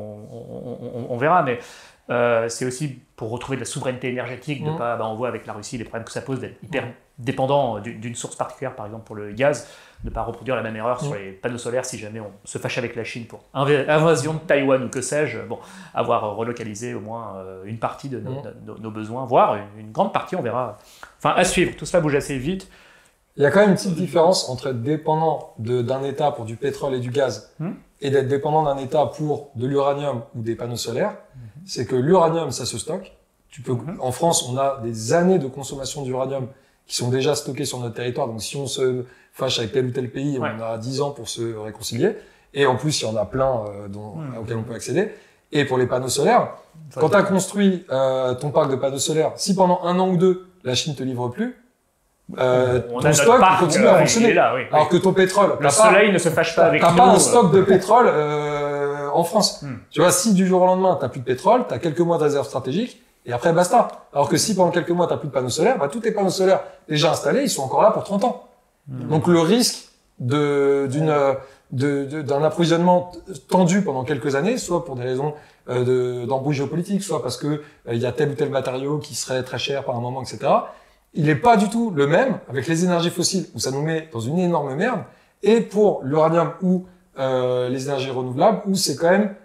On verra, mais c'est aussi pour retrouver de la souveraineté énergétique, de pas, on voit avec la Russie les problèmes que ça pose d'être hyper dépendant d'une source particulière, par exemple pour le gaz, ne pas reproduire la même erreur sur les panneaux solaires si jamais on se fâche avec la Chine pour invasion de Taïwan ou que sais-je, avoir relocalisé au moins une partie de nos besoins, voire une grande partie, on verra. Enfin, à suivre, tout cela bouge assez vite. Il y a quand même une petite différence entre être dépendant d'un État pour du pétrole et du gaz et d'être dépendant d'un État pour de l'uranium ou des panneaux solaires. C'est que l'uranium, ça se stocke. En France, on a des années de consommation d'uranium qui sont déjà stockés sur notre territoire. Donc, si on se fâche avec tel ou tel pays, on a 10 ans pour se réconcilier. Et en plus, il y en a plein auxquels on peut accéder. Et pour les panneaux solaires, quand tu as construit ton parc de panneaux solaires, si pendant 1 an ou 2, la Chine te livre plus, ton stock continue à fonctionner. Alors que ton pétrole, le soleil ne se fâche pas avec nous. T'as pas un stock de pétrole en France. Tu vois, si du jour au lendemain, t'as plus de pétrole, t'as quelques mois de réserve stratégique, et après, basta. Alors que si pendant quelques mois, t'as plus de panneaux solaires, tous tes panneaux solaires déjà installés, ils sont encore là pour 30 ans. Donc le risque d'un approvisionnement tendu pendant quelques années, soit pour des raisons d'embrouille géopolitique, soit parce que il y a tel ou tel matériau qui serait très cher par un moment, etc. Il n'est pas du tout le même avec les énergies fossiles, où ça nous met dans une énorme merde, et pour l'uranium ou les énergies renouvelables, où c'est quand même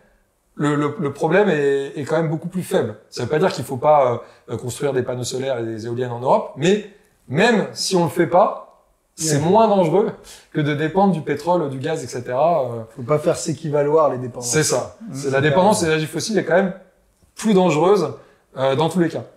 le problème est quand même beaucoup plus faible. Ça veut pas dire qu'il faut pas construire des panneaux solaires et des éoliennes en Europe, mais même si on le fait pas, c'est moins dangereux que de dépendre du pétrole, du gaz, etc. Faut pas faire s'équivaloir les dépendances. C'est ça. La dépendance aux énergies fossiles est quand même plus dangereuse dans tous les cas.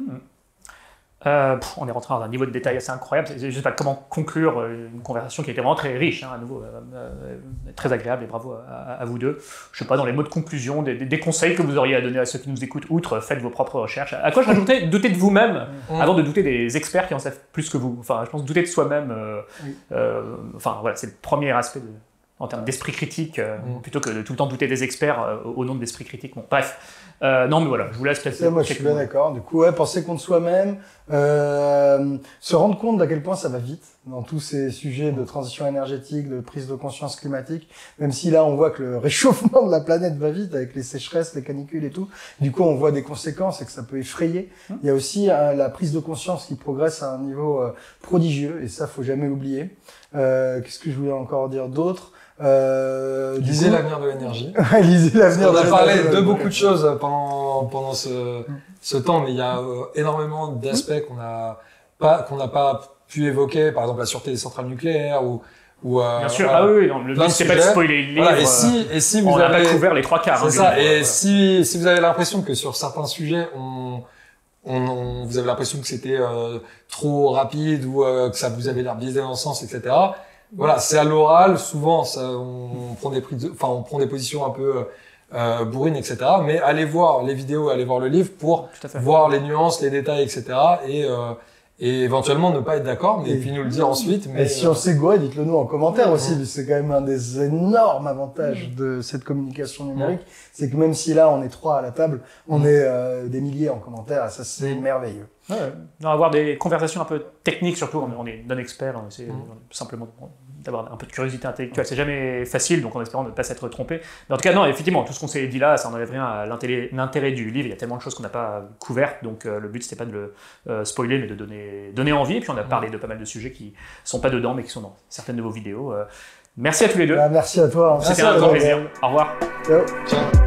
On est rentré dans un niveau de détail assez incroyable. Je ne sais pas comment conclure une conversation qui a été vraiment très riche, à nouveau, très agréable, et bravo à vous deux. Je ne sais pas, dans les mots de conclusion, des conseils que vous auriez à donner à ceux qui nous écoutent, outre faites vos propres recherches. À quoi je rajoutais doutez de vous-même avant de douter des experts qui en savent plus que vous. Enfin, je pense douter de soi-même. Voilà, c'est le premier aspect en termes d'esprit critique, plutôt que de tout le temps douter des experts au nom de l'esprit critique. Bon, bref. Non, mais voilà, je vous laisse peut-être. Moi, je suis bien d'accord. Du coup, penser contre soi-même, se rendre compte d'à quel point ça va vite dans tous ces sujets de transition énergétique, de prise de conscience climatique. Même si là, on voit que le réchauffement de la planète va vite avec les sécheresses, les canicules et tout. Du coup, on voit des conséquences et que ça peut effrayer. Il y a aussi la prise de conscience qui progresse à un niveau prodigieux et ça, faut jamais l'oublier. Qu'est-ce que je voulais encore dire d'autre? Lisez l'avenir de l'énergie. Lisez l'avenir de l'énergie. On a parlé de beaucoup de choses pendant ce temps, mais il y a énormément d'aspects qu'on n'a pas pu évoquer, par exemple la sûreté des centrales nucléaires ou bien sûr, le but c'est pas de spoiler le livre. Voilà, et si vous on n'a avez pas couvert les 3/4. C'est ça. Et si vous avez l'impression que sur certains sujets vous avez l'impression que c'était trop rapide ou que ça vous avait l'air biaisé dans le sens, etc. Voilà, c'est à l'oral, souvent on prend des positions un peu bourrines, etc. Mais allez voir les vidéos, allez voir le livre pour voir les nuances, les détails, etc. et éventuellement ne pas être d'accord, mais Et- puis nous le dire ensuite. Et Mais si on s'est gouré, dites-le nous en commentaire aussi, parce que c'est quand même un des énormes avantages de cette communication numérique. C'est que même si là, on est 3 à la table, on est des milliers en commentaire, et ça, c'est merveilleux. Ouais. Non, avoir des conversations un peu techniques, surtout, on est non-experts, on essaie simplement d'avoir un peu de curiosité intellectuelle. C'est jamais facile, donc en espérant ne pas s'être trompé. Mais en tout cas, non, effectivement, tout ce qu'on s'est dit là, ça n'enlève rien à l'intérêt du livre. Il y a tellement de choses qu'on n'a pas couvertes, donc le but, c'était pas de le spoiler, mais de donner envie. Et puis on a parlé de pas mal de sujets qui sont pas dedans, mais qui sont dans certaines de vos vidéos. Merci à tous les deux. Merci à toi. C'était un grand plaisir. Au revoir. Ciao. Ciao.